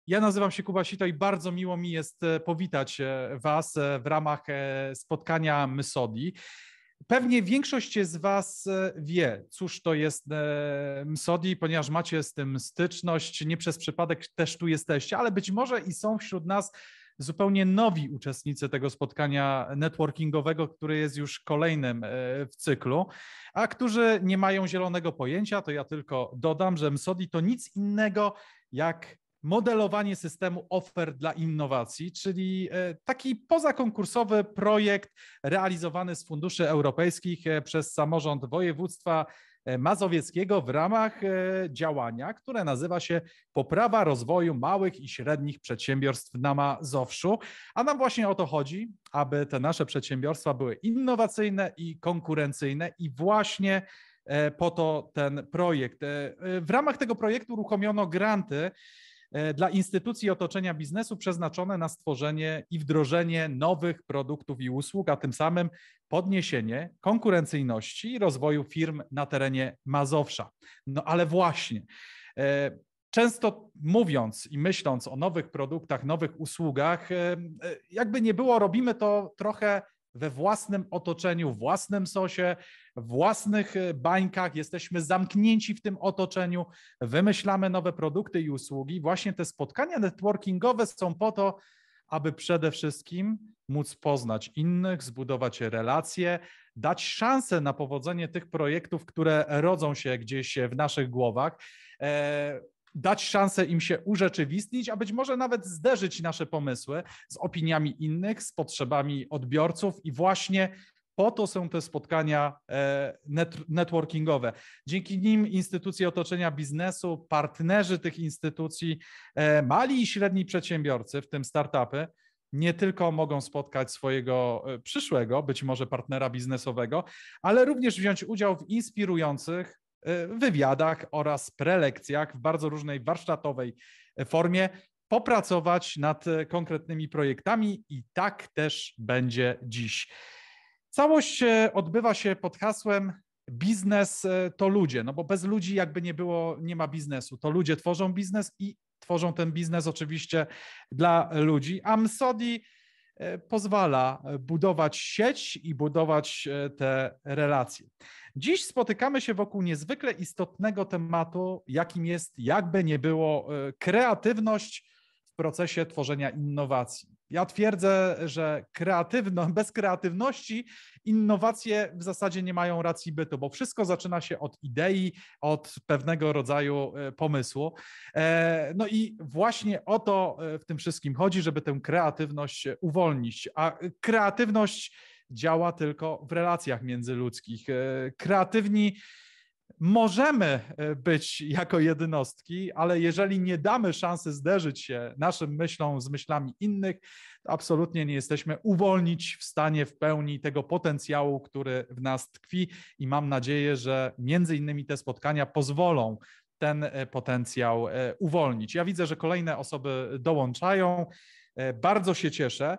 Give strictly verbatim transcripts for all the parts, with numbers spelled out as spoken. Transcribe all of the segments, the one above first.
Ja nazywam się Kuba Sito i bardzo miło mi jest powitać Was w ramach spotkania Mysodi. Pewnie większość z Was wie, cóż to jest Mysodi, ponieważ macie z tym styczność, nie przez przypadek też tu jesteście, ale być może i są wśród nas zupełnie nowi uczestnicy tego spotkania networkingowego, które jest już kolejnym w cyklu, a którzy nie mają zielonego pojęcia, to ja tylko dodam, że Mysodi to nic innego jak modelowanie systemu ofert dla innowacji, czyli taki pozakonkursowy projekt realizowany z funduszy europejskich przez samorząd województwa mazowieckiego w ramach działania, które nazywa się Poprawa rozwoju małych i średnich przedsiębiorstw na Mazowszu. A nam właśnie o to chodzi, aby te nasze przedsiębiorstwa były innowacyjne i konkurencyjne i właśnie po to ten projekt. W ramach tego projektu uruchomiono granty dla instytucji otoczenia biznesu przeznaczone na stworzenie i wdrożenie nowych produktów i usług, a tym samym podniesienie konkurencyjności i rozwoju firm na terenie Mazowsza. No ale właśnie, często mówiąc i myśląc o nowych produktach, nowych usługach, jakby nie było, robimy to trochę we własnym otoczeniu, własnym sosie, własnych bańkach, jesteśmy zamknięci w tym otoczeniu, wymyślamy nowe produkty i usługi. Właśnie te spotkania networkingowe są po to, aby przede wszystkim móc poznać innych, zbudować relacje, dać szansę na powodzenie tych projektów, które rodzą się gdzieś w naszych głowach, dać szansę im się urzeczywistnić, a być może nawet zderzyć nasze pomysły z opiniami innych, z potrzebami odbiorców i właśnie po to są te spotkania networkingowe. Dzięki nim instytucje otoczenia biznesu, partnerzy tych instytucji, mali i średni przedsiębiorcy, w tym startupy, nie tylko mogą spotkać swojego przyszłego, być może partnera biznesowego, ale również wziąć udział w inspirujących wywiadach oraz prelekcjach w bardzo różnej warsztatowej formie, popracować nad konkretnymi projektami i tak też będzie dziś. Całość odbywa się pod hasłem biznes to ludzie, no bo bez ludzi jakby nie było, nie ma biznesu. To ludzie tworzą biznes i tworzą ten biznes oczywiście dla ludzi, a Mysodi pozwala budować sieć i budować te relacje. Dziś spotykamy się wokół niezwykle istotnego tematu, jakim jest, jakby nie było, kreatywność w procesie tworzenia innowacji. Ja twierdzę, że kreatywno, bez kreatywności innowacje w zasadzie nie mają racji bytu, bo wszystko zaczyna się od idei, od pewnego rodzaju pomysłu. No i właśnie o to w tym wszystkim chodzi, żeby tę kreatywność uwolnić, a kreatywność działa tylko w relacjach międzyludzkich. Kreatywni możemy być jako jednostki, ale jeżeli nie damy szansy zderzyć się naszym myślom z myślami innych, to absolutnie nie jesteśmy uwolnić w stanie w pełni tego potencjału, który w nas tkwi i mam nadzieję, że między innymi te spotkania pozwolą ten potencjał uwolnić. Ja widzę, że kolejne osoby dołączają. Bardzo się cieszę.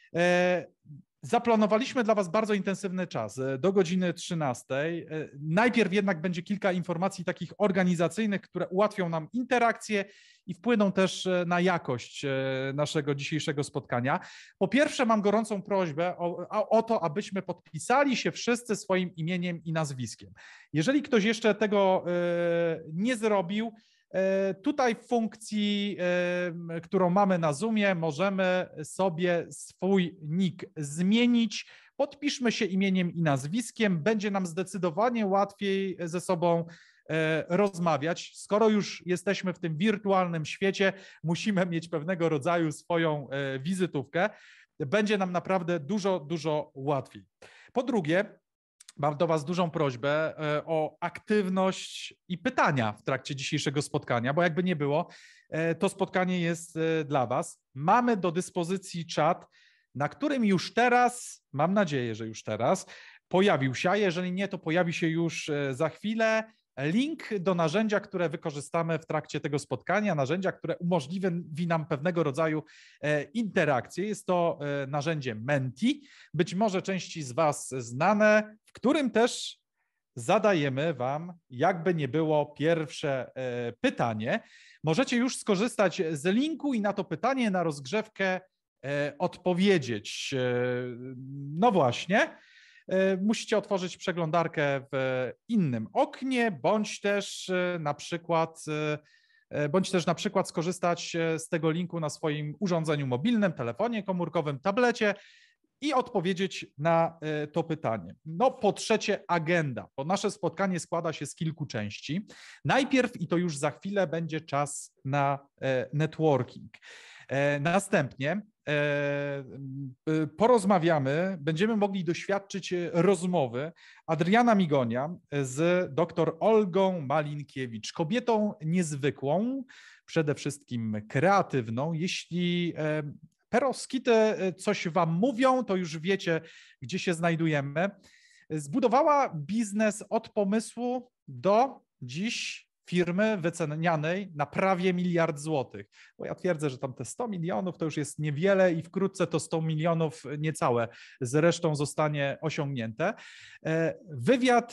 Zaplanowaliśmy dla Was bardzo intensywny czas, do godziny trzynastej. Najpierw jednak będzie kilka informacji takich organizacyjnych, które ułatwią nam interakcję i wpłyną też na jakość naszego dzisiejszego spotkania. Po pierwsze, mam gorącą prośbę o, o to, abyśmy podpisali się wszyscy swoim imieniem i nazwiskiem. Jeżeli ktoś jeszcze tego nie zrobił, tutaj w funkcji, którą mamy na Zoomie, możemy sobie swój nick zmienić. Podpiszmy się imieniem i nazwiskiem. Będzie nam zdecydowanie łatwiej ze sobą rozmawiać. Skoro już jesteśmy w tym wirtualnym świecie, musimy mieć pewnego rodzaju swoją wizytówkę. Będzie nam naprawdę dużo, dużo łatwiej. Po drugie, mam do Was dużą prośbę o aktywność i pytania w trakcie dzisiejszego spotkania, bo jakby nie było, to spotkanie jest dla Was. Mamy do dyspozycji czat, na którym już teraz, mam nadzieję, że już teraz, pojawił się, a jeżeli nie, to pojawi się już za chwilę link do narzędzia, które wykorzystamy w trakcie tego spotkania, narzędzia, które umożliwi nam pewnego rodzaju interakcję. Jest to narzędzie Menti, być może części z Was znane, w którym też zadajemy Wam, jakby nie było, pierwsze pytanie. Możecie już skorzystać z linku i na to pytanie, na rozgrzewkę odpowiedzieć. No właśnie, musicie otworzyć przeglądarkę w innym oknie, bądź też na przykład bądź też na przykład skorzystać z tego linku na swoim urządzeniu mobilnym, telefonie komórkowym, tablecie i odpowiedzieć na to pytanie. No po trzecie, agenda, bo nasze spotkanie składa się z kilku części. Najpierw, i to już za chwilę, będzie czas na networking. Następnie porozmawiamy, będziemy mogli doświadczyć rozmowy Adriana Migonia z dr Olgą Malinkiewicz, kobietą niezwykłą, przede wszystkim kreatywną. Jeśli perovskity coś Wam mówią, to już wiecie, gdzie się znajdujemy. Zbudowała biznes od pomysłu do dziś firmy wycenianej na prawie miliard złotych. Bo ja twierdzę, że tam te sto milionów to już jest niewiele i wkrótce to sto milionów niecałe zresztą zostanie osiągnięte. Wywiad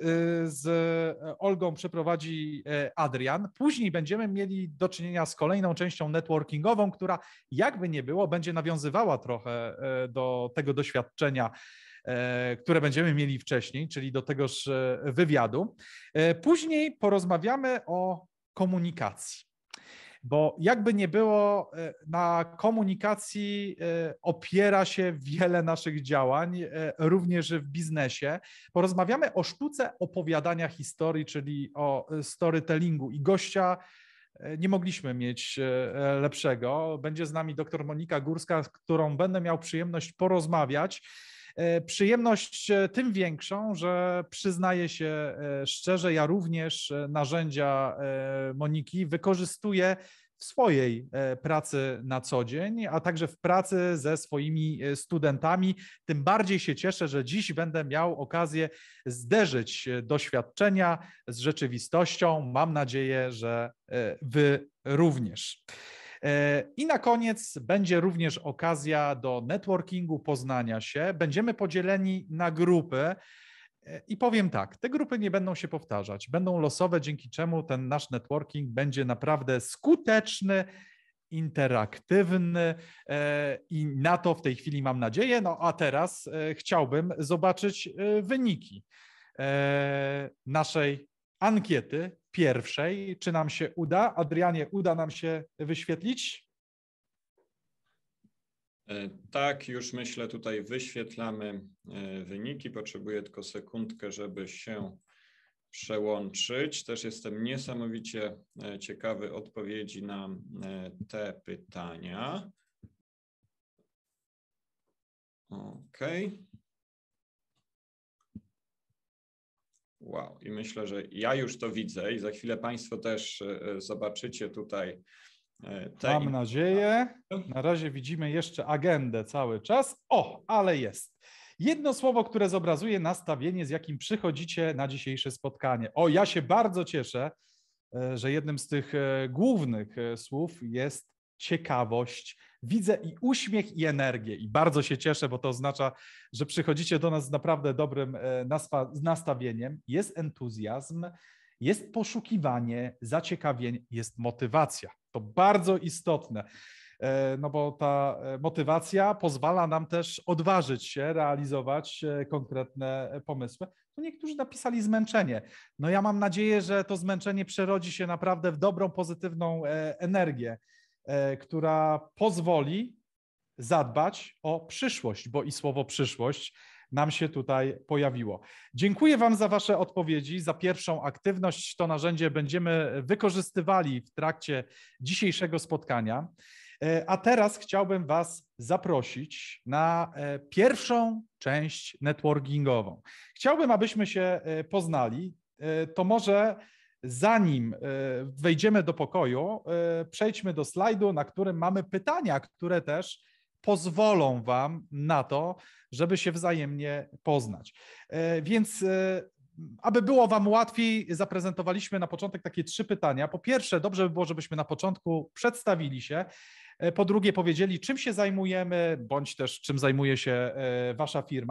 z Olgą przeprowadzi Adrian. Później będziemy mieli do czynienia z kolejną częścią networkingową, która jakby nie było, będzie nawiązywała trochę do tego doświadczenia, które będziemy mieli wcześniej, czyli do tegoż wywiadu. Później porozmawiamy o komunikacji, bo jakby nie było, na komunikacji opiera się wiele naszych działań, również w biznesie. Porozmawiamy o sztuce opowiadania historii, czyli o storytellingu i gościa nie mogliśmy mieć lepszego. Będzie z nami dr Monika Górska, z którą będę miał przyjemność porozmawiać. Przyjemność tym większą, że przyznaję się szczerze, ja również narzędzia Moniki wykorzystuję w swojej pracy na co dzień, a także w pracy ze swoimi studentami. Tym bardziej się cieszę, że dziś będę miał okazję zderzyć doświadczenia z rzeczywistością. Mam nadzieję, że Wy również. I na koniec będzie również okazja do networkingu, poznania się. Będziemy podzieleni na grupy i powiem tak, te grupy nie będą się powtarzać, będą losowe, dzięki czemu ten nasz networking będzie naprawdę skuteczny, interaktywny i na to w tej chwili mam nadzieję. No a teraz chciałbym zobaczyć wyniki naszej ankiety pierwszej. Czy nam się uda? Adrianie, uda nam się wyświetlić? Tak, już myślę, tutaj wyświetlamy wyniki. Potrzebuję tylko sekundkę, żeby się przełączyć. Też jestem niesamowicie ciekawy odpowiedzi na te pytania. Okej. Okay. Wow, i myślę, że ja już to widzę i za chwilę Państwo też zobaczycie tutaj te... Mam nadzieję. Na razie widzimy jeszcze agendę cały czas. O, ale jest. Jedno słowo, które zobrazuje nastawienie, z jakim przychodzicie na dzisiejsze spotkanie. O, ja się bardzo cieszę, że jednym z tych głównych słów jest ciekawość. Widzę i uśmiech, i energię i bardzo się cieszę, bo to oznacza, że przychodzicie do nas z naprawdę dobrym nastawieniem. Jest entuzjazm, jest poszukiwanie, zaciekawienie, jest motywacja. To bardzo istotne, no bo ta motywacja pozwala nam też odważyć się, realizować konkretne pomysły. Tu niektórzy napisali zmęczenie. No ja mam nadzieję, że to zmęczenie przerodzi się naprawdę w dobrą, pozytywną energię, która pozwoli zadbać o przyszłość, bo i słowo przyszłość nam się tutaj pojawiło. Dziękuję Wam za Wasze odpowiedzi, za pierwszą aktywność. To narzędzie będziemy wykorzystywali w trakcie dzisiejszego spotkania. A teraz chciałbym Was zaprosić na pierwszą część networkingową. Chciałbym, abyśmy się poznali. To może zanim wejdziemy do pokoju, przejdźmy do slajdu, na którym mamy pytania, które też pozwolą Wam na to, żeby się wzajemnie poznać. Więc aby było Wam łatwiej, zaprezentowaliśmy na początek takie trzy pytania. Po pierwsze, dobrze by było, żebyśmy na początku przedstawili się. Po drugie, powiedzieli, czym się zajmujemy, bądź też czym zajmuje się Wasza firma.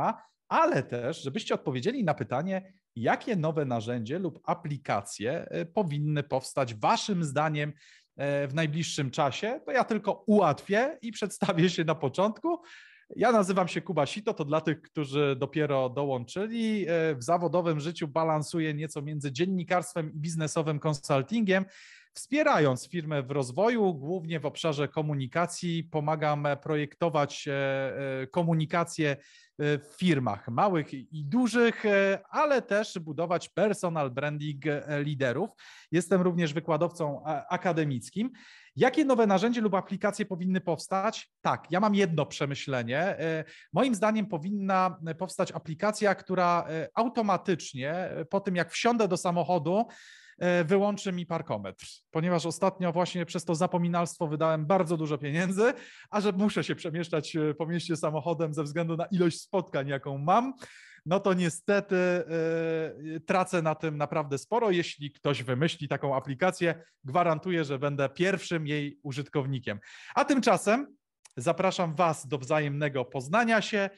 ale też, żebyście odpowiedzieli na pytanie, jakie nowe narzędzie lub aplikacje powinny powstać waszym zdaniem w najbliższym czasie. To ja tylko ułatwię i przedstawię się na początku. Ja nazywam się Kuba Sito, to dla tych, którzy dopiero dołączyli. W zawodowym życiu balansuję nieco między dziennikarstwem i biznesowym konsultingiem, wspierając firmę w rozwoju, głównie w obszarze komunikacji. Pomagam projektować komunikację w firmach małych i dużych, ale też budować personal branding liderów. Jestem również wykładowcą akademickim. Jakie nowe narzędzie lub aplikacje powinny powstać? Tak, ja mam jedno przemyślenie. Moim zdaniem powinna powstać aplikacja, która automatycznie po tym, jak wsiądę do samochodu, wyłączy mi parkometr, ponieważ ostatnio właśnie przez to zapominalstwo wydałem bardzo dużo pieniędzy, a że muszę się przemieszczać po mieście samochodem ze względu na ilość spotkań, jaką mam, no to niestety yy, tracę na tym naprawdę sporo. Jeśli ktoś wymyśli taką aplikację, gwarantuję, że będę pierwszym jej użytkownikiem. A tymczasem zapraszam Was do wzajemnego poznania się.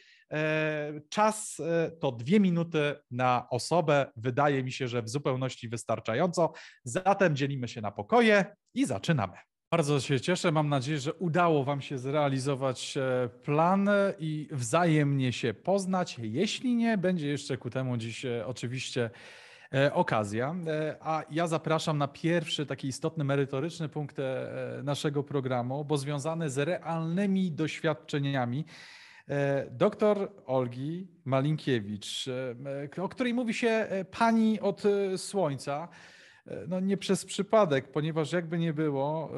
Czas to dwie minuty na osobę. Wydaje mi się, że w zupełności wystarczająco. Zatem dzielimy się na pokoje i zaczynamy. Bardzo się cieszę. Mam nadzieję, że udało Wam się zrealizować plan i wzajemnie się poznać. Jeśli nie, będzie jeszcze ku temu dziś oczywiście okazja. A ja zapraszam na pierwszy taki istotny, merytoryczny punkt naszego programu, bo związany z realnymi doświadczeniami doktor Olgi Malinkiewicz, o której mówi się pani od słońca. No nie przez przypadek, ponieważ jakby nie było,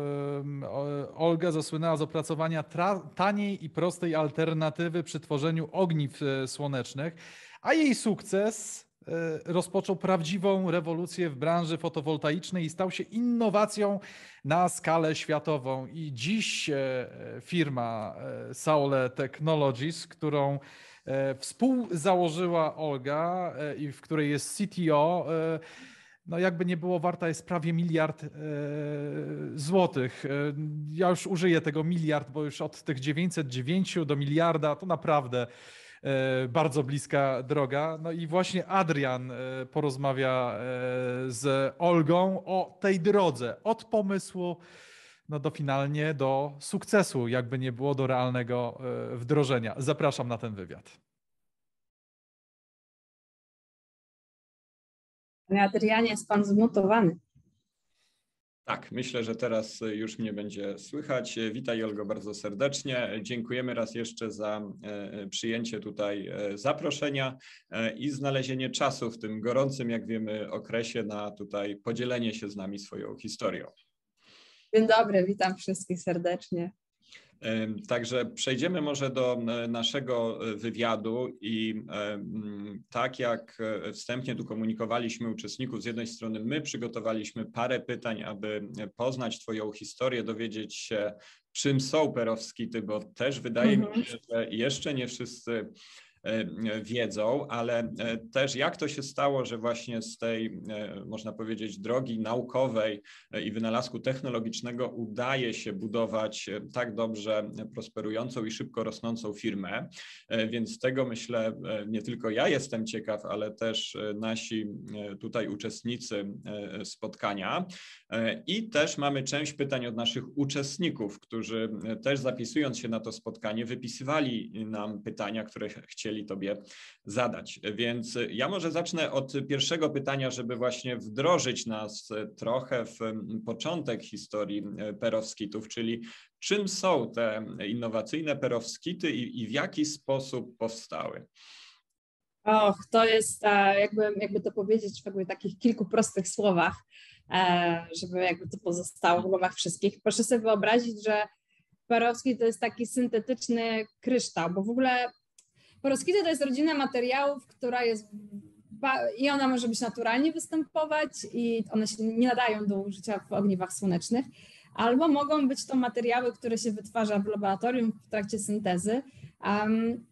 Olga zasłynęła z opracowania taniej i prostej alternatywy przy tworzeniu ogniw słonecznych, a jej sukces rozpoczął prawdziwą rewolucję w branży fotowoltaicznej i stał się innowacją na skalę światową. I dziś firma Saole Technologies, którą współzałożyła Olga i w której jest C T O, no jakby nie było, warta jest prawie miliard złotych. Ja już użyję tego miliard, bo już od tych dziewięćset dziewięć do miliarda to naprawdę bardzo bliska droga. No i właśnie Adrian porozmawia z Olgą o tej drodze, od pomysłu no do finalnie do sukcesu, jakby nie było, do realnego wdrożenia. Zapraszam na ten wywiad. Panie Adrianie, jest Pan zmutowany. Tak, myślę, że teraz już mnie będzie słychać. Witaj, Olgo, bardzo serdecznie. Dziękujemy raz jeszcze za przyjęcie tutaj zaproszenia i znalezienie czasu w tym gorącym, jak wiemy, okresie na tutaj podzielenie się z nami swoją historią. Dzień dobry, witam wszystkich serdecznie. Także przejdziemy może do naszego wywiadu i tak jak wstępnie tu komunikowaliśmy uczestników, z jednej strony my przygotowaliśmy parę pytań, aby poznać Twoją historię, dowiedzieć się, czym są perowskity, bo też wydaje mhm. mi się, że jeszcze nie wszyscy wiedzą, ale też jak to się stało, że właśnie z tej, można powiedzieć, drogi naukowej i wynalazku technologicznego udaje się budować tak dobrze prosperującą i szybko rosnącą firmę. Więc tego, myślę, nie tylko ja jestem ciekaw, ale też nasi tutaj uczestnicy spotkania. I też mamy część pytań od naszych uczestników, którzy też zapisując się na to spotkanie, wypisywali nam pytania, które chcieli Tobie zadać. Więc ja może zacznę od pierwszego pytania, żeby właśnie wdrożyć nas trochę w początek historii perowskitów, czyli czym są te innowacyjne perowskity i, i w jaki sposób powstały? Och, to jest, jakby, jakby to powiedzieć w jakby takich kilku prostych słowach, żeby jakby to pozostało w głowach wszystkich. Proszę sobie wyobrazić, że perowskit to jest taki syntetyczny kryształ, bo w ogóle perowskity to jest rodzina materiałów, która jest i ona może być naturalnie występować i one się nie nadają do użycia w ogniwach słonecznych, albo mogą być to materiały, które się wytwarza w laboratorium w trakcie syntezy. Um,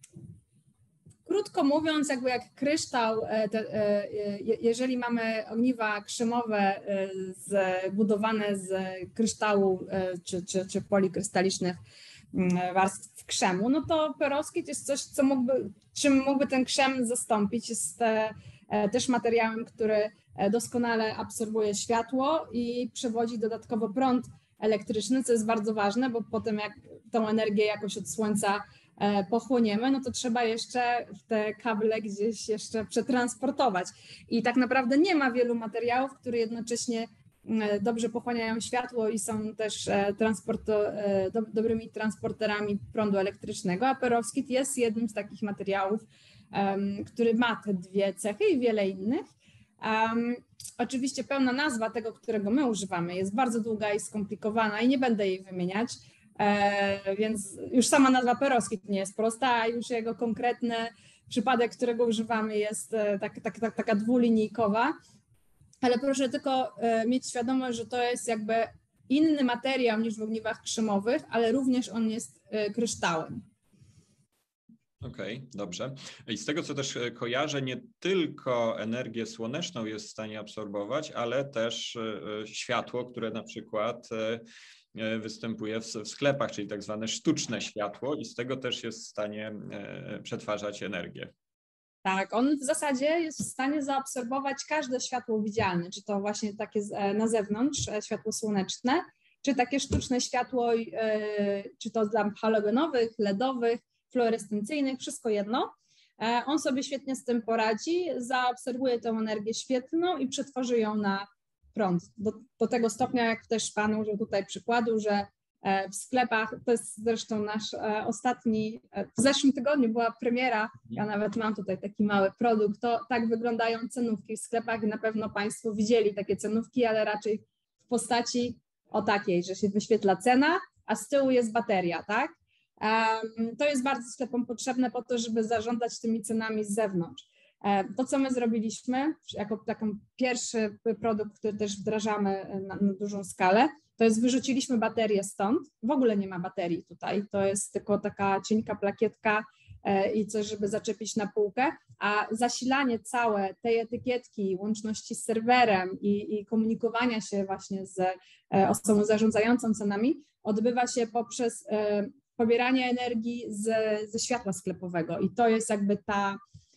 krótko mówiąc, jakby jak kryształ, jeżeli mamy ogniwa krzemowe zbudowane z kryształu czy, czy, czy polikrystalicznych warstw krzemu, no to perovskit jest coś, co mógłby, czym mógłby ten krzem zastąpić. Jest też materiałem, który doskonale absorbuje światło i przewodzi dodatkowo prąd elektryczny, co jest bardzo ważne, bo potem jak tą energię jakoś od słońca pochłoniemy, no to trzeba jeszcze te kable gdzieś jeszcze przetransportować. I tak naprawdę nie ma wielu materiałów, które jednocześnie dobrze pochłaniają światło i są też transporto, do, dobrymi transporterami prądu elektrycznego, a perovskit jest jednym z takich materiałów, um, który ma te dwie cechy i wiele innych. Um, oczywiście pełna nazwa tego, którego my używamy, jest bardzo długa i skomplikowana i nie będę jej wymieniać, e, więc już sama nazwa perovskit nie jest prosta, a już jego konkretny przypadek, którego używamy, jest tak, tak, tak, taka dwulinijkowa. Ale proszę tylko mieć świadomość, że to jest jakby inny materiał niż w ogniwach krzemowych, ale również on jest kryształem. Okej, okay, dobrze. I z tego, co też kojarzę, nie tylko energię słoneczną jest w stanie absorbować, ale też światło, które na przykład występuje w sklepach, czyli tak zwane sztuczne światło i z tego też jest w stanie przetwarzać energię. Tak, on w zasadzie jest w stanie zaabsorbować każde światło widzialne, czy to właśnie takie na zewnątrz, światło słoneczne, czy takie sztuczne światło, czy to z lamp halogenowych, ledowych, fluorescencyjnych, wszystko jedno. On sobie świetnie z tym poradzi, zaabsorbuje tę energię świetlną i przetworzy ją na prąd. Do, do tego stopnia, jak też Pan użył tutaj przykładu, że w sklepach, to jest zresztą nasz ostatni, w zeszłym tygodniu była premiera, ja nawet mam tutaj taki mały produkt, to tak wyglądają cenówki w sklepach i na pewno Państwo widzieli takie cenówki, ale raczej w postaci o takiej, że się wyświetla cena, a z tyłu jest bateria, tak? To jest bardzo sklepom potrzebne po to, żeby zarządzać tymi cenami z zewnątrz. To, co my zrobiliśmy, jako taką pierwszy produkt, który też wdrażamy na, na dużą skalę, to jest wyrzuciliśmy baterię stąd, w ogóle nie ma baterii tutaj, to jest tylko taka cienka plakietka i coś, żeby zaczepić na półkę, a zasilanie całe tej etykietki, łączności z serwerem i, i komunikowania się właśnie z osobą zarządzającą cenami odbywa się poprzez pobieranie energii z, ze światła sklepowego i to jest jakby ta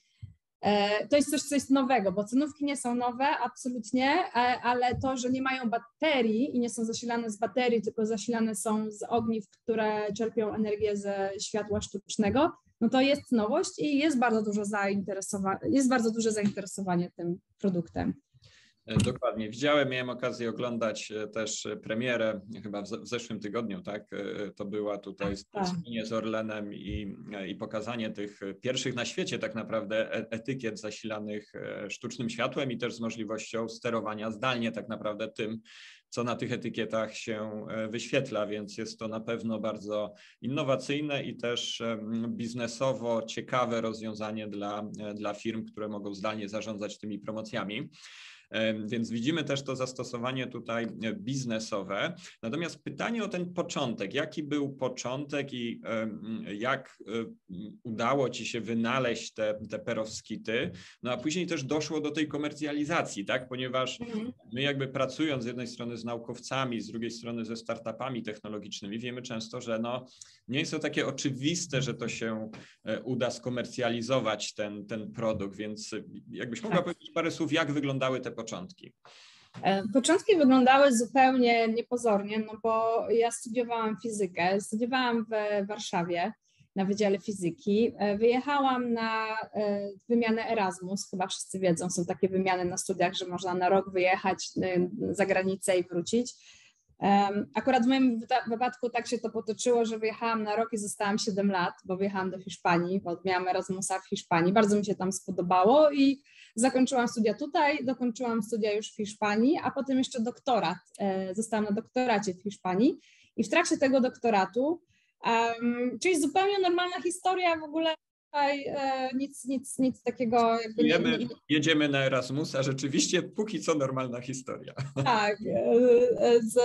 To jest coś, co jest nowego, bo cenówki nie są nowe, absolutnie, ale to, że nie mają baterii i nie są zasilane z baterii, tylko zasilane są z ogniw, które czerpią energię ze światła sztucznego, no to jest nowość i jest bardzo dużo zainteresowanie, jest bardzo duże zainteresowanie tym produktem. Dokładnie. Widziałem, miałem okazję oglądać też premierę chyba w zeszłym tygodniu, tak? To była tutaj spotkanie z Orlenem i, i pokazanie tych pierwszych na świecie tak naprawdę etykiet zasilanych sztucznym światłem i też z możliwością sterowania zdalnie tak naprawdę tym, co na tych etykietach się wyświetla, więc jest to na pewno bardzo innowacyjne i też biznesowo ciekawe rozwiązanie dla, dla firm, które mogą zdalnie zarządzać tymi promocjami. Więc widzimy też to zastosowanie tutaj biznesowe. Natomiast pytanie o ten początek. Jaki był początek i jak udało Ci się wynaleźć te, te perovskity? No a później też doszło do tej komercjalizacji, tak? Ponieważ my jakby pracując z jednej strony z naukowcami, z drugiej strony ze startupami technologicznymi, wiemy często, że no, nie jest to takie oczywiste, że to się uda skomercjalizować ten, ten produkt, więc jakbyś mogła tak powiedzieć parę słów, jak wyglądały te początki? Początki wyglądały zupełnie niepozornie, no bo ja studiowałam fizykę, studiowałam w Warszawie na Wydziale Fizyki, wyjechałam na wymianę Erasmus, chyba wszyscy wiedzą, są takie wymiany na studiach, że można na rok wyjechać za granicę i wrócić. Akurat w moim wypadku tak się to potoczyło, że wyjechałam na rok i zostałam siedem lat, bo wyjechałam do Hiszpanii, bo miałam Erasmusa w Hiszpanii, bardzo mi się tam spodobało i zakończyłam studia tutaj, dokończyłam studia już w Hiszpanii, a potem jeszcze doktorat, zostałam na doktoracie w Hiszpanii i w trakcie tego doktoratu, um, czyli zupełnie normalna historia w ogóle. Tutaj e, nic, nic, nic takiego. Jakby Jedziemy, nie, nie... jedziemy na Erasmusa, rzeczywiście póki co normalna historia. Tak, e, z,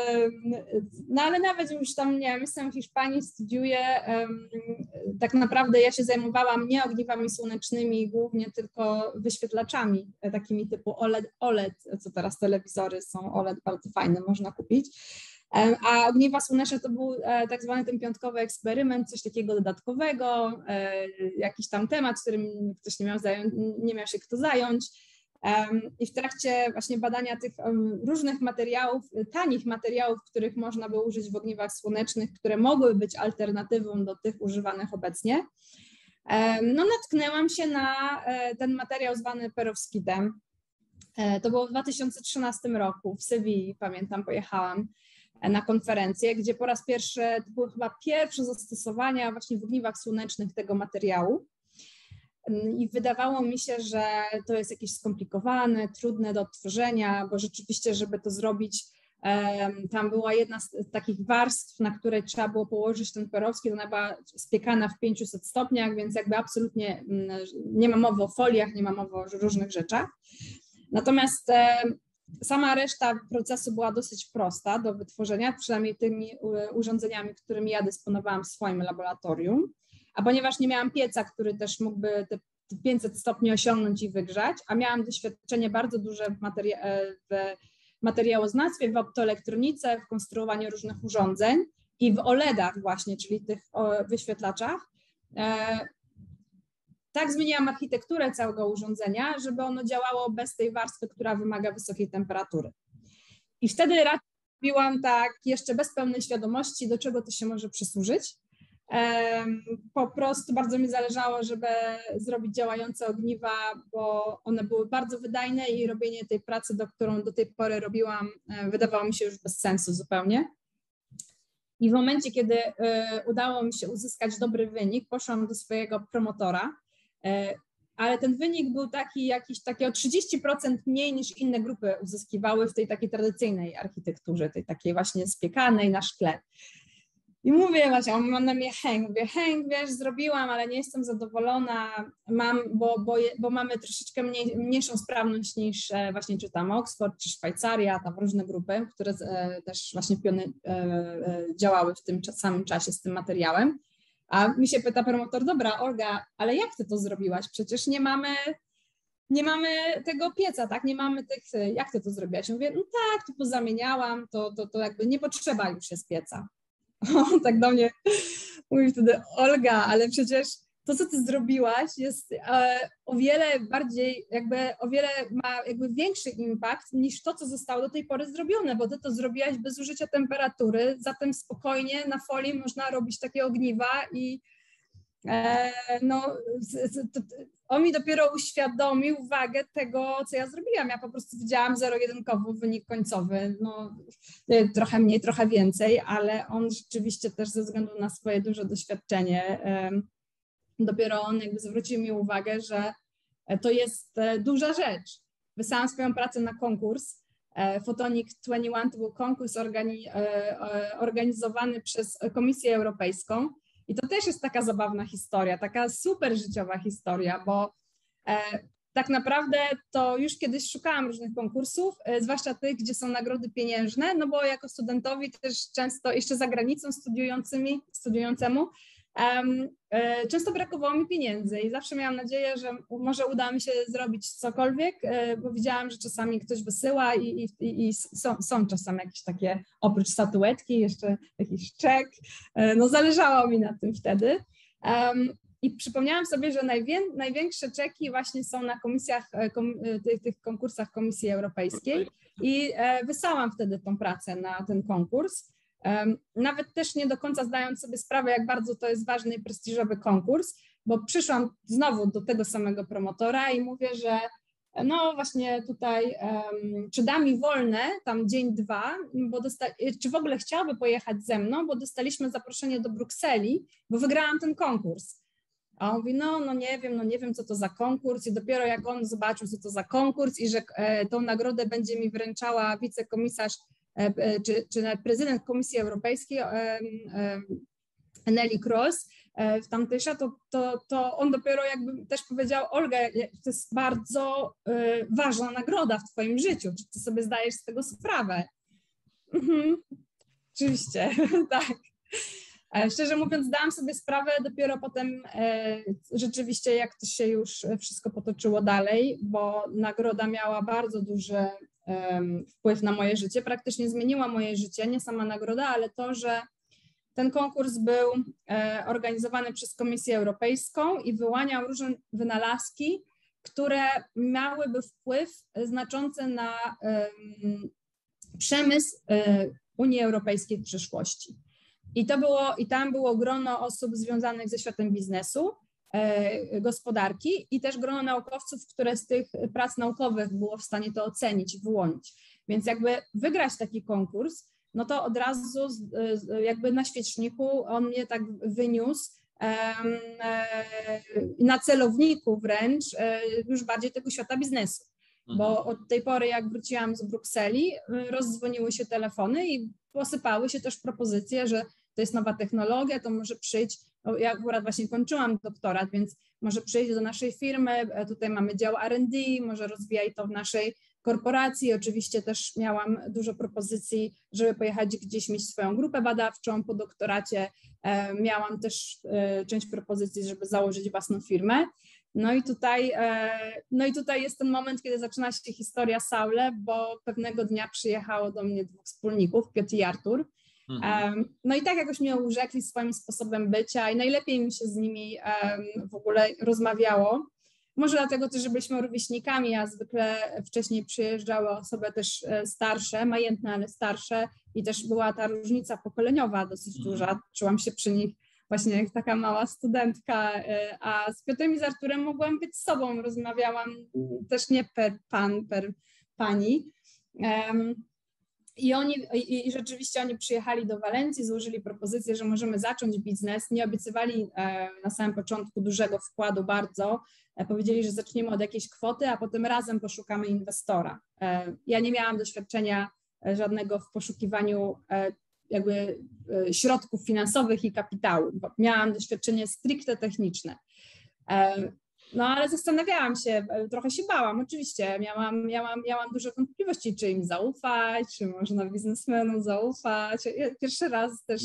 no ale nawet już tam, nie wiem, jestem w Hiszpanii, studiuję, e, tak naprawdę ja się zajmowałam nie ogniwami słonecznymi głównie, tylko wyświetlaczami e, takimi typu O L E D, O L E D, co teraz telewizory są O L E D, bardzo fajne, można kupić. A ogniwa słoneczne to był tak zwany ten piątkowy eksperyment, coś takiego dodatkowego, jakiś tam temat, którym ktoś nie miał, zająć, nie miał się kto zająć. I w trakcie właśnie badania tych różnych materiałów, tanich materiałów, których można było użyć w ogniwach słonecznych, które mogły być alternatywą do tych używanych obecnie, no natknęłam się na ten materiał zwany perowskitem. To było w dwa tysiące trzynastym roku w Sewilli, pamiętam, pojechałam na konferencję, gdzie po raz pierwszy, to były chyba pierwsze zastosowania właśnie w ogniwach słonecznych tego materiału. I wydawało mi się, że to jest jakieś skomplikowane, trudne do odtworzenia, bo rzeczywiście, żeby to zrobić, tam była jedna z takich warstw, na której trzeba było położyć ten perowski, ona była spiekana w pięciuset stopniach, więc jakby absolutnie nie ma mowy o foliach, nie ma mowy o różnych rzeczach. Natomiast sama reszta procesu była dosyć prosta do wytworzenia, przynajmniej tymi urządzeniami, którymi ja dysponowałam w swoim laboratorium. A ponieważ nie miałam pieca, który też mógłby te pięćset stopni osiągnąć i wygrzać, a miałam doświadczenie bardzo duże w, materia w materiałoznawstwie, w optoelektronice, w konstruowaniu różnych urządzeń i w O L E D-ach właśnie, czyli tych wyświetlaczach, tak zmieniłam architekturę całego urządzenia, żeby ono działało bez tej warstwy, która wymaga wysokiej temperatury. I wtedy raczej robiłam tak jeszcze bez pełnej świadomości, do czego to się może przysłużyć. Po prostu bardzo mi zależało, żeby zrobić działające ogniwa, bo one były bardzo wydajne i robienie tej pracy, do którą do tej pory robiłam, wydawało mi się już bez sensu zupełnie. I w momencie, kiedy udało mi się uzyskać dobry wynik, poszłam do swojego promotora, ale ten wynik był taki jakiś taki o trzydzieści procent mniej niż inne grupy uzyskiwały w tej takiej tradycyjnej architekturze, tej takiej właśnie spiekanej na szkle. I mówię właśnie, on ma na mnie Henk, mówię, Henk, wiesz, zrobiłam, ale nie jestem zadowolona, mam, bo, bo, bo mamy troszeczkę mniej, mniejszą sprawność niż właśnie czy tam Oxford, czy Szwajcaria, tam różne grupy, które też właśnie piony działały w tym samym czasie z tym materiałem. A mi się pyta promotor, dobra, Olga, ale jak ty to zrobiłaś? Przecież nie mamy, nie mamy tego pieca, tak? Nie mamy tych, jak ty to zrobiłaś? Ja mówię, no tak, to pozamieniałam, to, to, to jakby nie potrzeba już jest pieca. On tak do mnie mówi wtedy, Olga, ale przecież to, co ty zrobiłaś, jest e, o wiele bardziej, jakby o wiele ma jakby większy impact niż to, co zostało do tej pory zrobione, bo ty to zrobiłaś bez użycia temperatury, zatem spokojnie na folii można robić takie ogniwa i e, no, to, on mi dopiero uświadomił wagę tego, co ja zrobiłam. Ja po prostu widziałam zero-jedynkowy wynik końcowy, no, trochę mniej, trochę więcej, ale on rzeczywiście też ze względu na swoje duże doświadczenie, dopiero on jakby zwrócił mi uwagę, że to jest duża rzecz. Wysłałam swoją pracę na konkurs. Photonic dwadzieścia jeden to był konkurs organi organizowany przez Komisję Europejską. I to też jest taka zabawna historia, taka super życiowa historia, bo e, tak naprawdę to już kiedyś szukałam różnych konkursów, e, zwłaszcza tych, gdzie są nagrody pieniężne, no bo jako studentowi też często, jeszcze za granicą studiującymi, studiującemu, um, e, często brakowało mi pieniędzy i zawsze miałam nadzieję, że może uda mi się zrobić cokolwiek, e, bo widziałam, że czasami ktoś wysyła i, i, i, i są, są czasami jakieś takie, oprócz statuetki, jeszcze jakiś czek, e, no zależało mi na tym wtedy. Um, I przypomniałam sobie, że najwię, największe czeki właśnie są na komisjach, kom, tych, tych konkursach Komisji Europejskiej i e, wysłałam wtedy tą pracę na ten konkurs. Um, nawet też nie do końca zdając sobie sprawę, jak bardzo to jest ważny i prestiżowy konkurs, bo przyszłam znowu do tego samego promotora i mówię, że no właśnie tutaj, um, czy da mi wolne tam dzień, dwa, bo dosta- czy w ogóle chciałaby pojechać ze mną, bo dostaliśmy zaproszenie do Brukseli, bo wygrałam ten konkurs. A on mówi, no, no nie wiem, no nie wiem, co to za konkurs i dopiero jak on zobaczył, co to za konkurs i że e, tą nagrodę będzie mi wręczała wicekomisarz Czy, czy prezydent Komisji Europejskiej Neelie Kroes w tamtejsza, to, to, to on dopiero jakby też powiedział, Olga, to jest bardzo ważna nagroda w twoim życiu, czy ty sobie zdajesz z tego sprawę? Mhm. Oczywiście, tak. Szczerze mówiąc, zdałam sobie sprawę dopiero potem e, rzeczywiście, jak to się już wszystko potoczyło dalej, bo nagroda miała bardzo duży um, wpływ na moje życie, praktycznie zmieniła moje życie, nie sama nagroda, ale to, że ten konkurs był e, organizowany przez Komisję Europejską i wyłaniał różne wynalazki, które miałyby wpływ znaczący na e, przemysł e, Unii Europejskiej w przyszłości. I to było, i tam było grono osób związanych ze światem biznesu, e, gospodarki i też grono naukowców, które z tych prac naukowych było w stanie to ocenić i wyłonić. Więc jakby wygrać taki konkurs, no to od razu jakby na świeczniku on mnie tak wyniósł na celowniku wręcz już bardziej tego świata biznesu. Bo od tej pory, jak wróciłam z Brukseli, rozdzwoniły się telefony i posypały się też propozycje, że to jest nowa technologia, to może przyjść, ja akurat właśnie kończyłam doktorat, więc może przyjść do naszej firmy, tutaj mamy dział R and D, może rozwijaj to w naszej korporacji. Oczywiście też miałam dużo propozycji, żeby pojechać gdzieś, mieć swoją grupę badawczą po doktoracie. Miałam też część propozycji, żeby założyć własną firmę. No i tutaj, no i tutaj jest ten moment, kiedy zaczyna się historia Saule, bo pewnego dnia przyjechało do mnie dwóch wspólników, Piotr i Artur. Mhm. No i tak jakoś mnie urzekli swoim sposobem bycia i najlepiej mi się z nimi w ogóle rozmawiało. Może dlatego też, że byliśmy rówieśnikami, a zwykle wcześniej przyjeżdżały osoby też starsze, majętne, ale starsze i też była ta różnica pokoleniowa dosyć duża. Czułam się przy nich właśnie jak taka mała studentka, a z Piotrem i z Arturem mogłam być sobą, rozmawiałam też nie per pan, per pani. I oni, i, i rzeczywiście oni przyjechali do Walencji, złożyli propozycję, że możemy zacząć biznes. Nie obiecywali e, na samym początku dużego wkładu bardzo. E, powiedzieli, że zaczniemy od jakiejś kwoty, a potem razem poszukamy inwestora. E, ja nie miałam doświadczenia żadnego w poszukiwaniu e, jakby e, środków finansowych i kapitału. Miałam doświadczenie stricte techniczne. E, No ale zastanawiałam się, trochę się bałam, oczywiście, miałam, miałam, miałam dużo wątpliwości, czy im zaufać, czy można biznesmenom zaufać. Pierwszy raz też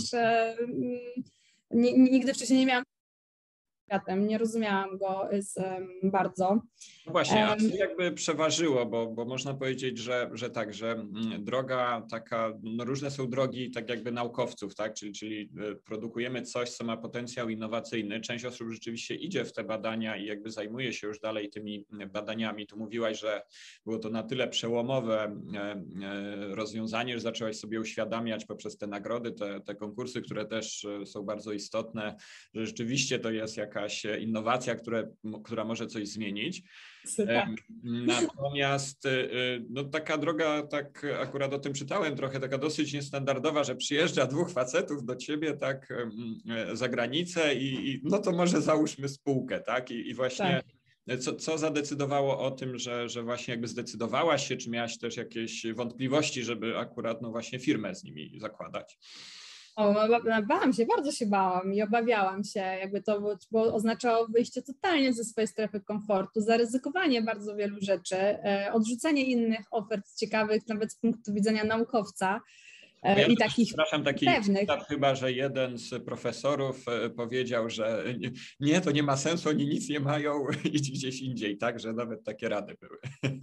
nie, nigdy wcześniej nie miałam światem, nie rozumiałam go z, um, bardzo. No właśnie, a co jakby przeważyło, bo, bo można powiedzieć, że, że tak, że droga taka, no różne są drogi tak jakby naukowców, tak, czyli, czyli produkujemy coś, co ma potencjał innowacyjny. Część osób rzeczywiście idzie w te badania i jakby zajmuje się już dalej tymi badaniami. Tu mówiłaś, że było to na tyle przełomowe rozwiązanie, że zaczęłaś sobie uświadamiać poprzez te nagrody, te, te konkursy, które też są bardzo istotne, że rzeczywiście to jest jakaś innowacja, które, która może coś zmienić. Tak. Natomiast no, taka droga, tak akurat o tym czytałem trochę, taka dosyć niestandardowa, że przyjeżdża dwóch facetów do ciebie tak za granicę i, i no to może załóżmy spółkę, tak? I, i właśnie tak. Co, co zadecydowało o tym, że, że właśnie jakby zdecydowałaś się, czy miałaś też jakieś wątpliwości, żeby akurat no właśnie firmę z nimi zakładać? O, bałam się, bardzo się bałam i obawiałam się, jakby to bo oznaczało wyjście totalnie ze swojej strefy komfortu, zaryzykowanie bardzo wielu rzeczy, odrzucenie innych ofert ciekawych, nawet z punktu widzenia naukowca. Ja I takich przepraszam, taki pewnych. Cytat chyba, że jeden z profesorów powiedział, że nie, to nie ma sensu, oni nic nie mają, idź gdzieś indziej, tak, że nawet takie rady były.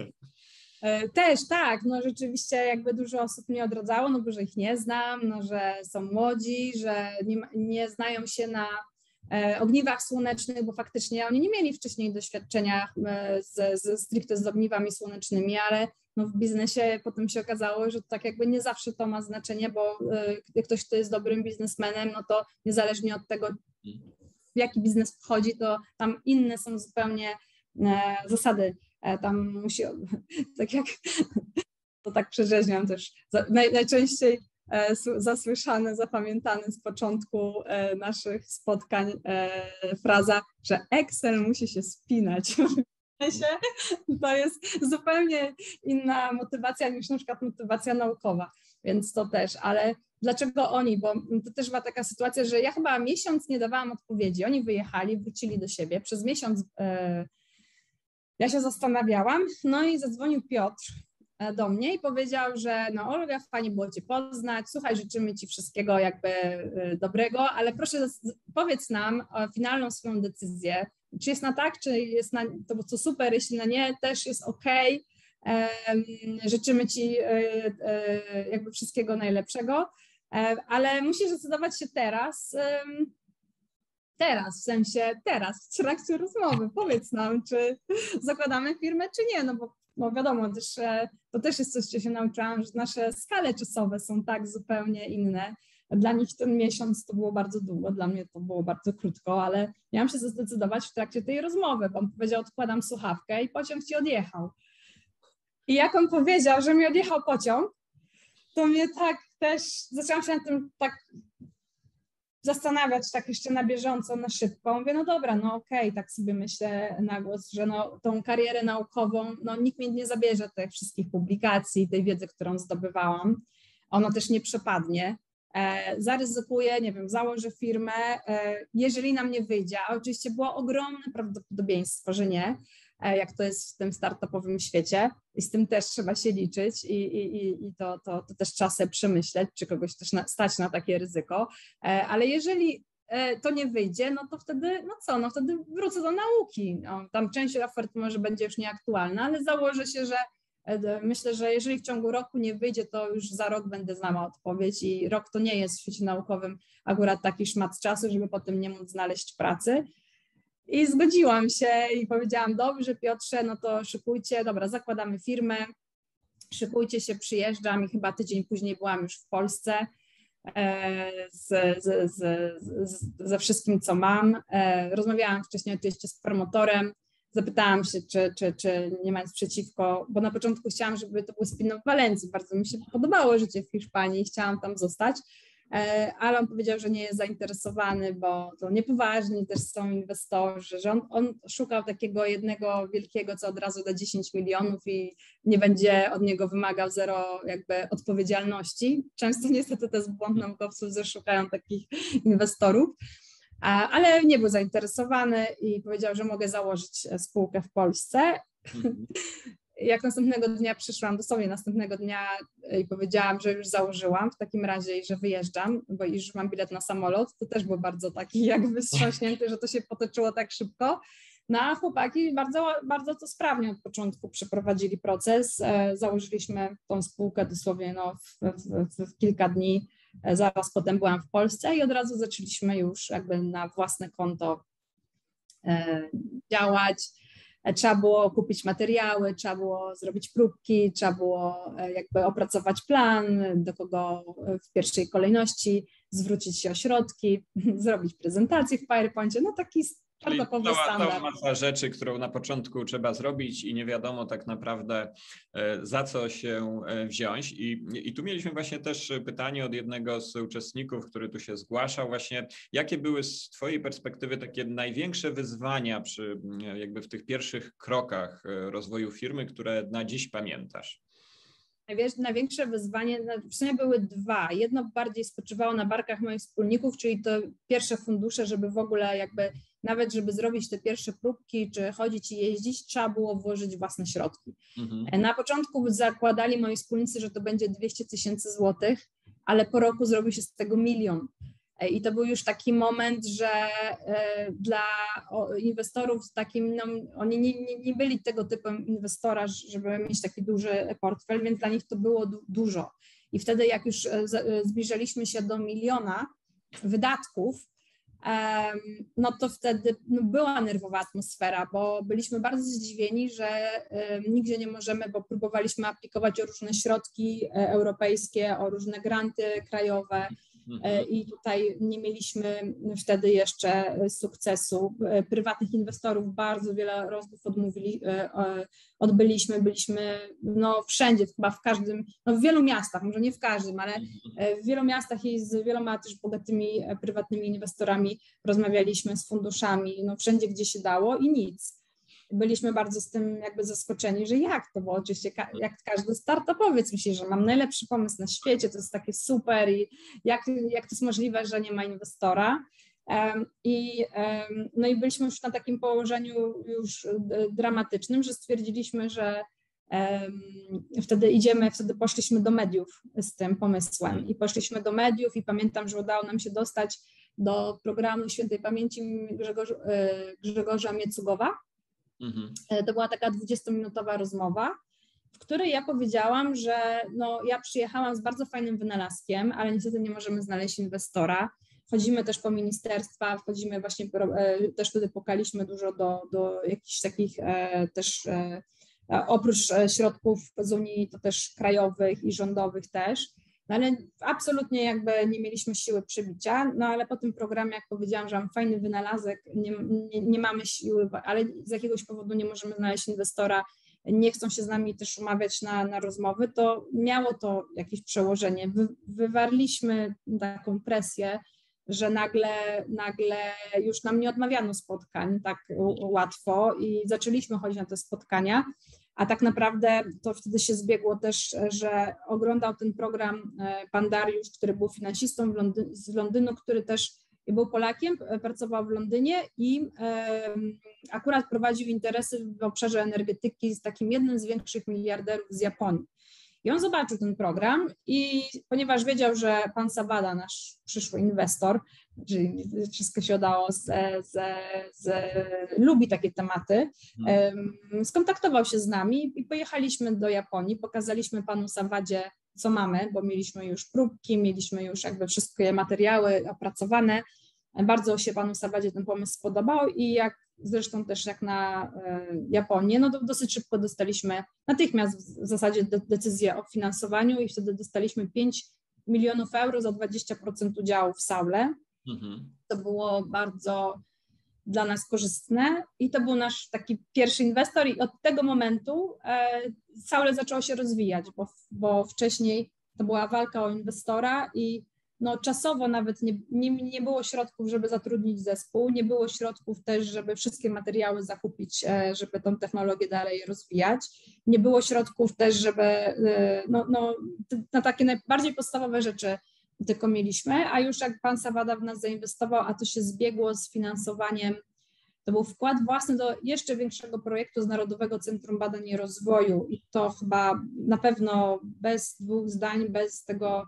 Też tak, no rzeczywiście jakby dużo osób mnie odradzało, no bo że ich nie znam, no że są młodzi, że nie, nie znają się na e, ogniwach słonecznych, bo faktycznie oni nie mieli wcześniej doświadczenia e, z, z, stricte z ogniwami słonecznymi, ale no w biznesie potem się okazało, że tak jakby nie zawsze to ma znaczenie, bo e, ktoś, kto jest dobrym biznesmenem, no to niezależnie od tego, w jaki biznes wchodzi, to tam inne są zupełnie e, zasady. Tam musi, tak jak, to tak przerzeźniam też, naj, najczęściej e, zasłyszane, zapamiętane z początku e, naszych spotkań e, fraza, że Excel musi się spinać. To jest zupełnie inna motywacja niż na przykład motywacja naukowa, więc to też, ale dlaczego oni, bo to też była taka sytuacja, że ja chyba miesiąc nie dawałam odpowiedzi, oni wyjechali, wrócili do siebie, przez miesiąc e, ja się zastanawiałam, no i zadzwonił Piotr do mnie i powiedział, że no Olga, fajnie było Cię poznać, słuchaj, życzymy Ci wszystkiego jakby dobrego, ale proszę powiedz nam finalną swoją decyzję, czy jest na tak, czy jest na, to, to super, jeśli na nie, też jest okej, Życzymy Ci jakby wszystkiego najlepszego, ale musisz zdecydować się teraz, teraz, w sensie teraz, w trakcie rozmowy. Powiedz nam, czy zakładamy firmę, czy nie, no bo no wiadomo, też, to też jest coś, co się nauczyłam, że nasze skale czasowe są tak zupełnie inne. Dla nich ten miesiąc to było bardzo długo, dla mnie to było bardzo krótko, ale miałam się zdecydować w trakcie tej rozmowy, bo on powiedział, odkładam słuchawkę i pociąg Ci odjechał. I jak on powiedział, że mi odjechał pociąg, to mnie tak też, zaczęłam się nad tym tak zastanawiać tak jeszcze na bieżąco, na szybko. Mówię, no dobra, no okej, okay, tak sobie myślę na głos, że no tą karierę naukową, no nikt mi nie zabierze tych wszystkich publikacji, tej wiedzy, którą zdobywałam. Ono też nie przepadnie. E, zaryzykuję, nie wiem, założę firmę, e, jeżeli nam nie wyjdzie, a oczywiście było ogromne prawdopodobieństwo, że nie, e, jak to jest w tym startupowym świecie i z tym też trzeba się liczyć i, i, i to, to, to też trzeba sobie przemyśleć, czy kogoś też na, stać na takie ryzyko, e, ale jeżeli e, to nie wyjdzie, no to wtedy, no co, no wtedy wrócę do nauki, no, tam część ofert może będzie już nieaktualna, ale założę się, że myślę, że jeżeli w ciągu roku nie wyjdzie, to już za rok będę znała odpowiedź i rok to nie jest w świecie naukowym akurat taki szmat czasu, żeby potem nie móc znaleźć pracy. I zgodziłam się i powiedziałam, dobrze Piotrze, no to szykujcie, dobra, zakładamy firmę, szykujcie się, przyjeżdżam i chyba tydzień później byłam już w Polsce z, z, z, z, ze wszystkim, co mam. Rozmawiałam wcześniej oczywiście z promotorem, zapytałam się, czy, czy, czy nie ma nic przeciwko, bo na początku chciałam, żeby to był spin-off w Walencji. Bardzo mi się podobało życie w Hiszpanii i chciałam tam zostać, ale on powiedział, że nie jest zainteresowany, bo to niepoważni też są inwestorzy, że on, on szukał takiego jednego wielkiego, co od razu da dziesięć milionów i nie będzie od niego wymagał zero jakby odpowiedzialności. Często niestety to jest błąd naukowców, że szukają takich inwestorów. Ale nie był zainteresowany i powiedział, że mogę założyć spółkę w Polsce. Jak następnego dnia przyszłam, dosłownie następnego dnia i powiedziałam, że już założyłam w takim razie i że wyjeżdżam, bo już mam bilet na samolot, to też był bardzo taki jakby wstrząśnięty, że to się potoczyło tak szybko. No a chłopaki bardzo, bardzo to sprawnie od początku przeprowadzili proces. Założyliśmy tą spółkę dosłownie no, w, w, w kilka dni. Zaraz potem byłam w Polsce i od razu zaczęliśmy już jakby na własne konto e, działać. Trzeba było kupić materiały, trzeba było zrobić próbki, trzeba było jakby opracować plan, do kogo w pierwszej kolejności zwrócić się o środki, zrobić prezentację w PowerPoincie, no taki startupowy standard. Cała masa rzeczy, którą na początku trzeba zrobić i nie wiadomo tak naprawdę za co się wziąć. I, i tu mieliśmy właśnie też pytanie od jednego z uczestników, który tu się zgłaszał właśnie, jakie były z twojej perspektywy takie największe wyzwania przy jakby w tych pierwszych krokach rozwoju firmy, które na dziś pamiętasz? Największe wyzwanie, w sumie były dwa. Jedno bardziej spoczywało na barkach moich wspólników, czyli to pierwsze fundusze, żeby w ogóle jakby, nawet żeby zrobić te pierwsze próbki, czy chodzić i jeździć, trzeba było włożyć własne środki. Mhm. Na początku zakładali moi wspólnicy, że to będzie dwieście tysięcy złotych, ale po roku zrobił się z tego milion. I to był już taki moment, że dla inwestorów takim, no, oni nie, nie, nie byli tego typu inwestora, żeby mieć taki duży portfel, więc dla nich to było du- dużo. I wtedy jak już zbliżaliśmy się do miliona wydatków, no to wtedy no, była nerwowa atmosfera, bo byliśmy bardzo zdziwieni, że nigdzie nie możemy, bo próbowaliśmy aplikować o różne środki europejskie, o różne granty krajowe, i tutaj nie mieliśmy wtedy jeszcze sukcesu. Prywatnych inwestorów bardzo wiele rozmów odmówili, odbyliśmy, byliśmy no wszędzie, chyba w każdym, no w wielu miastach, może nie w każdym, ale w wielu miastach i z wieloma też bogatymi prywatnymi inwestorami rozmawialiśmy, z funduszami, no wszędzie gdzie się dało i nic. Byliśmy bardzo z tym jakby zaskoczeni, że jak to, bo oczywiście ka- jak każdy startupowiec myśli, że mam najlepszy pomysł na świecie, to jest takie super i jak, jak to jest możliwe, że nie ma inwestora. Um, i, um, no i byliśmy już na takim położeniu już dramatycznym, że stwierdziliśmy, że um, wtedy idziemy, wtedy poszliśmy do mediów z tym pomysłem i poszliśmy do mediów i pamiętam, że udało nam się dostać do programu świętej pamięci Grzegorz, Grzegorza Miecugowa. Mhm. To była taka dwudziestominutowa rozmowa w której ja powiedziałam, że no, ja przyjechałam z bardzo fajnym wynalazkiem, ale niestety nie możemy znaleźć inwestora. Chodzimy też po ministerstwa, wchodzimy właśnie, też wtedy pukaliśmy dużo do, do jakichś takich też, oprócz środków z Unii, to też krajowych i rządowych też, no ale absolutnie jakby nie mieliśmy siły przebicia, no ale po tym programie, jak powiedziałam, że mam fajny wynalazek, nie, nie, nie mamy siły, ale z jakiegoś powodu nie możemy znaleźć inwestora, nie chcą się z nami też umawiać na, na rozmowy, to miało to jakieś przełożenie. Wy, wywarliśmy taką presję, że nagle, nagle już nam nie odmawiano spotkań tak łatwo i zaczęliśmy chodzić na te spotkania, a tak naprawdę to wtedy się zbiegło też, że oglądał ten program pan Dariusz, który był finansistą w Londy- z Londynu, który też był Polakiem, pracował w Londynie i e, akurat prowadził interesy w obszarze energetyki z takim jednym z większych miliarderów z Japonii. I on zobaczył ten program i ponieważ wiedział, że pan Sawada, nasz przyszły inwestor, czyli wszystko się udało, z, z, z, lubi takie tematy, hmm. skontaktował się z nami i pojechaliśmy do Japonii, pokazaliśmy panu Sawadzie, co mamy, bo mieliśmy już próbki, mieliśmy już jakby wszystkie materiały opracowane. Bardzo się panu Sawadzie ten pomysł spodobał i jak zresztą też jak na Japonię, no to dosyć szybko dostaliśmy natychmiast w zasadzie de- decyzję o finansowaniu i wtedy dostaliśmy pięć milionów euro za dwadzieścia procent udziału w Saule. Mhm. To było bardzo dla nas korzystne i to był nasz taki pierwszy inwestor i od tego momentu e, Saule zaczęło się rozwijać, bo, bo wcześniej to była walka o inwestora i no czasowo nawet nie, nie, nie było środków, żeby zatrudnić zespół, nie było środków też, żeby wszystkie materiały zakupić, żeby tą technologię dalej rozwijać, nie było środków też, żeby no, no, na takie najbardziej podstawowe rzeczy tylko mieliśmy, a już jak pan Sawada w nas zainwestował, a to się zbiegło z finansowaniem, to był wkład własny do jeszcze większego projektu z Narodowego Centrum Badań i Rozwoju i to chyba na pewno bez dwóch zdań, bez tego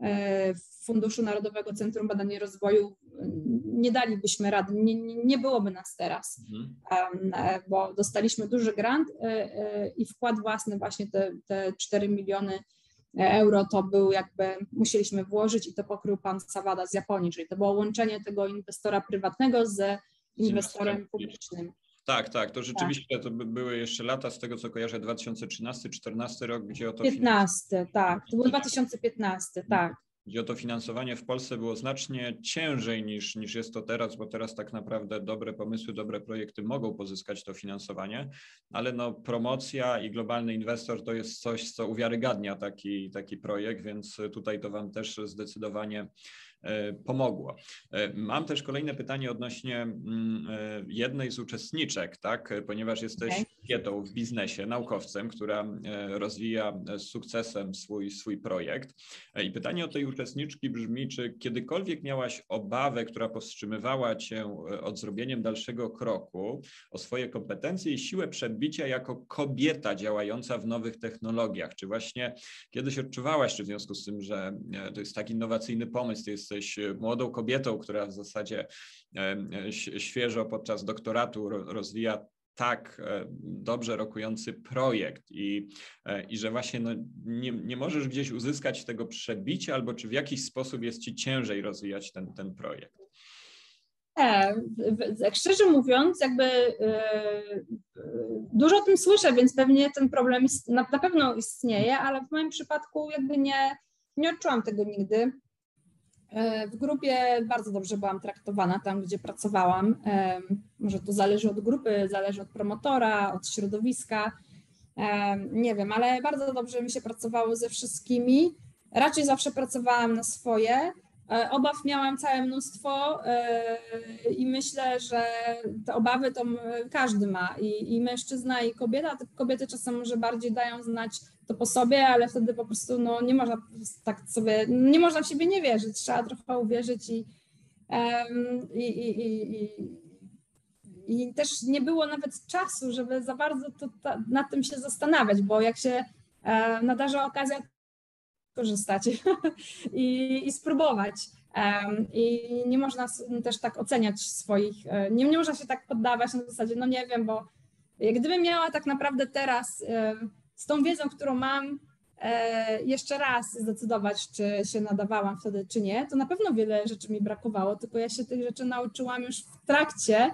Funduszu Narodowego Centrum Badań i Rozwoju nie dalibyśmy rady, nie, nie byłoby nas teraz, mhm. bo dostaliśmy duży grant i wkład własny właśnie te, te cztery miliony euro to był jakby, musieliśmy włożyć i to pokrył pan Sawada z Japonii, czyli to było łączenie tego inwestora prywatnego z inwestorem publicznym. Tak, tak, to rzeczywiście tak. To by były jeszcze lata, z tego co kojarzę, dwa tysiące trzynasty czternasty rok, gdzie o to piętnasty, tak, to był dwa tysiące piętnasty, tak. Gdzie o to finansowanie w Polsce było znacznie ciężej niż, niż jest to teraz, bo teraz tak naprawdę dobre pomysły, dobre projekty mogą pozyskać to finansowanie, ale no promocja i globalny inwestor to jest coś, co uwiarygadnia taki, taki projekt, więc tutaj to wam też zdecydowanie pomogło. Mam też kolejne pytanie odnośnie jednej z uczestniczek, tak, ponieważ jesteś kobietą w biznesie, naukowcem, która rozwija z sukcesem swój, swój projekt. I pytanie od tej uczestniczki brzmi, czy kiedykolwiek miałaś obawę, która powstrzymywała cię od zrobieniem dalszego kroku, o swoje kompetencje i siłę przebicia jako kobieta działająca w nowych technologiach? Czy właśnie kiedyś odczuwałaś, czy w związku z tym, że to jest tak innowacyjny pomysł, ty jesteś młodą kobietą, która w zasadzie świeżo podczas doktoratu rozwija tak dobrze rokujący projekt i, i że właśnie no nie, nie możesz gdzieś uzyskać tego przebicia, albo czy w jakiś sposób jest ci ciężej rozwijać ten, ten projekt? Nie, szczerze mówiąc, jakby yy, dużo o tym słyszę, więc pewnie ten problem ist, na, na pewno istnieje, ale w moim przypadku jakby nie, nie odczułam tego nigdy. W grupie bardzo dobrze byłam traktowana tam, gdzie pracowałam. Może to zależy od grupy, zależy od promotora, od środowiska. Nie wiem, ale bardzo dobrze mi się pracowało ze wszystkimi. Raczej zawsze pracowałam na swoje. Obaw miałam całe mnóstwo i myślę, że te obawy to każdy ma, i, i mężczyzna, i kobieta. Te kobiety czasem może bardziej dają znać to po sobie, ale wtedy po prostu no, nie można tak sobie, nie można w siebie nie wierzyć, trzeba trochę uwierzyć i, i, i, i, i, i też nie było nawet czasu, żeby za bardzo to, ta, nad tym się zastanawiać, bo jak się nadarza okazja, korzystać i, i spróbować. Um, I nie można też tak oceniać swoich, nie, nie można się tak poddawać na zasadzie, no nie wiem, bo gdybym miała tak naprawdę teraz um, z tą wiedzą, którą mam, jeszcze raz zdecydować, czy się nadawałam wtedy, czy nie, to na pewno wiele rzeczy mi brakowało, tylko ja się tych rzeczy nauczyłam już w trakcie,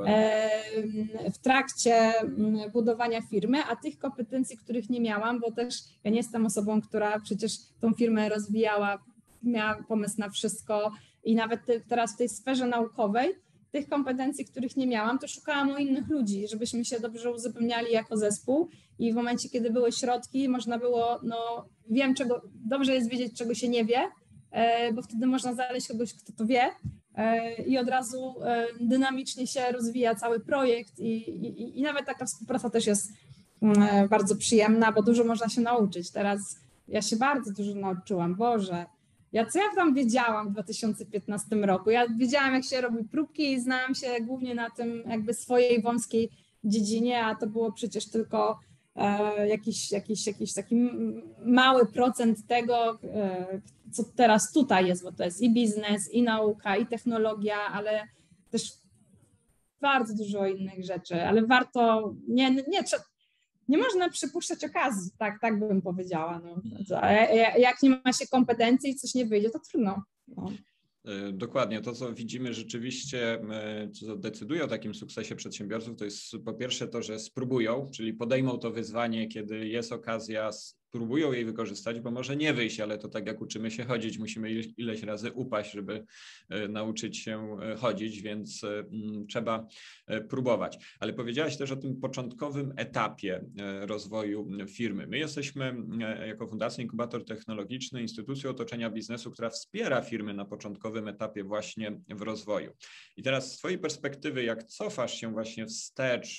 w trakcie budowania firmy, a tych kompetencji, których nie miałam, bo też ja nie jestem osobą, która przecież tą firmę rozwijała, miała pomysł na wszystko i nawet teraz w tej sferze naukowej, tych kompetencji, których nie miałam, to szukałam u innych ludzi, żebyśmy się dobrze uzupełniali jako zespół i w momencie, kiedy były środki, można było, no wiem, czego, dobrze jest wiedzieć, czego się nie wie, bo wtedy można znaleźć kogoś, kto to wie i od razu dynamicznie się rozwija cały projekt i, i, i nawet taka współpraca też jest bardzo przyjemna, bo dużo można się nauczyć. Teraz ja się bardzo dużo nauczyłam, Boże. Ja co ja tam wiedziałam w dwa tysiące piętnastym roku? Ja wiedziałam, jak się robi próbki i znałam się głównie na tym jakby swojej wąskiej dziedzinie, a to było przecież tylko e, jakiś, jakiś, jakiś taki mały procent tego, e, co teraz tutaj jest, bo to jest i biznes, i nauka, i technologia, ale też bardzo dużo innych rzeczy, ale warto, nie, nie, nie można przypuszczać okazji, tak, tak bym powiedziała. No. Jak nie ma się kompetencji i coś nie wyjdzie, to trudno. No. Dokładnie. To, co widzimy rzeczywiście, co decyduje o takim sukcesie przedsiębiorców, to jest po pierwsze to, że spróbują, czyli podejmą to wyzwanie, kiedy jest okazja, spróbują jej wykorzystać, bo może nie wyjść, ale to tak jak uczymy się chodzić, musimy ileś razy upaść, żeby nauczyć się chodzić, więc trzeba próbować. Ale powiedziałaś też o tym początkowym etapie rozwoju firmy. My jesteśmy jako Fundacja Inkubator Technologiczny instytucją otoczenia biznesu, która wspiera firmy na początkowym etapie właśnie w rozwoju. I teraz z twojej perspektywy, jak cofasz się właśnie wstecz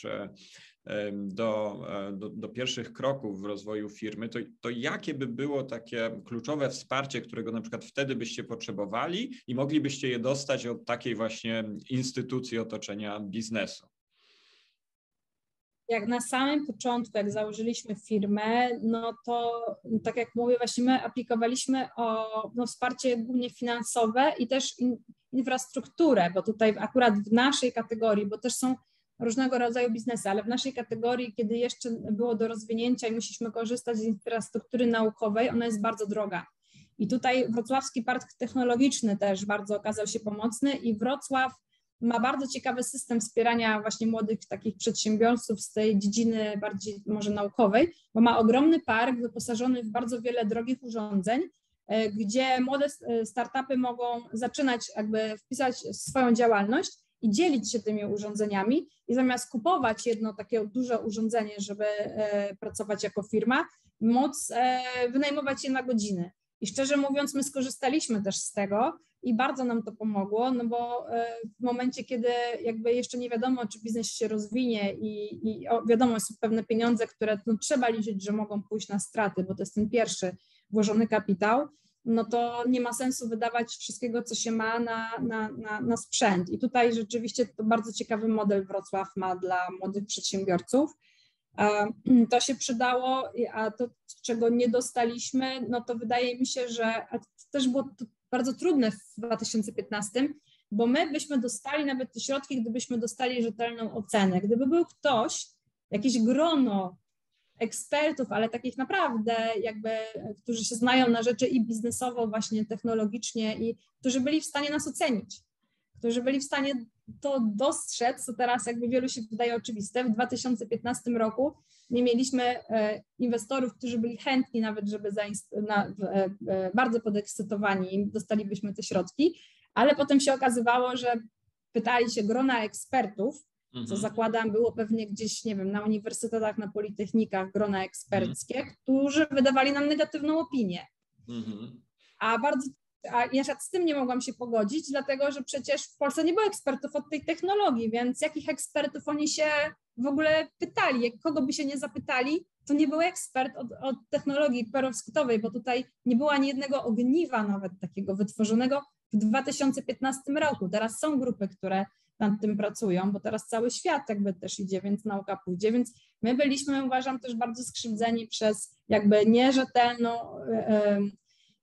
Do, do, do pierwszych kroków w rozwoju firmy, to, to jakie by było takie kluczowe wsparcie, którego na przykład wtedy byście potrzebowali i moglibyście je dostać od takiej właśnie instytucji otoczenia biznesu? Jak na samym początku, jak założyliśmy firmę, no to tak jak mówię, właśnie my aplikowaliśmy o no, wsparcie głównie finansowe i też in, infrastrukturę, bo tutaj akurat w naszej kategorii, bo też są różnego rodzaju biznesy, ale w naszej kategorii, kiedy jeszcze było do rozwinięcia i musieliśmy korzystać z infrastruktury naukowej, ona jest bardzo droga. I tutaj Wrocławski Park Technologiczny też bardzo okazał się pomocny i Wrocław ma bardzo ciekawy system wspierania właśnie młodych takich przedsiębiorców z tej dziedziny bardziej może naukowej, bo ma ogromny park wyposażony w bardzo wiele drogich urządzeń, gdzie młode startupy mogą zaczynać jakby wpisać swoją działalność i dzielić się tymi urządzeniami i zamiast kupować jedno takie duże urządzenie, żeby e, pracować jako firma, móc e, wynajmować je na godziny. I szczerze mówiąc, my skorzystaliśmy też z tego i bardzo nam to pomogło, no bo e, w momencie, kiedy jakby jeszcze nie wiadomo, czy biznes się rozwinie i, i o, wiadomo, są pewne pieniądze, które no, trzeba liczyć, że mogą pójść na straty, bo to jest ten pierwszy włożony kapitał, no to nie ma sensu wydawać wszystkiego, co się ma na, na, na, na sprzęt. I tutaj rzeczywiście to bardzo ciekawy model Wrocław ma dla młodych przedsiębiorców. To się przydało, a to, czego nie dostaliśmy, no to wydaje mi się, że to też było to bardzo trudne w dwa tysiące piętnastym, bo my byśmy dostali nawet te środki, gdybyśmy dostali rzetelną ocenę. Gdyby był ktoś, jakieś grono ekspertów, ale takich naprawdę jakby, którzy się znają na rzeczy i biznesowo, właśnie technologicznie i którzy byli w stanie nas ocenić, którzy byli w stanie to dostrzec, co teraz jakby wielu się wydaje oczywiste. W dwa tysiące piętnastym roku nie mieliśmy inwestorów, którzy byli chętni nawet, żeby zainst- na, bardzo podekscytowani, dostalibyśmy te środki, ale potem się okazywało, że pytali się grona ekspertów, co zakładam było pewnie gdzieś, nie wiem, na uniwersytetach, na politechnikach, grona eksperckie, mm. którzy wydawali nam negatywną opinię. Mm-hmm. A bardzo, a ja z tym nie mogłam się pogodzić, dlatego że przecież w Polsce nie było ekspertów od tej technologii, więc jakich ekspertów oni się w ogóle pytali? Jak kogo by się nie zapytali, to nie był ekspert od, od technologii perovskitowej, bo tutaj nie było ani jednego ogniwa nawet takiego wytworzonego w dwa tysiące piętnastym roku. Teraz są grupy, które nad tym pracują, bo teraz cały świat jakby też idzie, więc nauka pójdzie, więc my byliśmy, uważam, też bardzo skrzywdzeni przez jakby nierzetelną,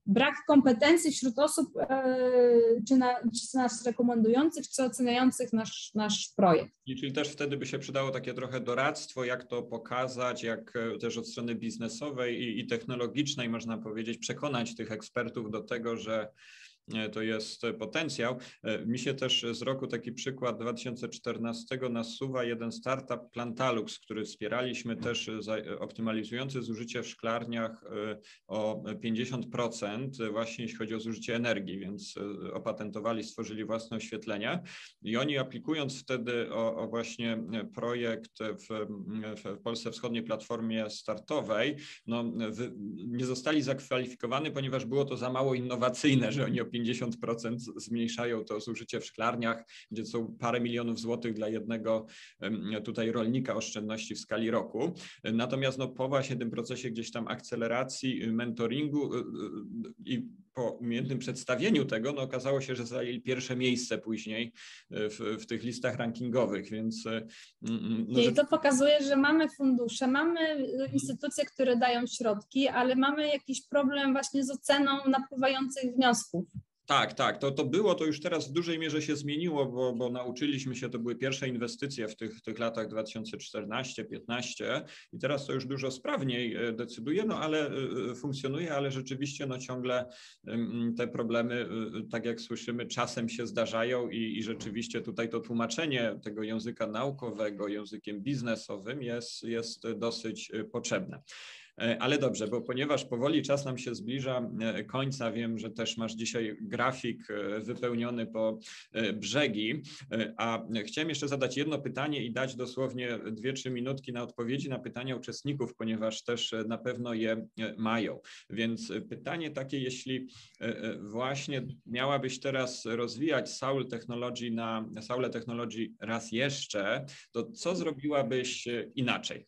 brak kompetencji wśród osób, czy, na, czy nas rekomendujących, czy oceniających nasz, nasz projekt. I czyli też wtedy by się przydało takie trochę doradztwo, jak to pokazać, jak też od strony biznesowej i, i technologicznej, można powiedzieć, przekonać tych ekspertów do tego, że to jest potencjał. Mi się też z roku taki przykład dwa tysiące czternastego nasuwa jeden startup Plantalux, który wspieraliśmy też optymalizujący zużycie w szklarniach o pięćdziesiąt procent właśnie jeśli chodzi o zużycie energii, więc opatentowali, stworzyli własne oświetlenia i oni aplikując wtedy o, o właśnie projekt w, w Polsce Wschodniej Platformie Startowej, no, w, nie zostali zakwalifikowani, ponieważ było to za mało innowacyjne, że oni o pięćdziesiąt procent zmniejszają to zużycie w szklarniach, gdzie są parę milionów złotych dla jednego tutaj rolnika oszczędności w skali roku. Natomiast no, po właśnie tym procesie gdzieś tam akceleracji, mentoringu i po umiejętnym przedstawieniu tego, no, okazało się, że zajęli pierwsze miejsce później w, w tych listach rankingowych, więc... No, I to pokazuje, że mamy fundusze, mamy instytucje, które dają środki, ale mamy jakiś problem właśnie z oceną napływających wniosków. Tak, tak, to, to było, to już teraz w dużej mierze się zmieniło, bo, bo nauczyliśmy się, to były pierwsze inwestycje w tych, tych latach dwa tysiące czternastym piętnastym i teraz to już dużo sprawniej decyduje, no ale funkcjonuje, ale rzeczywiście no ciągle te problemy, tak jak słyszymy, czasem się zdarzają i, i rzeczywiście tutaj to tłumaczenie tego języka naukowego językiem biznesowym jest, jest dosyć potrzebne. Ale dobrze, bo ponieważ powoli czas nam się zbliża końca, wiem, że też masz dzisiaj grafik wypełniony po brzegi, a chciałem jeszcze zadać jedno pytanie i dać dosłownie dwie, trzy minutki na odpowiedzi na pytania uczestników, ponieważ też na pewno je mają. Więc pytanie takie, jeśli właśnie miałabyś teraz rozwijać Saul Technology na Saule Technology raz jeszcze, to co zrobiłabyś inaczej?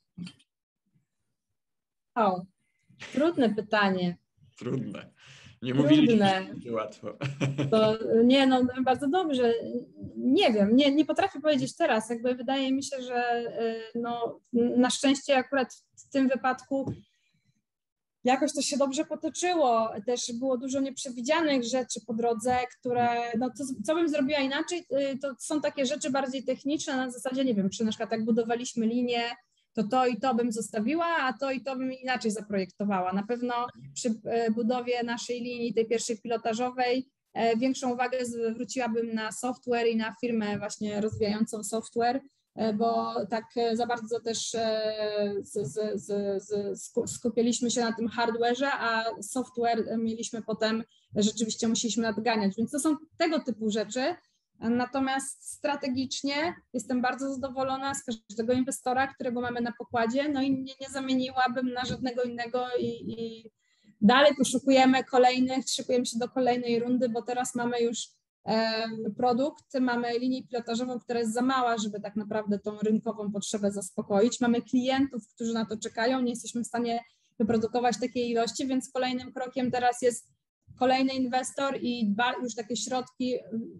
O, trudne pytanie. Trudne. Nie mówiliśmy, Trudne. że będzie łatwo. To nie, no bardzo dobrze. Nie wiem, nie, nie potrafię powiedzieć teraz. Jakby wydaje mi się, że no, na szczęście akurat w tym wypadku jakoś to się dobrze potoczyło. Też było dużo nieprzewidzianych rzeczy po drodze, które, no to, co bym zrobiła inaczej, to są takie rzeczy bardziej techniczne, na zasadzie, nie wiem, czy na przykład jak budowaliśmy linię, to to i to bym zostawiła, a to i to bym inaczej zaprojektowała. Na pewno przy budowie naszej linii, tej pierwszej pilotażowej, większą uwagę zwróciłabym na software i na firmę właśnie rozwijającą software, bo tak za bardzo też z, z, z, z skupiliśmy się na tym hardware'ze, a software mieliśmy potem, rzeczywiście musieliśmy nadganiać, więc to są tego typu rzeczy. Natomiast strategicznie jestem bardzo zadowolona z każdego inwestora, którego mamy na pokładzie, no i nie, nie zamieniłabym na żadnego innego i, i dalej poszukujemy kolejnych, szykujemy się do kolejnej rundy, bo teraz mamy już e, produkt, mamy linię pilotażową, która jest za mała, żeby tak naprawdę tą rynkową potrzebę zaspokoić. Mamy klientów, którzy na to czekają, nie jesteśmy w stanie wyprodukować takiej ilości, więc kolejnym krokiem teraz jest kolejny inwestor i dba już takie środki,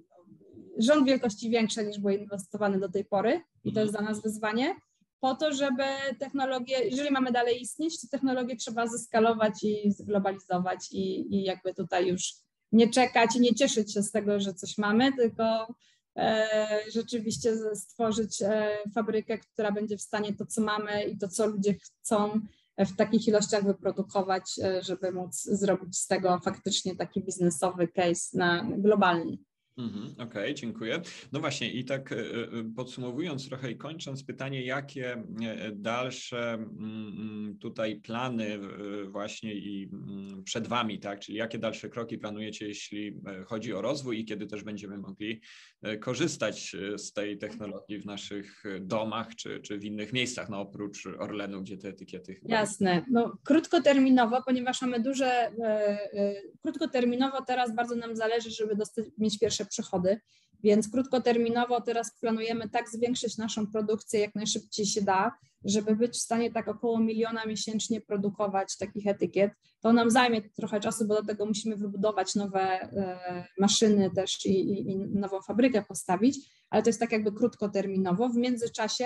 rząd wielkości większe niż były inwestowane do tej pory i to jest dla nas wyzwanie, po to, żeby technologię, jeżeli mamy dalej istnieć, to technologię trzeba zeskalować i zglobalizować i, i jakby tutaj już nie czekać i nie cieszyć się z tego, że coś mamy, tylko e, rzeczywiście stworzyć e, fabrykę, która będzie w stanie to, co mamy i to, co ludzie chcą w takich ilościach wyprodukować, e, żeby móc zrobić z tego faktycznie taki biznesowy case na globalny. Mhm, okej, okay, dziękuję. No właśnie i tak podsumowując trochę i kończąc pytanie, jakie dalsze tutaj plany właśnie i przed Wami, tak, czyli jakie dalsze kroki planujecie, jeśli chodzi o rozwój i kiedy też będziemy mogli korzystać z tej technologii w naszych domach czy, czy w innych miejscach, no oprócz Orlenu, gdzie te etykiety chyba... Jasne, no krótkoterminowo, ponieważ mamy duże, e, e, krótkoterminowo teraz bardzo nam zależy, żeby dostać, mieć pierwsze przychody, więc krótkoterminowo teraz planujemy tak zwiększyć naszą produkcję, jak najszybciej się da, żeby być w stanie tak około miliona miesięcznie produkować takich etykiet. To nam zajmie trochę czasu, bo do tego musimy wybudować nowe e, maszyny też i, i, i nową fabrykę postawić, ale to jest tak jakby krótkoterminowo. W międzyczasie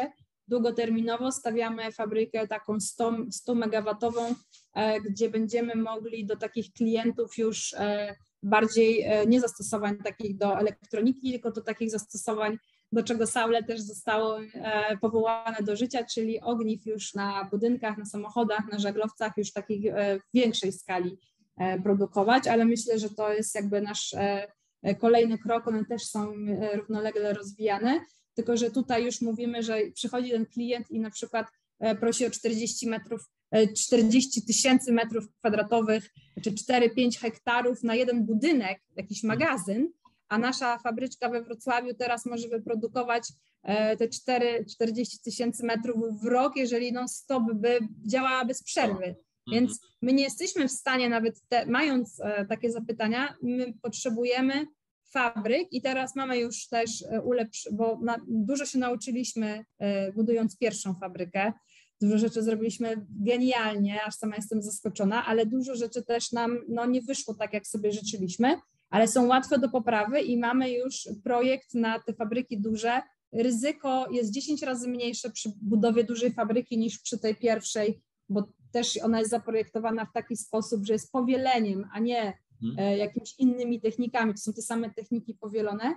długoterminowo stawiamy fabrykę taką sto megawatową, gdzie będziemy mogli do takich klientów już bardziej nie zastosowań takich do elektroniki, tylko do takich zastosowań, do czego Saule też zostało powołane do życia, czyli ogniw już na budynkach, na samochodach, na żaglowcach, już takich w większej skali produkować, ale myślę, że to jest jakby nasz kolejny krok, one też są równolegle rozwijane, tylko że tutaj już mówimy, że przychodzi ten klient i na przykład prosi o czterdzieści metrów, czterdzieści tysięcy metrów kwadratowych, czy cztery pięć hektarów na jeden budynek, jakiś magazyn, a nasza fabryczka we Wrocławiu teraz może wyprodukować te czterdzieści tysięcy metrów w rok, jeżeli non-stop by działała bez przerwy. Więc my nie jesteśmy w stanie nawet, te, mając takie zapytania, my potrzebujemy fabryk i teraz mamy już też ulepsz, bo na, dużo się nauczyliśmy budując pierwszą fabrykę, dużo rzeczy zrobiliśmy genialnie, aż sama jestem zaskoczona, ale dużo rzeczy też nam no, nie wyszło tak, jak sobie życzyliśmy, ale są łatwe do poprawy i mamy już projekt na te fabryki duże. Ryzyko jest dziesięć razy mniejsze przy budowie dużej fabryki niż przy tej pierwszej, bo też ona jest zaprojektowana w taki sposób, że jest powieleniem, a nie hmm. jakimiś innymi technikami. To są te same techniki powielone,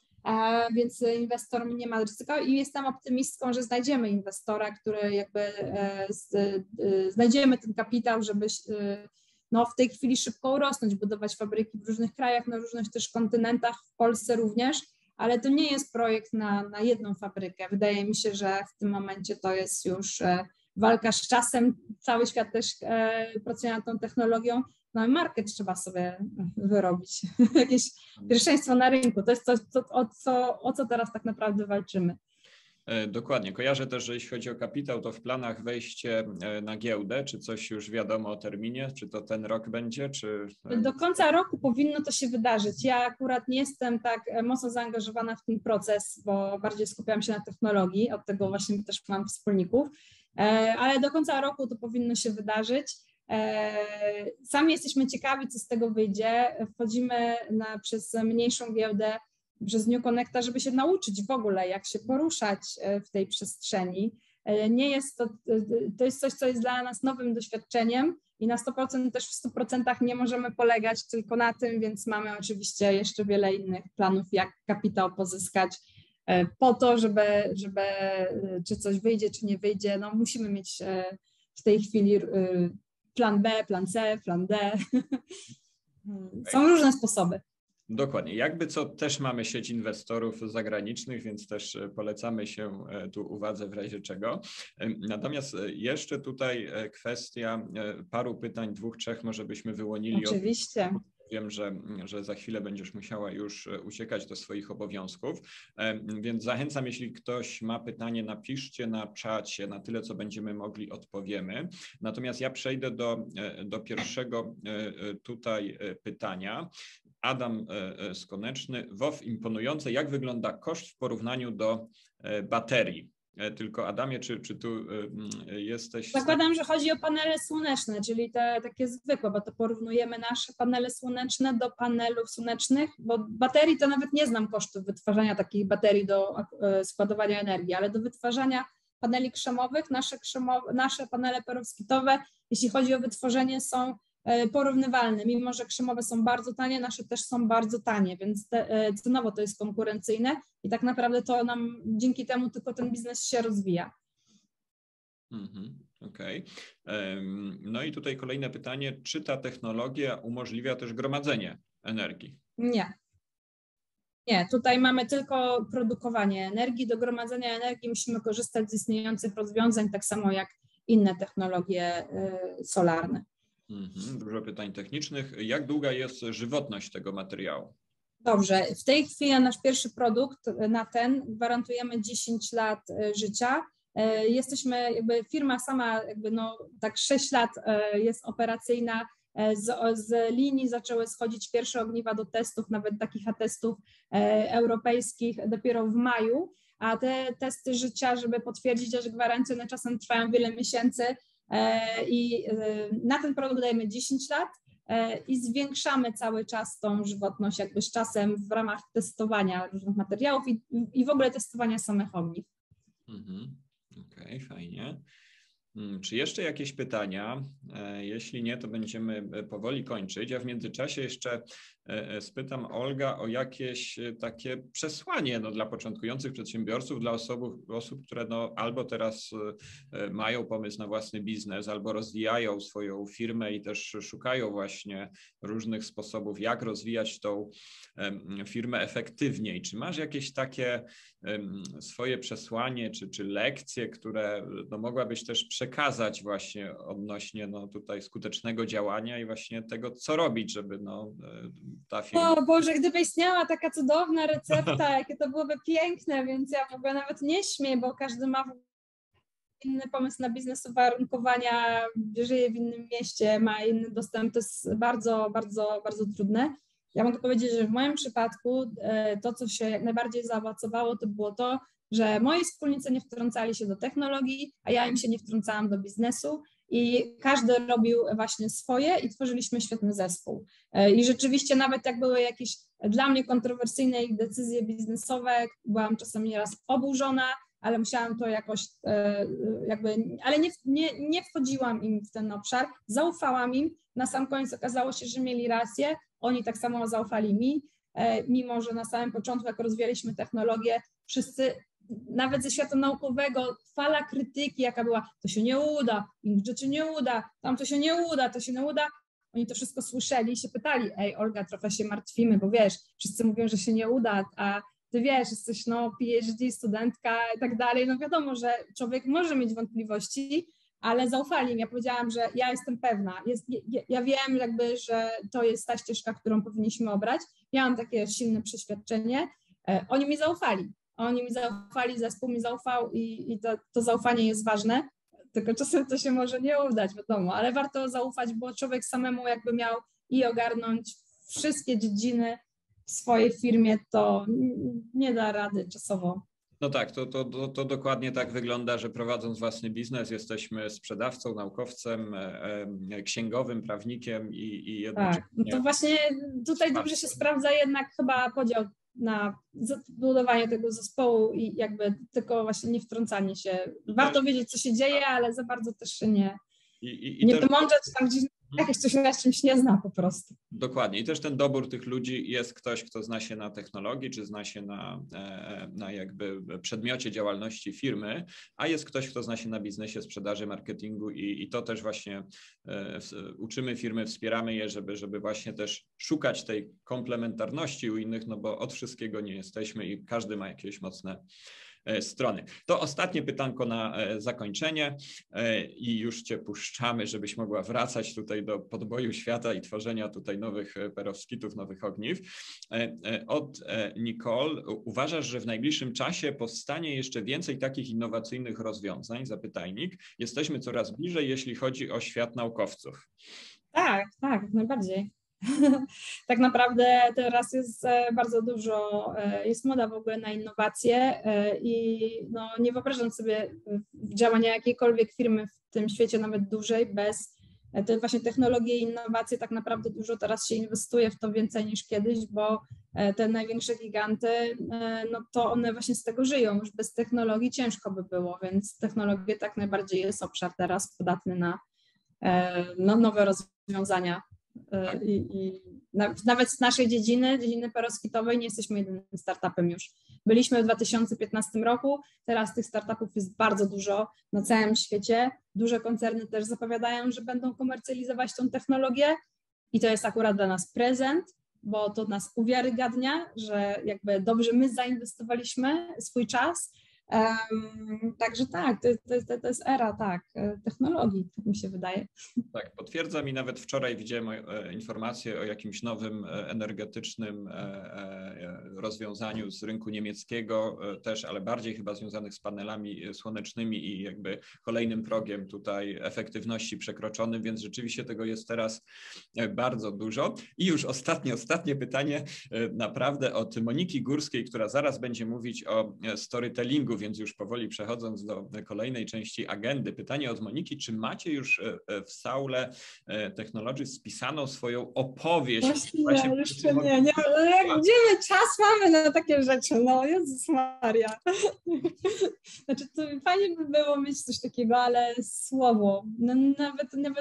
a więc inwestor nie ma ryzyka i jestem optymistką, że znajdziemy inwestora, który jakby e, z, e, znajdziemy ten kapitał, żeby e, no, w tej chwili szybko urosnąć, budować fabryki w różnych krajach, na różnych też kontynentach, w Polsce również, ale to nie jest projekt na, na jedną fabrykę. Wydaje mi się, że w tym momencie to jest już e, walka z czasem, cały świat też e, pracuje nad tą technologią, no i market trzeba sobie wyrobić, jakieś pierwszeństwo na rynku, to jest to, to, o, co, o co teraz tak naprawdę walczymy. Dokładnie. Kojarzę też, że jeśli chodzi o kapitał, to w planach wejście na giełdę, czy coś już wiadomo o terminie, czy to ten rok będzie, czy... Do końca roku powinno to się wydarzyć. Ja akurat nie jestem tak mocno zaangażowana w ten proces, bo bardziej skupiam się na technologii, od tego właśnie też mam wspólników, ale do końca roku to powinno się wydarzyć. Sami jesteśmy ciekawi, co z tego wyjdzie. Wchodzimy na, przez mniejszą giełdę, przez New Connecta, żeby się nauczyć w ogóle, jak się poruszać w tej przestrzeni. Nie jest to, to jest coś, co jest dla nas nowym doświadczeniem i na sto procent też w stu procentach nie możemy polegać tylko na tym, więc mamy oczywiście jeszcze wiele innych planów, jak kapitał pozyskać po to, żeby, żeby czy coś wyjdzie, czy nie wyjdzie, no musimy mieć w tej chwili plan B, plan C, plan D. Są różne sposoby. Dokładnie. Jakby co, też mamy sieć inwestorów zagranicznych, więc też polecamy się tu uwadze w razie czego. Natomiast jeszcze tutaj kwestia paru pytań, dwóch, trzech może byśmy wyłonili. Oczywiście. Od... Wiem, że, że za chwilę będziesz musiała już uciekać do swoich obowiązków, więc zachęcam, jeśli ktoś ma pytanie, napiszcie na czacie, na tyle, co będziemy mogli, odpowiemy. Natomiast ja przejdę do, do pierwszego tutaj pytania. Adam Skoneczny, W O W imponujące, jak wygląda koszt w porównaniu do baterii? Tylko Adamie, czy, czy tu jesteś... Zakładam, że chodzi o panele słoneczne, czyli te takie zwykłe, bo to porównujemy nasze panele słoneczne do panelów słonecznych, bo baterii to nawet nie znam kosztów wytwarzania takich baterii do składowania energii, ale do wytwarzania paneli krzemowych, nasze, krzemowe, nasze panele perowskitowe, jeśli chodzi o wytworzenie, są porównywalne, mimo że krzemowe są bardzo tanie, nasze też są bardzo tanie, więc te, cenowo to jest konkurencyjne i tak naprawdę to nam dzięki temu tylko ten biznes się rozwija. Mm-hmm, okej. Okay. No i tutaj kolejne pytanie, czy ta technologia umożliwia też gromadzenie energii? Nie. Nie, tutaj mamy tylko produkowanie energii. Do gromadzenia energii musimy korzystać z istniejących rozwiązań, tak samo jak inne technologie solarne. Mhm, dużo pytań technicznych. Jak długa jest żywotność tego materiału? Dobrze, w tej chwili na nasz pierwszy produkt, na ten gwarantujemy dziesięć lat życia. Jesteśmy, jakby firma sama jakby no tak sześć lat jest operacyjna. Z, z linii zaczęły schodzić pierwsze ogniwa do testów, nawet takich testów europejskich dopiero w maju, a te testy życia, żeby potwierdzić też gwarancję, one czasem trwają wiele miesięcy. I na ten produkt dajemy dziesięć lat i zwiększamy cały czas tą żywotność jakby z czasem w ramach testowania różnych materiałów i, i w ogóle testowania samych ogniw. Mhm. Okej, okay, fajnie. Czy jeszcze jakieś pytania? Jeśli nie, to będziemy powoli kończyć. Ja w międzyczasie jeszcze spytam Olga o jakieś takie przesłanie no, dla początkujących przedsiębiorców, dla osób, osób które no, albo teraz mają pomysł na własny biznes, albo rozwijają swoją firmę i też szukają właśnie różnych sposobów, jak rozwijać tą firmę efektywniej. Czy masz jakieś takie swoje przesłanie, czy, czy lekcje, które no, mogłabyś też przekazać właśnie odnośnie no, tutaj skutecznego działania i właśnie tego, co robić, żeby no, ta firma... O Boże, gdyby istniała taka cudowna recepta, jakie to byłoby piękne, więc ja w ogóle nawet nie śmieję, bo każdy ma inny pomysł na biznes, uwarunkowania, żyje w innym mieście, ma inny dostęp, to jest bardzo, bardzo, bardzo trudne. Ja mogę powiedzieć, że w moim przypadku to, co się jak najbardziej zaowocowało, to było to, że moi wspólnicy nie wtrącali się do technologii, a ja im się nie wtrącałam do biznesu i każdy robił właśnie swoje i tworzyliśmy świetny zespół. I rzeczywiście nawet jak były jakieś dla mnie kontrowersyjne decyzje biznesowe, byłam czasem nieraz oburzona, ale musiałam to jakoś jakby, ale nie, nie, nie wchodziłam im w ten obszar, zaufałam im, na sam koniec okazało się, że mieli rację, oni tak samo zaufali mi, mimo że na samym początku, jak rozwijaliśmy technologię, wszyscy, nawet ze świata naukowego, fala krytyki, jaka była, to się nie uda, im rzeczy nie uda, tam to się nie uda, to się nie uda, oni to wszystko słyszeli i się pytali, ej Olga, trochę się martwimy, bo wiesz, wszyscy mówią, że się nie uda, a ty wiesz, jesteś no P H D, studentka i tak dalej, no wiadomo, że człowiek może mieć wątpliwości, ale zaufali mi. Ja powiedziałam, że ja jestem pewna, jest, ja, ja wiem jakby, że to jest ta ścieżka, którą powinniśmy obrać. Miałam takie silne przeświadczenie. E, oni mi zaufali. Oni mi zaufali, zespół mi zaufał i, i to, to zaufanie jest ważne. Tylko czasem to się może nie udać, wiadomo, ale warto zaufać, bo człowiek samemu jakby miał i ogarnąć wszystkie dziedziny w swojej firmie, to nie da rady czasowo. No tak, to, to, to, to dokładnie tak wygląda, że prowadząc własny biznes jesteśmy sprzedawcą, naukowcem, e, księgowym, prawnikiem i, i jednocześnie... Tak, no to właśnie tutaj dobrze się sprawdza jednak chyba podział na budowanie tego zespołu i jakby tylko właśnie nie wtrącanie się. Warto wiedzieć, co się dzieje, ale za bardzo też się nie, I, i, i nie też... wymądrzać tam gdzieś, jak coś na czymś nie zna po prostu. Dokładnie. I też ten dobór tych ludzi jest ktoś, kto zna się na technologii, czy zna się na, na jakby przedmiocie działalności firmy, a jest ktoś, kto zna się na biznesie, sprzedaży, marketingu i, i to też właśnie e, uczymy firmy, wspieramy je, żeby, żeby właśnie też szukać tej komplementarności u innych, no bo od wszystkiego nie jesteśmy i każdy ma jakieś mocne strony. To ostatnie pytanko na zakończenie i już Cię puszczamy, żebyś mogła wracać tutaj do podboju świata i tworzenia tutaj nowych perovskitów, nowych ogniw. Od Nicole, uważasz, że w najbliższym czasie powstanie jeszcze więcej takich innowacyjnych rozwiązań, zapytajnik. Jesteśmy coraz bliżej, jeśli chodzi o świat naukowców. Tak, tak, jak najbardziej. Tak naprawdę teraz jest bardzo dużo, jest moda w ogóle na innowacje i no, nie wyobrażam sobie działania jakiejkolwiek firmy w tym świecie, nawet dużej, bez te właśnie technologie i innowacje. Tak naprawdę dużo teraz się inwestuje w to więcej niż kiedyś, bo te największe giganty, no to one właśnie z tego żyją. Już bez technologii ciężko by było, więc technologie tak najbardziej jest obszar teraz podatny na no, nowe rozwiązania. I, i nawet z naszej dziedziny, dziedziny perovskitowej, nie jesteśmy jedynym startupem już. Byliśmy w dwa tysiące piętnastym roku, teraz tych startupów jest bardzo dużo na całym świecie. Duże koncerny też zapowiadają, że będą komercjalizować tą technologię i to jest akurat dla nas prezent, bo to nas uwiarygadnia, że jakby dobrze my zainwestowaliśmy swój czas. Um, także tak, to, to, to jest era tak, technologii, tak mi się wydaje. Tak, potwierdzam i nawet wczoraj widziałem e, informację o jakimś nowym e, energetycznym e, e, rozwiązaniu z rynku niemieckiego e, też, ale bardziej chyba związanych z panelami słonecznymi i jakby kolejnym progiem tutaj efektywności przekroczonym, więc rzeczywiście tego jest teraz bardzo dużo. I już ostatnie, ostatnie pytanie e, naprawdę od Moniki Górskiej, która zaraz będzie mówić o storytellingu marketingu, więc już powoli przechodząc do kolejnej części agendy. Pytanie od Moniki, czy macie już w Saule Technologies spisaną swoją opowieść? Właśnie, Właśnie jeszcze nie, nie. Gdzie my czas mamy na takie rzeczy? No Jezus Maria. Znaczy, to fajnie by było mieć coś takiego, ale słowo. No, nawet, nawet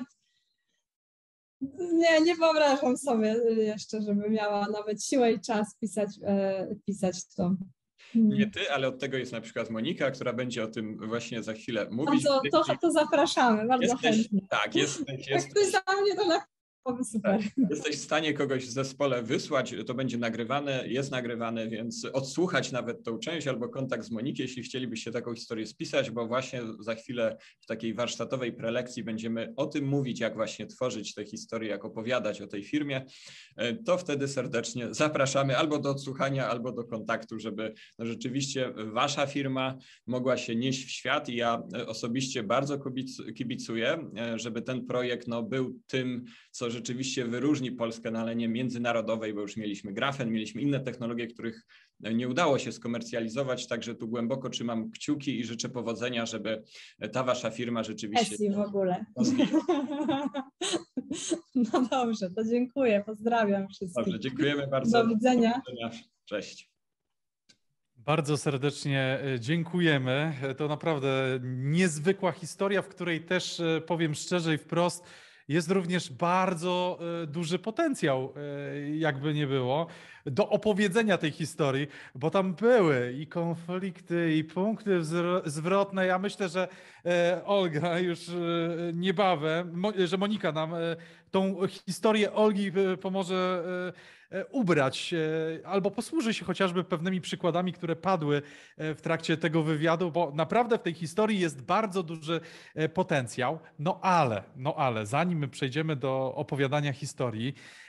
nie, nie wyobrażam sobie jeszcze, żeby miała nawet siłę i czas pisać, e, pisać to. Nie ty, ale od tego jest na przykład Monika, która będzie o tym właśnie za chwilę mówić. To, to, to zapraszamy, bardzo jesteś, chętnie. Tak, jesteś. Jak ktoś za mnie, to na super. Tak, jesteś w stanie kogoś w zespole wysłać, to będzie nagrywane, jest nagrywane, więc odsłuchać nawet tą część albo kontakt z Moniką, jeśli chcielibyście taką historię spisać, bo właśnie za chwilę w takiej warsztatowej prelekcji będziemy o tym mówić, jak właśnie tworzyć te historie, jak opowiadać o tej firmie, to wtedy serdecznie zapraszamy albo do odsłuchania, albo do kontaktu, żeby no rzeczywiście wasza firma mogła się nieść w świat i ja osobiście bardzo kibicuję, żeby ten projekt no, był tym, co rzeczywiście wyróżni Polskę na arenie międzynarodowej, bo już mieliśmy grafen, mieliśmy inne technologie, których nie udało się skomercjalizować, także tu głęboko trzymam kciuki i życzę powodzenia, żeby ta wasza firma rzeczywiście... Esi w ogóle. No dobrze, to dziękuję, pozdrawiam wszystkich. Dobrze, dziękujemy bardzo. Do widzenia. Cześć. Bardzo serdecznie dziękujemy. To naprawdę niezwykła historia, w której też, powiem szczerze i wprost, jest również bardzo duży potencjał, jakby nie było, do opowiedzenia tej historii, bo tam były i konflikty, i punkty zwrotne. Ja myślę, że Olga już niebawem, że Monika nam tą historię Olgi pomoże ubrać albo posłuży się chociażby pewnymi przykładami, które padły w trakcie tego wywiadu, bo naprawdę w tej historii jest bardzo duży potencjał. No ale, no ale zanim my przejdziemy do opowiadania historii,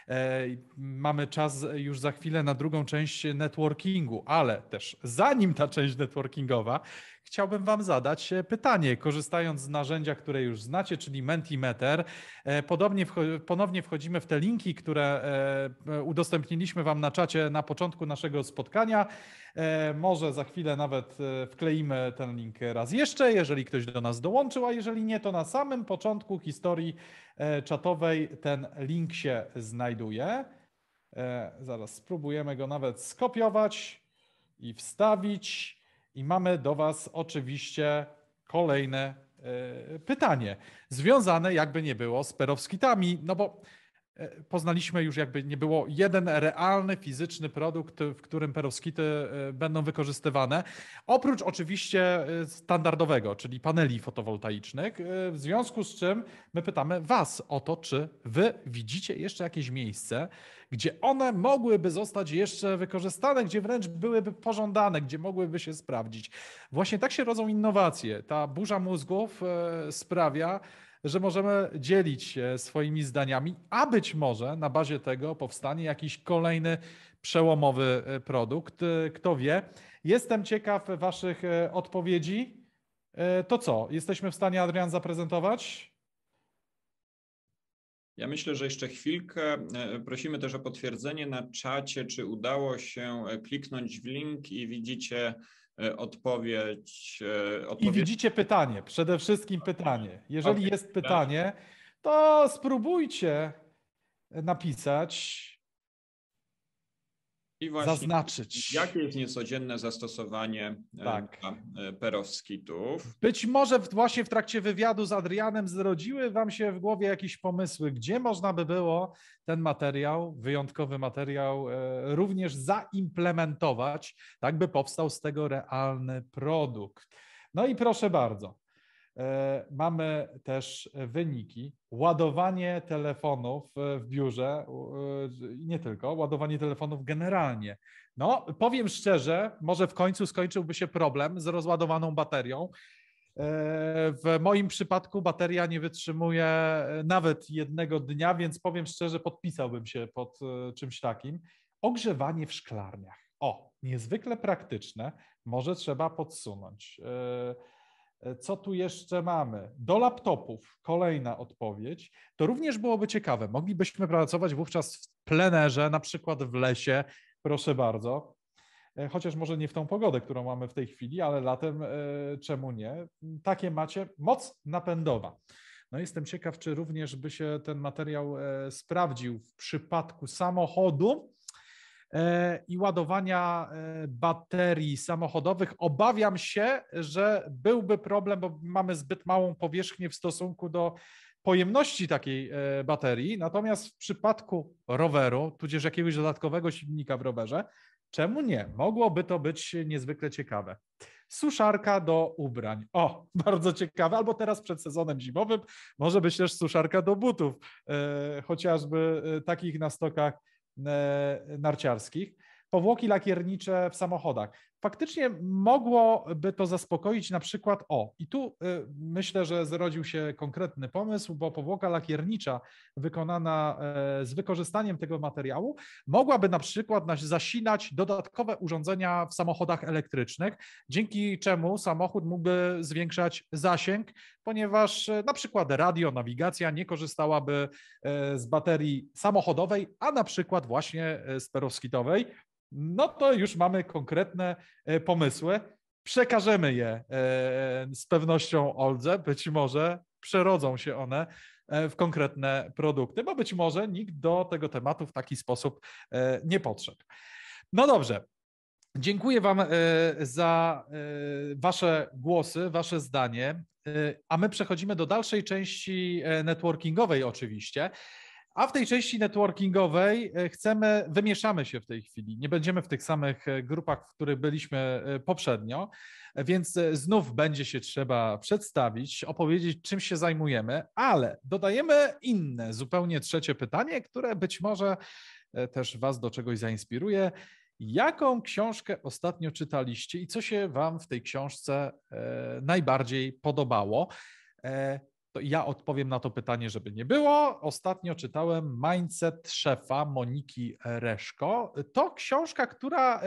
mamy czas już za chwilę na drugą część networkingu, ale też zanim ta część networkingowa, chciałbym wam zadać pytanie, korzystając z narzędzia, które już znacie, czyli Mentimeter. Podobnie, ponownie wchodzimy w te linki, które udostępniliśmy wam na czacie na początku naszego spotkania. Może za chwilę nawet wkleimy ten link raz jeszcze, jeżeli ktoś do nas dołączył, a jeżeli nie, to na samym początku historii czatowej ten link się znajduje. Zaraz spróbujemy go nawet skopiować i wstawić. I mamy do was oczywiście kolejne y, pytanie, związane jakby nie było z perowskitami, no bo y, poznaliśmy już jakby nie było jeden realny, fizyczny produkt, w którym perowskity y, będą wykorzystywane, oprócz oczywiście y, standardowego, czyli paneli fotowoltaicznych, y, w związku z czym my pytamy was o to, czy wy widzicie jeszcze jakieś miejsce, gdzie one mogłyby zostać jeszcze wykorzystane, gdzie wręcz byłyby pożądane, gdzie mogłyby się sprawdzić. Właśnie tak się rodzą innowacje. Ta burza mózgów sprawia, że możemy dzielić się swoimi zdaniami, a być może na bazie tego powstanie jakiś kolejny przełomowy produkt. Kto wie? Jestem ciekaw waszych odpowiedzi. To co? Jesteśmy w stanie, Adrian, zaprezentować? Ja myślę, że jeszcze chwilkę prosimy też o potwierdzenie na czacie, czy udało się kliknąć w link i widzicie odpowiedź. odpowiedź. I widzicie pytanie, przede wszystkim pytanie. Jeżeli okay. jest pytanie, to spróbujcie napisać, i właśnie zaznaczyć. Jakie jest niecodzienne zastosowanie tak. perowskitów? Być może właśnie w trakcie wywiadu z Adrianem zrodziły wam się w głowie jakieś pomysły, gdzie można by było ten materiał, wyjątkowy materiał, również zaimplementować, tak by powstał z tego realny produkt. No i proszę bardzo. Mamy też wyniki. Ładowanie telefonów w biurze, nie tylko, ładowanie telefonów generalnie. No, powiem szczerze, może w końcu skończyłby się problem z rozładowaną baterią. W moim przypadku bateria nie wytrzymuje nawet jednego dnia, więc powiem szczerze, podpisałbym się pod czymś takim. Ogrzewanie w szklarniach. O, niezwykle praktyczne, może trzeba podsunąć. Co tu jeszcze mamy? Do laptopów kolejna odpowiedź. To również byłoby ciekawe. Moglibyśmy pracować wówczas w plenerze, na przykład w lesie. Proszę bardzo. chociaż może nie w tą pogodę, którą mamy w tej chwili, ale latem czemu nie? Takie macie, moc napędowa. No jestem ciekaw, czy również by się ten materiał sprawdził w przypadku samochodu i ładowania baterii samochodowych. Obawiam się, że byłby problem, bo mamy zbyt małą powierzchnię w stosunku do pojemności takiej baterii. Natomiast w przypadku roweru, tudzież jakiegoś dodatkowego silnika w rowerze, czemu nie? Mogłoby to być niezwykle ciekawe. Suszarka do ubrań. O, bardzo ciekawe. Albo teraz przed sezonem zimowym może być też suszarka do butów, chociażby takich na stokach narciarskich. Powłoki lakiernicze w samochodach. Faktycznie mogłoby to zaspokoić na przykład, o, i tu y, myślę, że zrodził się konkretny pomysł, bo powłoka lakiernicza wykonana y, z wykorzystaniem tego materiału mogłaby na przykład zasilać dodatkowe urządzenia w samochodach elektrycznych, dzięki czemu samochód mógłby zwiększać zasięg, ponieważ y, na przykład radio, nawigacja nie korzystałaby y, z baterii samochodowej, a na przykład właśnie y, z perovskitowej. No to już mamy konkretne pomysły. Przekażemy je z pewnością Oldze. Być może przerodzą się one w konkretne produkty, bo być może nikt do tego tematu w taki sposób nie podszedł. No dobrze. Dziękuję Wam za Wasze głosy, Wasze zdanie, a my przechodzimy do dalszej części networkingowej oczywiście. A w tej części networkingowej chcemy, wymieszamy się w tej chwili. Nie będziemy w tych samych grupach, w których byliśmy poprzednio, więc znów będzie się trzeba przedstawić, opowiedzieć, czym się zajmujemy, ale dodajemy inne, zupełnie trzecie pytanie, które być może też Was do czegoś zainspiruje. Jaką książkę ostatnio czytaliście i co się Wam w tej książce najbardziej podobało? To ja odpowiem na to pytanie, żeby nie było. Ostatnio czytałem Mindset szefa Moniki Reszko. To książka, która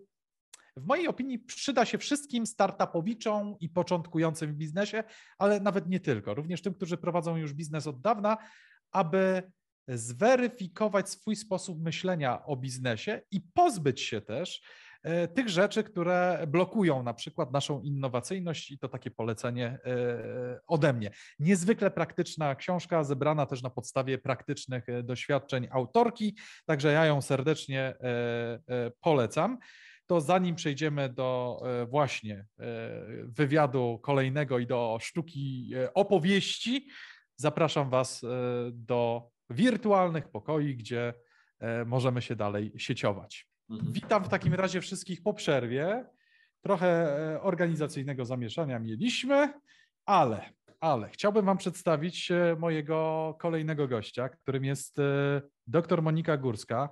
w mojej opinii przyda się wszystkim startupowiczom i początkującym w biznesie, ale nawet nie tylko, również tym, którzy prowadzą już biznes od dawna, aby zweryfikować swój sposób myślenia o biznesie i pozbyć się też tych rzeczy, które blokują na przykład naszą innowacyjność i to takie polecenie ode mnie. Niezwykle praktyczna książka, zebrana też na podstawie praktycznych doświadczeń autorki, także ja ją serdecznie polecam. To zanim przejdziemy do właśnie wywiadu kolejnego i do sztuki opowieści, zapraszam Was do wirtualnych pokoi, gdzie możemy się dalej sieciować. Witam w takim razie wszystkich po przerwie. Trochę organizacyjnego zamieszania mieliśmy, ale, ale chciałbym Wam przedstawić mojego kolejnego gościa, którym jest dr Monika Górska,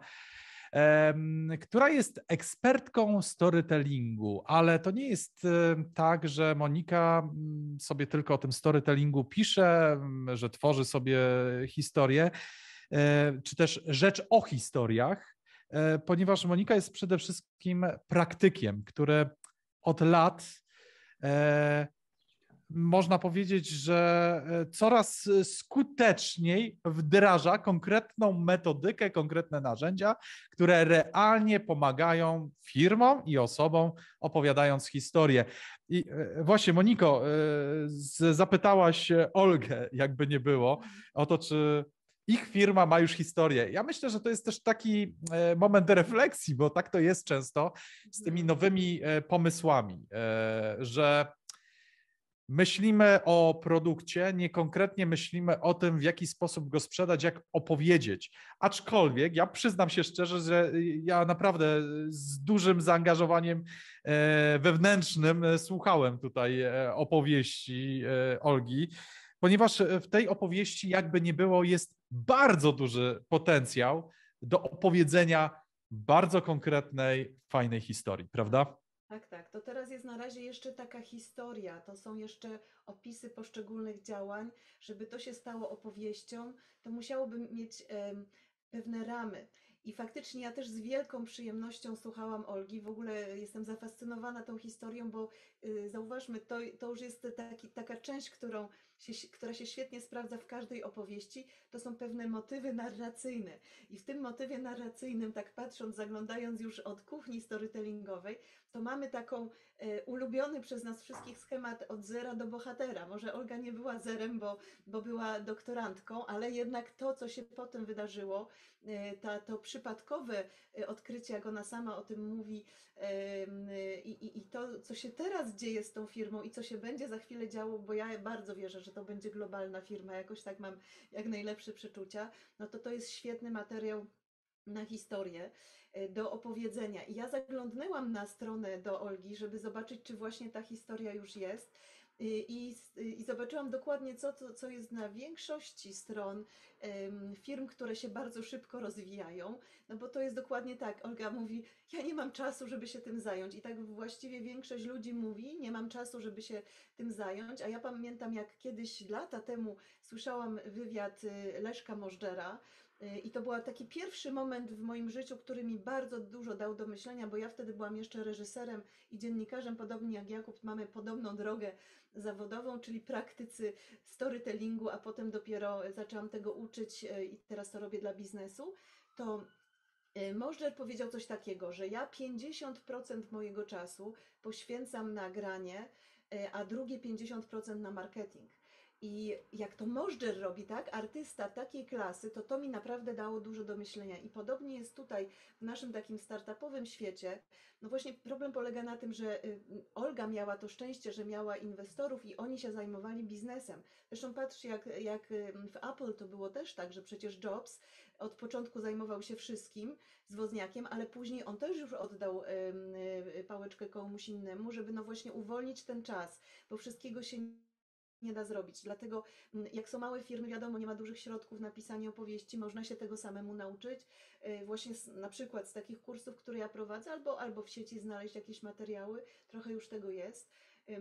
która jest ekspertką storytellingu, ale to nie jest tak, że Monika sobie tylko o tym storytellingu pisze, że tworzy sobie historię, czy też rzecz o historiach, ponieważ Monika jest przede wszystkim praktykiem, który od lat e, można powiedzieć, że coraz skuteczniej wdraża konkretną metodykę, konkretne narzędzia, które realnie pomagają firmom i osobom, opowiadając historię. I właśnie, Moniko, zapytałaś Olgę, jakby nie było, o to, czy ich firma ma już historię. Ja myślę, że to jest też taki moment refleksji, bo tak to jest często z tymi nowymi pomysłami, że myślimy o produkcie, nie konkretnie myślimy o tym, w jaki sposób go sprzedać, jak opowiedzieć. Aczkolwiek ja przyznam się szczerze, że ja naprawdę z dużym zaangażowaniem wewnętrznym słuchałem tutaj opowieści Olgi, ponieważ w tej opowieści, jakby nie było, jest bardzo duży potencjał do opowiedzenia bardzo konkretnej, fajnej historii, prawda? Tak, tak. To teraz jest na razie jeszcze taka historia. To są jeszcze opisy poszczególnych działań. Żeby to się stało opowieścią, to musiałoby mieć um, pewne ramy. I faktycznie ja też z wielką przyjemnością słuchałam Olgi. W ogóle jestem zafascynowana tą historią, bo y, zauważmy, to, to już jest taki, taka część, którą się, która się świetnie sprawdza w każdej opowieści. To są pewne motywy narracyjne. I w tym motywie narracyjnym, tak patrząc, zaglądając już od kuchni storytellingowej, to mamy taką e, ulubiony przez nas wszystkich schemat od zera do bohatera. Może Olga nie była zerem, bo, bo była doktorantką, ale jednak to, co się potem wydarzyło, e, ta, to przypadkowe e, odkrycie, jak ona sama o tym mówi, e, i, i to, co się teraz dzieje z tą firmą i co się będzie za chwilę działo, bo ja bardzo wierzę, że to będzie globalna firma, jakoś tak mam jak najlepsze przeczucia, no to to jest świetny materiał na historię, do opowiedzenia. I ja zaglądnęłam na stronę do Olgi, żeby zobaczyć, czy właśnie ta historia już jest. I, i zobaczyłam dokładnie, co, co, co jest na większości stron um, firm, które się bardzo szybko rozwijają, no bo to jest dokładnie tak. Olga mówi, ja nie mam czasu, żeby się tym zająć. I tak właściwie większość ludzi mówi, nie mam czasu, żeby się tym zająć. A ja pamiętam, jak kiedyś lata temu słyszałam wywiad Leszka Możdżera, i to był taki pierwszy moment w moim życiu, który mi bardzo dużo dał do myślenia, bo ja wtedy byłam jeszcze reżyserem i dziennikarzem, podobnie jak Jakub, mamy podobną drogę zawodową, czyli praktycy storytellingu, a potem dopiero zaczęłam tego uczyć i teraz to robię dla biznesu. To Możdżer powiedział coś takiego, że ja pięćdziesiąt procent mojego czasu poświęcam na granie, a drugie pięćdziesiąt procent na marketing. I jak to Możdżer robi, tak, artysta takiej klasy, to to mi naprawdę dało dużo do myślenia. I podobnie jest tutaj w naszym takim startupowym świecie. No właśnie problem polega na tym, że Olga miała to szczęście, że miała inwestorów i oni się zajmowali biznesem. Zresztą patrzcie, jak, jak w Apple to było też tak, że przecież Jobs od początku zajmował się wszystkim z wozniakiem, ale później on też już oddał pałeczkę komuś innemu, żeby no właśnie uwolnić ten czas, bo wszystkiego się nie da zrobić. Dlatego jak są małe firmy, wiadomo, nie ma dużych środków na pisanie opowieści, można się tego samemu nauczyć. Właśnie z, na przykład z takich kursów, które ja prowadzę, albo, albo w sieci znaleźć jakieś materiały, trochę już tego jest.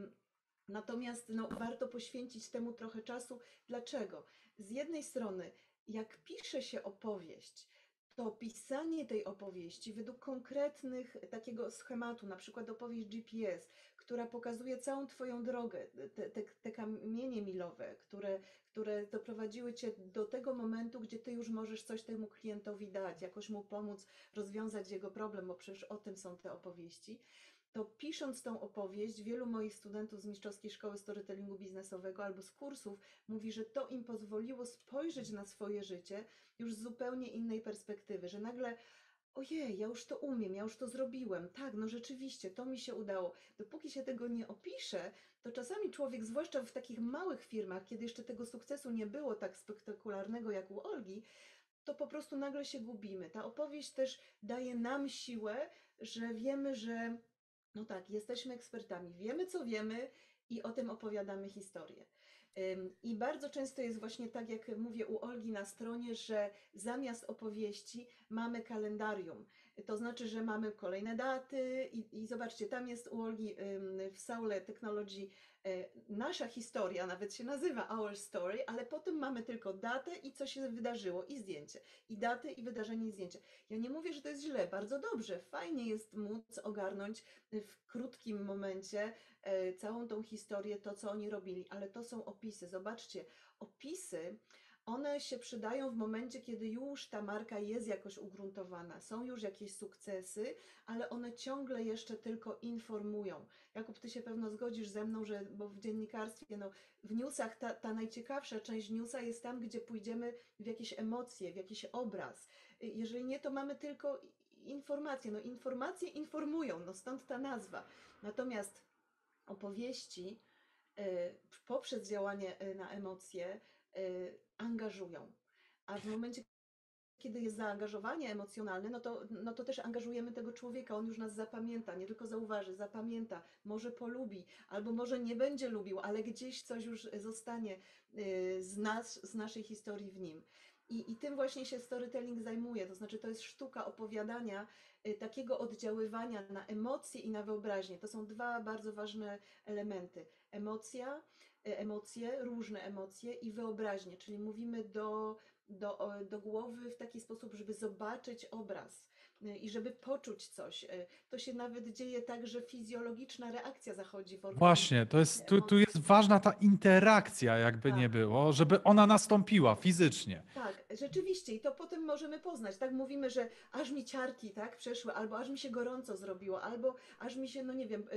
Natomiast no, warto poświęcić temu trochę czasu. Dlaczego? Z jednej strony, jak pisze się opowieść, to pisanie tej opowieści według konkretnych takiego schematu, na przykład opowieść G P S, która pokazuje całą Twoją drogę, te, te, te kamienie milowe, które, które doprowadziły Cię do tego momentu, gdzie Ty już możesz coś temu klientowi dać, jakoś mu pomóc rozwiązać jego problem, bo przecież o tym są te opowieści. To pisząc tą opowieść, wielu moich studentów z Mistrzowskiej Szkoły Storytellingu Biznesowego albo z kursów mówi, że to im pozwoliło spojrzeć na swoje życie już z zupełnie innej perspektywy, że nagle ojej, ja już to umiem, ja już to zrobiłem, tak, no rzeczywiście, to mi się udało. Dopóki się tego nie opisze, to czasami człowiek, zwłaszcza w takich małych firmach, kiedy jeszcze tego sukcesu nie było tak spektakularnego jak u Olgi, to po prostu nagle się gubimy. Ta opowieść też daje nam siłę, że wiemy, że no tak, jesteśmy ekspertami, wiemy co wiemy i o tym opowiadamy historię. I bardzo często jest właśnie tak, jak mówię u Olgi na stronie, że zamiast opowieści mamy kalendarium. To znaczy, że mamy kolejne daty i, i zobaczcie, tam jest u Olgi w Saule Technology nasza historia, nawet się nazywa Our Story, ale potem mamy tylko datę i co się wydarzyło i zdjęcie. I datę i wydarzenie i zdjęcie. Ja nie mówię, że to jest źle, bardzo dobrze, fajnie jest móc ogarnąć w krótkim momencie całą tą historię, to co oni robili, ale to są opisy. Zobaczcie, opisy, one się przydają w momencie, kiedy już ta marka jest jakoś ugruntowana, są już jakieś sukcesy, ale one ciągle jeszcze tylko informują. Jakub, ty się pewno zgodzisz ze mną, że bo w dziennikarstwie, no, w newsach ta, ta najciekawsza część newsa jest tam, gdzie pójdziemy w jakieś emocje, w jakiś obraz. Jeżeli nie, to mamy tylko informacje. No informacje informują, no stąd ta nazwa. Natomiast opowieści y, poprzez działanie y, na emocje y, angażują. A w momencie, kiedy jest zaangażowanie emocjonalne, no to, no to też angażujemy tego człowieka, on już nas zapamięta, nie tylko zauważy, zapamięta, może polubi, albo może nie będzie lubił, ale gdzieś coś już zostanie z nas, z naszej historii w nim. I, I tym właśnie się storytelling zajmuje, to znaczy to jest sztuka opowiadania, takiego oddziaływania na emocje i na wyobraźnię. To są dwa bardzo ważne elementy. Emocja, emocje, różne emocje i wyobraźnie, czyli mówimy do do, do głowy w taki sposób, żeby zobaczyć obraz i żeby poczuć coś. To się nawet dzieje tak, że fizjologiczna reakcja zachodzi w organizmie. Właśnie, to jest, tu, tu jest ważna ta interakcja, jakby Tak. nie było, żeby ona nastąpiła fizycznie. Tak, rzeczywiście i to potem możemy poznać, tak mówimy, że aż mi ciarki, tak, przeszły, albo aż mi się gorąco zrobiło, albo aż mi się, no nie wiem,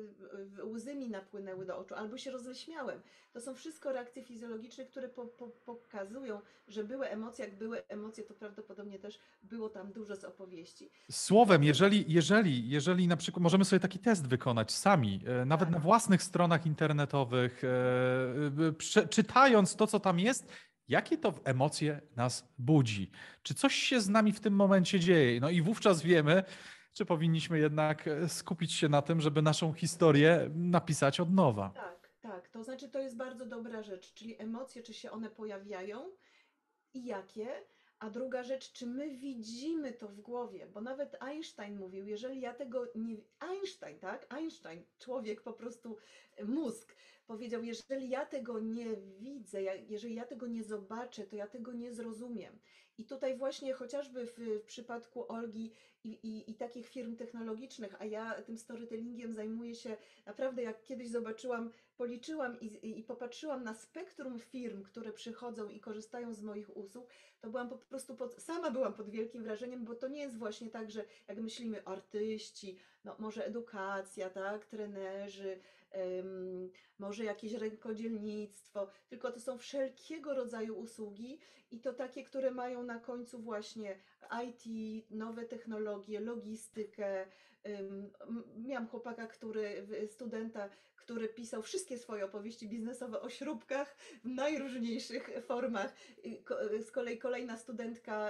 łzy mi napłynęły do oczu, albo się roześmiałem. To są wszystko reakcje fizjologiczne, które po, po, pokazują, że były emocje, jak były emocje, to prawdopodobnie też było tam dużo z opowieści. Słowem, jeżeli, jeżeli, jeżeli na przykład możemy sobie taki test wykonać sami, e, nawet Tak. na własnych stronach internetowych, e, e, prze, czytając to, co tam jest, jakie to emocje nas budzi? Czy coś się z nami w tym momencie dzieje? No i wówczas wiemy, czy powinniśmy jednak skupić się na tym, żeby naszą historię napisać od nowa. Tak, tak, to znaczy to jest bardzo dobra rzecz, czyli emocje, czy się one pojawiają i jakie, a druga rzecz, czy my widzimy to w głowie, bo nawet Einstein mówił, jeżeli ja tego nie... Einstein, tak? Einstein, człowiek po prostu, mózg, powiedział, jeżeli ja tego nie widzę, ja, jeżeli ja tego nie zobaczę, to ja tego nie zrozumiem. I tutaj właśnie chociażby w, w przypadku Olgi i, i, i takich firm technologicznych, a ja tym storytellingiem zajmuję się naprawdę, jak kiedyś zobaczyłam, policzyłam i, i popatrzyłam na spektrum firm, które przychodzą i korzystają z moich usług, to byłam po prostu, pod, sama byłam pod wielkim wrażeniem, bo to nie jest właśnie tak, że jak myślimy artyści, no może edukacja, tak, trenerzy, um, może jakieś rękodzielnictwo, tylko to są wszelkiego rodzaju usługi i to takie, które mają na końcu właśnie I T, nowe technologie, logistykę. Um, miałam chłopaka, który, studenta, który pisał wszystkie swoje opowieści biznesowe o śrubkach w najróżniejszych formach. Z kolei kolejna studentka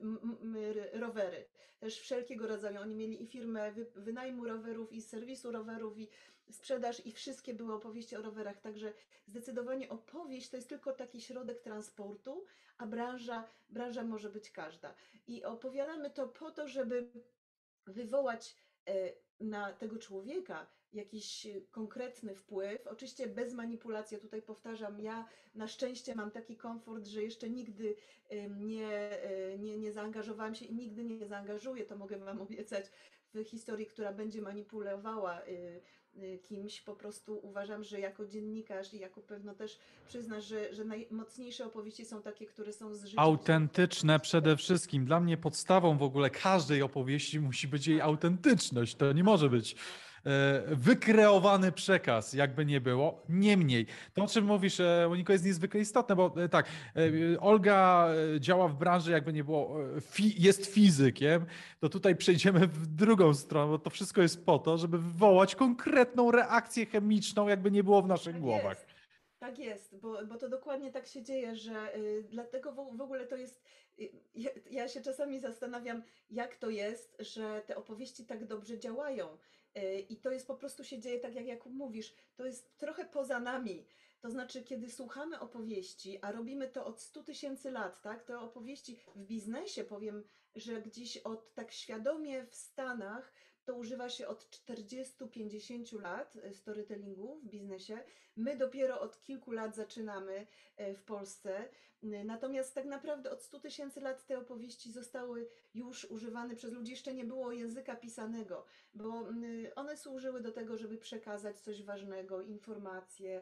rowery, też wszelkiego rodzaju. Oni mieli i firmę wynajmu rowerów, i serwisu rowerów, i sprzedaż, i wszystkie były opowieści o rowerach. Także zdecydowanie opowieść to jest tylko taki środek transportu, a branża, branża może być każda. I opowiadamy to po to, żeby wywołać na tego człowieka jakiś konkretny wpływ, oczywiście bez manipulacji, tutaj powtarzam, ja na szczęście mam taki komfort, że jeszcze nigdy nie, nie, nie zaangażowałam się i nigdy nie zaangażuję, to mogę Wam obiecać, w historii, która będzie manipulowała kimś. Po prostu uważam, że jako dziennikarz i jako pewno też przyznasz, że, że najmocniejsze opowieści są takie, które są z życia. Autentyczne przede wszystkim. Dla mnie podstawą w ogóle każdej opowieści musi być jej autentyczność. To nie może być wykreowany przekaz, jakby nie było. Niemniej, to o czym mówisz, Moniko, jest niezwykle istotne, bo tak, Olga działa w branży, jakby nie było, jest fizykiem, to tutaj przejdziemy w drugą stronę, bo to wszystko jest po to, żeby wywołać konkretną reakcję chemiczną, jakby nie było w naszych tak głowach. Jest. Tak jest, bo, bo to dokładnie tak się dzieje, że y, dlatego w, w ogóle to jest, y, ja, ja się czasami zastanawiam, jak to jest, że te opowieści tak dobrze działają. I to jest po prostu się dzieje tak, jak Jakub mówisz, to jest trochę poza nami. To znaczy, kiedy słuchamy opowieści, a robimy to od stu tysięcy lat, tak? Te opowieści w biznesie, powiem, że gdzieś od tak świadomie w Stanach to używa się od czterdziestu pięćdziesięciu lat storytellingu w biznesie. My dopiero od kilku lat zaczynamy w Polsce. Natomiast tak naprawdę od stu tysięcy lat te opowieści zostały już używane przez ludzi. Jeszcze nie było języka pisanego, bo one służyły do tego, żeby przekazać coś ważnego, informacje,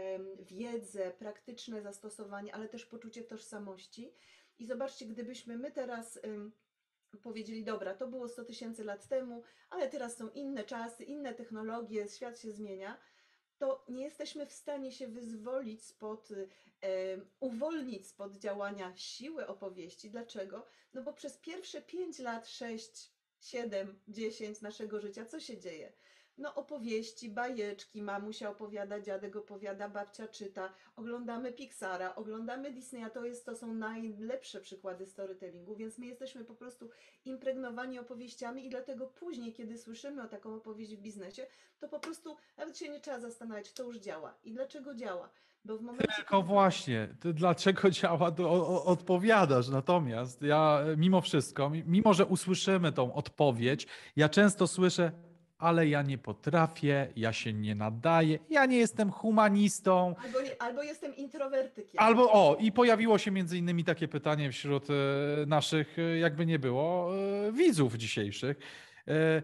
wiedzę, praktyczne zastosowanie, ale też poczucie tożsamości. I zobaczcie, gdybyśmy my teraz powiedzieli, dobra, to było sto tysięcy lat temu, ale teraz są inne czasy, inne technologie, świat się zmienia, to nie jesteśmy w stanie się wyzwolić spod, e, uwolnić spod działania siły opowieści. Dlaczego? No bo przez pierwsze pięć lat, sześć, siedem, dziesięć naszego życia, co się dzieje? No opowieści, bajeczki, mamusia opowiada, dziadek opowiada, babcia czyta, oglądamy Pixara, oglądamy Disneya, to, jest, to są najlepsze przykłady storytellingu, więc my jesteśmy po prostu impregnowani opowieściami i dlatego później, kiedy słyszymy o taką opowieść w biznesie, to po prostu nawet się nie trzeba zastanawiać, to już działa. I dlaczego działa? Bo w momencie, Tylko kiedy... właśnie, ty dlaczego działa, to o, o, odpowiadasz. Natomiast ja mimo wszystko, mimo że usłyszymy tą odpowiedź, ja często słyszę, ale ja nie potrafię, ja się nie nadaję, ja nie jestem humanistą. Albo, nie, albo jestem introwertykiem. Albo o, i pojawiło się między innymi takie pytanie wśród e, naszych, e, jakby nie było, e, widzów dzisiejszych. E, e,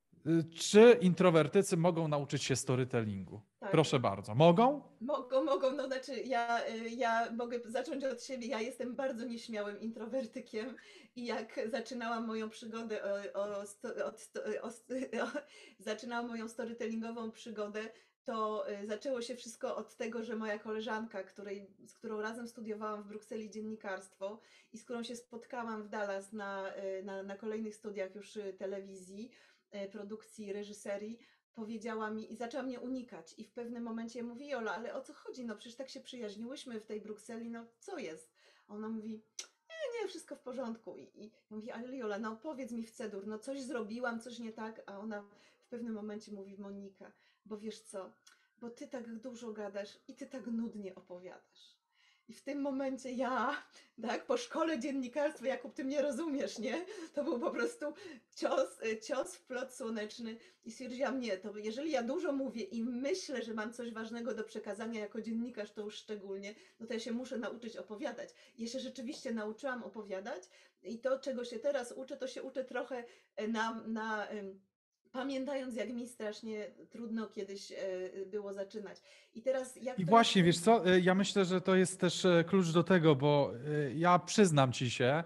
Czy introwertycy mogą nauczyć się storytellingu? Tak. Proszę bardzo. Mogą? Mogą, mogą, no znaczy ja, y, ja mogę zacząć od siebie. Ja jestem bardzo nieśmiałym introwertykiem i jak zaczynałam moją przygodę o, o, sto- od, sto- o, o, zaczynałam moją storytellingową przygodę, to y, zaczęło się wszystko od tego, że moja koleżanka, której, z którą razem studiowałam w Brukseli dziennikarstwo i z którą się spotkałam w Dallas na, y, na, na kolejnych studiach już y, telewizji, y, produkcji, reżyserii, powiedziała mi i zaczęła mnie unikać. I w pewnym momencie mówi: Jola, ale o co chodzi? No przecież tak się przyjaźniłyśmy w tej Brukseli, no co jest? A ona mówi: nie, nie, wszystko w porządku. I, i ja mówię: ale Jola, no powiedz mi w cedur, no coś zrobiłam, coś nie tak. A ona w pewnym momencie mówi: Monika, bo wiesz co, bo ty tak dużo gadasz i ty tak nudnie opowiadasz. I w tym momencie ja, tak, po szkole dziennikarstwa, Jakub, ty mnie rozumiesz, nie? To był po prostu cios, cios w plot słoneczny i stwierdziłam: nie, to jeżeli ja dużo mówię i myślę, że mam coś ważnego do przekazania jako dziennikarz, to już szczególnie, no to ja się muszę nauczyć opowiadać. Ja się rzeczywiście nauczyłam opowiadać i to, czego się teraz uczę, to się uczę trochę na, na pamiętając, jak mi strasznie trudno kiedyś było zaczynać. I teraz jak I to właśnie, jest... wiesz co, y, ja myślę, że to jest też e, klucz do tego, bo y, ja przyznam ci się,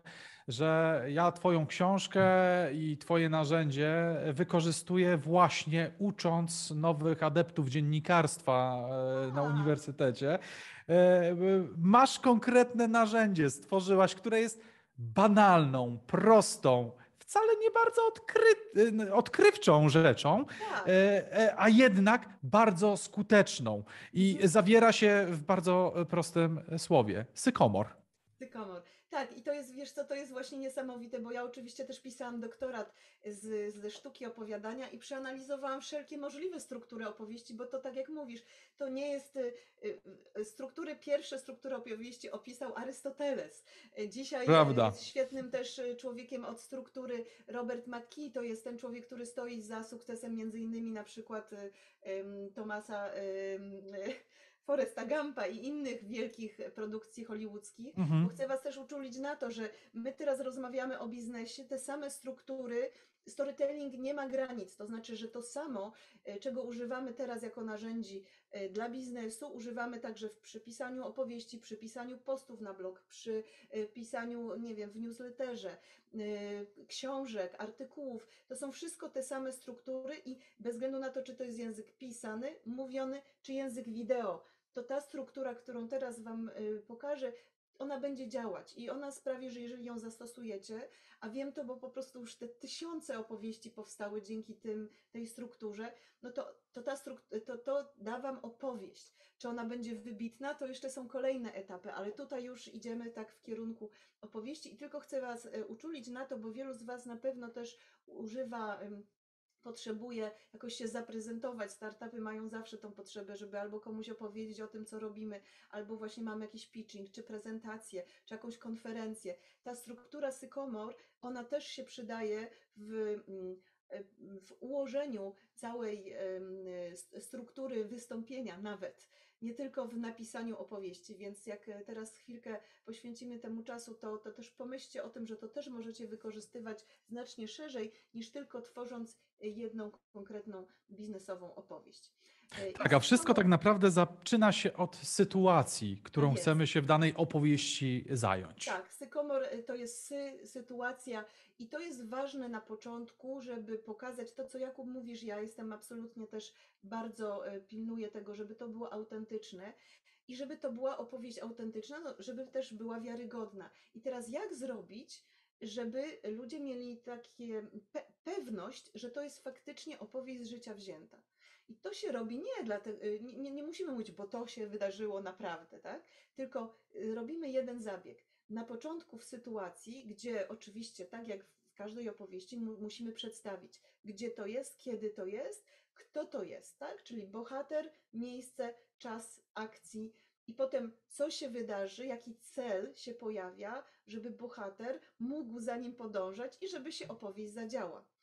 że ja twoją książkę i twoje narzędzie wykorzystuję właśnie ucząc nowych adeptów dziennikarstwa e, na A. uniwersytecie. E, Masz konkretne narzędzie, stworzyłaś, które jest banalną, prostą, wcale nie bardzo odkry, odkrywczą rzeczą, Tak. e, e, a jednak bardzo skuteczną i Mhm. zawiera się w bardzo prostym słowie. Sykomor. Sykomor. Tak, i to jest, wiesz co, to jest właśnie niesamowite, bo ja oczywiście też pisałam doktorat z, ze sztuki opowiadania i przeanalizowałam wszelkie możliwe struktury opowieści, bo to tak jak mówisz, to nie jest y, y, struktury, pierwsze struktury opowieści opisał Arystoteles. Y, Dzisiaj y, Prawda. jest świetnym też y, człowiekiem od struktury Robert McKee, to jest ten człowiek, który stoi za sukcesem między innymi na przykład y, ym, Thomasa ym, y, Foresta Gumpa i innych wielkich produkcji hollywoodzkich, Mhm. bo chcę Was też uczulić na to, że my teraz rozmawiamy o biznesie, te same struktury, storytelling nie ma granic, to znaczy, że to samo, e, czego używamy teraz jako narzędzi e, dla biznesu, używamy także w przy pisaniu opowieści, przy pisaniu postów na blog, przy e, pisaniu, nie wiem, w newsletterze, e, książek, artykułów. To są wszystko te same struktury i bez względu na to, czy to jest język pisany, mówiony, czy język wideo, to ta struktura, którą teraz Wam y, pokażę, ona będzie działać i ona sprawi, że jeżeli ją zastosujecie, a wiem to, bo po prostu już te tysiące opowieści powstały dzięki tym, tej strukturze, no to, to, ta struk- to, to da Wam opowieść. Czy ona będzie wybitna, to jeszcze są kolejne etapy, ale tutaj już idziemy tak w kierunku opowieści i tylko chcę Was y, uczulić na to, bo wielu z Was na pewno też używa... ym, potrzebuje jakoś się zaprezentować. Startupy mają zawsze tą potrzebę, żeby albo komuś opowiedzieć o tym, co robimy, albo właśnie mamy jakiś pitching, czy prezentację, czy jakąś konferencję. Ta struktura Sykomor, ona też się przydaje w, w ułożeniu całej struktury wystąpienia nawet, nie tylko w napisaniu opowieści, więc jak teraz chwilkę poświęcimy temu czasu, to, to też pomyślcie o tym, że to też możecie wykorzystywać znacznie szerzej niż tylko tworząc jedną konkretną biznesową opowieść. Tak, a wszystko tak naprawdę zaczyna się od sytuacji, którą Tak jest. chcemy się w danej opowieści zająć. Tak, sykomor to jest sy, sytuacja i to jest ważne na początku, żeby pokazać to, co Jakub mówisz. Ja jestem absolutnie też bardzo pilnuję tego, żeby to było autentyczne i żeby to była opowieść autentyczna, no, żeby też była wiarygodna. I teraz jak zrobić, żeby ludzie mieli takie pe pewność, że to jest faktycznie opowieść z życia wzięta. I to się robi nie dlatego, nie, nie musimy mówić, bo to się wydarzyło naprawdę, tak? Tylko robimy jeden zabieg. Na początku w sytuacji, gdzie oczywiście, tak jak w każdej opowieści, mu musimy przedstawić, gdzie to jest, kiedy to jest, kto to jest, tak? Czyli bohater, miejsce, czas akcji i potem co się wydarzy, jaki cel się pojawia, żeby bohater mógł za nim podążać i żeby się opowieść zadziała.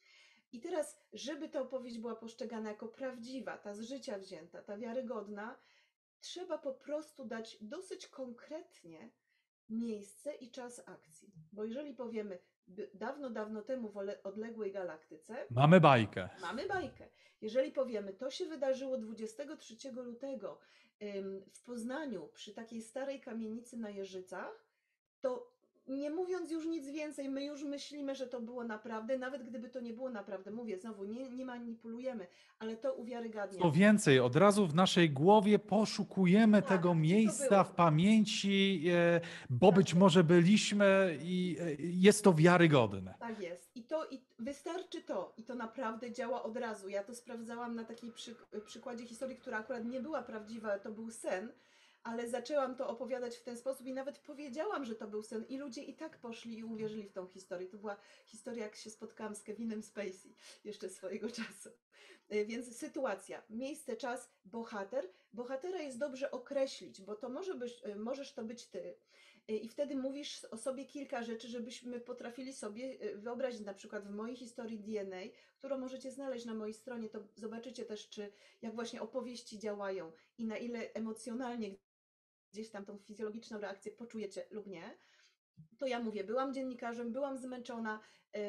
I teraz, żeby ta opowieść była postrzegana jako prawdziwa, ta z życia wzięta, ta wiarygodna, trzeba po prostu dać dosyć konkretnie miejsce i czas akcji. Bo jeżeli powiemy dawno, dawno temu w odległej galaktyce, mamy bajkę. Mamy bajkę. Jeżeli powiemy, to się wydarzyło dwudziestego trzeciego lutego w Poznaniu przy takiej starej kamienicy na Jeżycach, to nie mówiąc już nic więcej, my już myślimy, że to było naprawdę, nawet gdyby to nie było naprawdę. Mówię znowu, nie, nie manipulujemy, ale to uwiarygadnia. Co więcej, od razu w naszej głowie poszukujemy Tak, tego gdzie to miejsca było? w pamięci, e, bo Tak być jest. może byliśmy i e, jest to wiarygodne. Tak jest. I to i wystarczy to. I to naprawdę działa od razu. Ja to sprawdzałam na takiej przy, przykładzie historii, która akurat nie była prawdziwa, to był sen, ale zaczęłam to opowiadać w ten sposób i nawet powiedziałam, że to był sen i ludzie i tak poszli i uwierzyli w tą historię. To była historia, jak się spotkałam z Kevinem Spacey jeszcze swojego czasu. Więc sytuacja, miejsce, czas, bohater. Bohatera jest dobrze określić, bo to może być, możesz to być ty. I wtedy mówisz o sobie kilka rzeczy, żebyśmy potrafili sobie wyobrazić, na przykład w mojej historii D N A, którą możecie znaleźć na mojej stronie, to zobaczycie też, czy jak właśnie opowieści działają i na ile emocjonalnie gdzieś tam tą fizjologiczną reakcję poczujecie lub nie. To ja mówię, byłam dziennikarzem, byłam zmęczona, yy,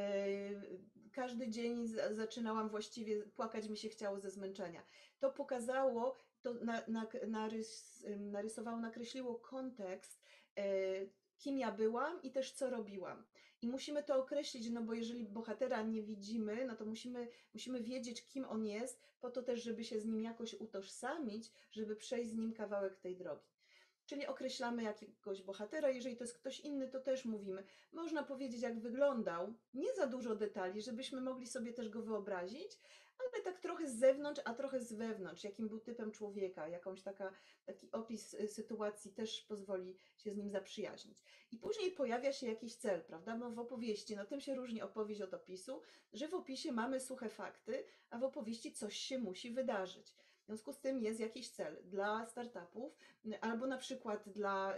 każdy dzień z, zaczynałam właściwie, płakać mi się chciało ze zmęczenia. To pokazało, to na, na, narys, narysowało, nakreśliło kontekst, yy, kim ja byłam i też co robiłam. I musimy to określić, no bo jeżeli bohatera nie widzimy, no to musimy, musimy wiedzieć, kim on jest, po to też, żeby się z nim jakoś utożsamić, żeby przejść z nim kawałek tej drogi. Czyli określamy jakiegoś bohatera, jeżeli to jest ktoś inny, to też mówimy. Można powiedzieć, jak wyglądał, nie za dużo detali, żebyśmy mogli sobie też go wyobrazić, ale tak trochę z zewnątrz, a trochę z wewnątrz, jakim był typem człowieka, jakąś taka, taki opis sytuacji też pozwoli się z nim zaprzyjaźnić. I później pojawia się jakiś cel, prawda? No w opowieści, no tym się różni opowieść od opisu, że w opisie mamy suche fakty, a w opowieści coś się musi wydarzyć. W związku z tym jest jakiś cel dla startupów, albo na przykład dla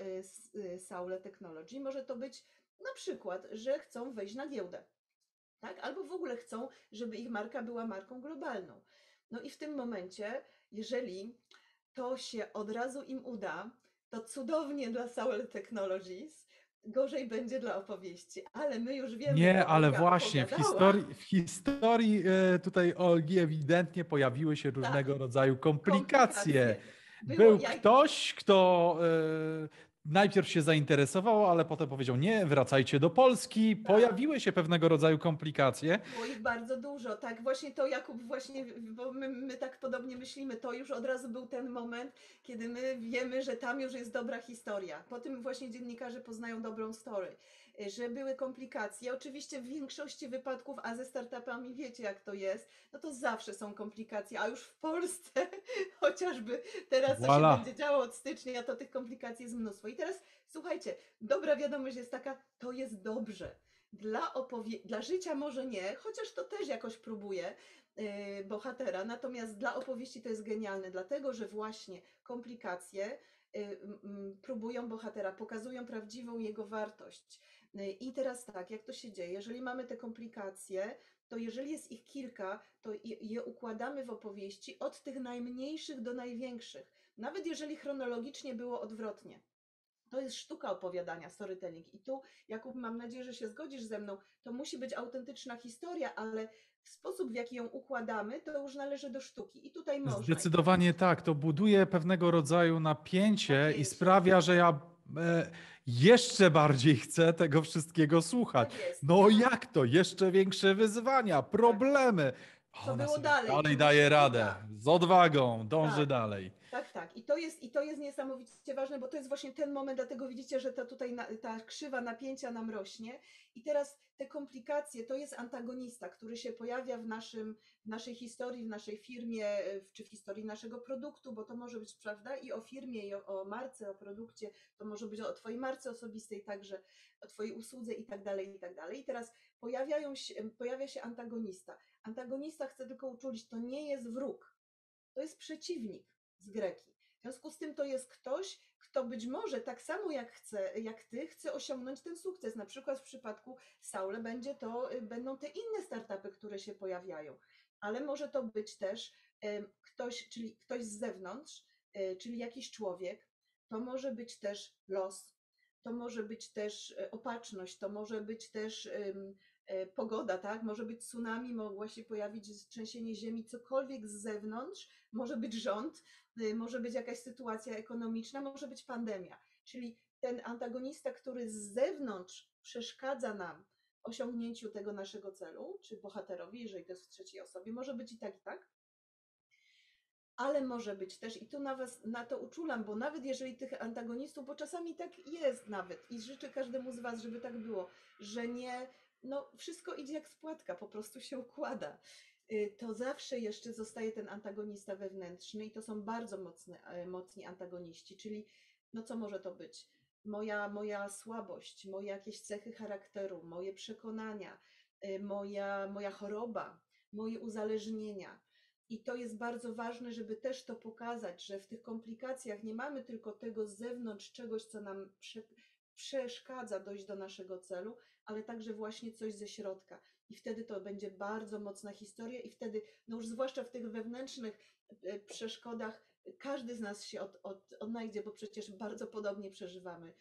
Saule Technology może to być na przykład, że chcą wejść na giełdę, tak? Albo w ogóle chcą, żeby ich marka była marką globalną. No i w tym momencie, jeżeli to się od razu im uda, to cudownie dla Saule Technologies, gorzej będzie dla opowieści, ale my już wiemy, Nie, ale Olga właśnie w historii, w historii e, tutaj Olgi ewidentnie pojawiły się różnego rodzaju komplikacje. komplikacje. Było Był jaj- ktoś, kto e, najpierw się zainteresował, ale potem powiedział nie, wracajcie do Polski. Pojawiły się pewnego rodzaju komplikacje. Było ich bardzo dużo, tak, właśnie to Jakub, właśnie, bo my, my tak podobnie myślimy, to już od razu był ten moment, kiedy my wiemy, że tam już jest dobra historia. Po tym właśnie dziennikarze poznają dobrą story, że były komplikacje. Oczywiście w większości wypadków, a ze startupami wiecie jak to jest, no to zawsze są komplikacje, a już w Polsce chociażby teraz co Voilà. się będzie działo od stycznia, to tych komplikacji jest mnóstwo. I teraz słuchajcie, dobra wiadomość jest taka, to jest dobrze. Dla, opowie- dla życia może nie, chociaż to też jakoś próbuje yy, bohatera, natomiast dla opowieści to jest genialne, dlatego że właśnie komplikacje yy, yy, próbują bohatera, pokazują prawdziwą jego wartość. Yy, I teraz tak, jak to się dzieje? Jeżeli mamy te komplikacje, to jeżeli jest ich kilka, to je, je układamy w opowieści od tych najmniejszych do największych, nawet jeżeli chronologicznie było odwrotnie. To jest sztuka opowiadania, storytelling. I tu, Jakub, mam nadzieję, że się zgodzisz ze mną, to musi być autentyczna historia, ale sposób, w jaki ją układamy, to już należy do sztuki. I tutaj można. Zdecydowanie tak. To buduje pewnego rodzaju napięcie, Napięcie. i sprawia, że ja e, jeszcze bardziej chcę tego wszystkiego słuchać. Tak jest. No jak to? Jeszcze większe wyzwania, problemy. Co Ona było sobie dalej? dalej Czy daje się radę. uda? Z odwagą dąży Tak. dalej. Tak, tak. I to jest, i to jest niesamowicie ważne, bo to jest właśnie ten moment, dlatego widzicie, że ta tutaj na, ta krzywa napięcia nam rośnie. I teraz te komplikacje, to jest antagonista, który się pojawia w, naszym, w naszej historii, w naszej firmie, czy w historii naszego produktu, bo to może być, prawda, i o firmie, i o, o marce, o produkcie, to może być o twojej marce osobistej, także o twojej usłudze i tak dalej, i tak dalej. I teraz pojawiają się, pojawia się antagonista. Antagonista, chcę tylko uczulić, to nie jest wróg, to jest przeciwnik z greki. W związku z tym to jest ktoś, kto być może tak samo jak chce, jak ty, chce osiągnąć ten sukces. Na przykład w przypadku Saule będzie to, będą te inne startupy, które się pojawiają, ale może to być też ktoś, czyli ktoś z zewnątrz, czyli jakiś człowiek, to może być też los, to może być też opatrzność, to może być też pogoda, tak? Może być tsunami, mogła się pojawić trzęsienie ziemi, cokolwiek z zewnątrz, może być rząd, może być jakaś sytuacja ekonomiczna, może być pandemia. Czyli ten antagonista, który z zewnątrz przeszkadza nam w osiągnięciu tego naszego celu, czy bohaterowi, jeżeli to jest w trzeciej osobie, może być i tak, i tak, ale może być też, i tu na was na to uczulam, bo nawet jeżeli tych antagonistów, bo czasami tak jest nawet i życzę każdemu z was, żeby tak było, że nie, no wszystko idzie jak spłatka, po prostu się układa, to zawsze jeszcze zostaje ten antagonista wewnętrzny i to są bardzo mocne, mocni antagoniści, czyli no co może to być? Moja, moja słabość, moje jakieś cechy charakteru, moje przekonania, moja, moja choroba, moje uzależnienia. I to jest bardzo ważne, żeby też to pokazać, że w tych komplikacjach nie mamy tylko tego z zewnątrz czegoś, co nam prze, przeszkadza dojść do naszego celu, ale także właśnie coś ze środka. I wtedy to będzie bardzo mocna historia i wtedy, no już zwłaszcza w tych wewnętrznych przeszkodach, każdy z nas się od, od, odnajdzie, bo przecież bardzo podobnie przeżywamy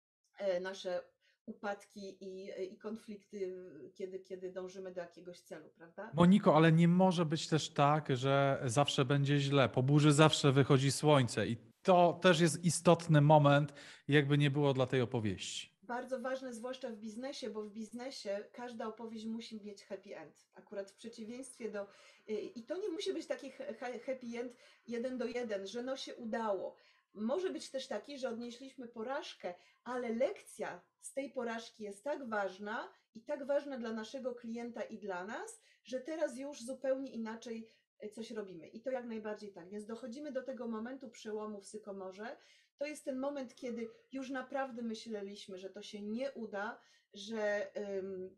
nasze upadki i, i konflikty, kiedy, kiedy dążymy do jakiegoś celu, prawda? Moniko, ale nie może być też tak, że zawsze będzie źle. Po burzy zawsze wychodzi słońce i to też jest istotny moment, jakby nie było dla tej opowieści. Bardzo ważne, zwłaszcza w biznesie, bo w biznesie każda opowieść musi mieć happy end. Akurat w przeciwieństwie do... I to nie musi być taki happy end jeden do jeden, że no się udało. Może być też taki, że odnieśliśmy porażkę, ale lekcja z tej porażki jest tak ważna i tak ważna dla naszego klienta i dla nas, że teraz już zupełnie inaczej coś robimy. I to jak najbardziej tak. Więc dochodzimy do tego momentu przełomu w Sykomorze. To jest ten moment, kiedy już naprawdę myśleliśmy, że to się nie uda, że um,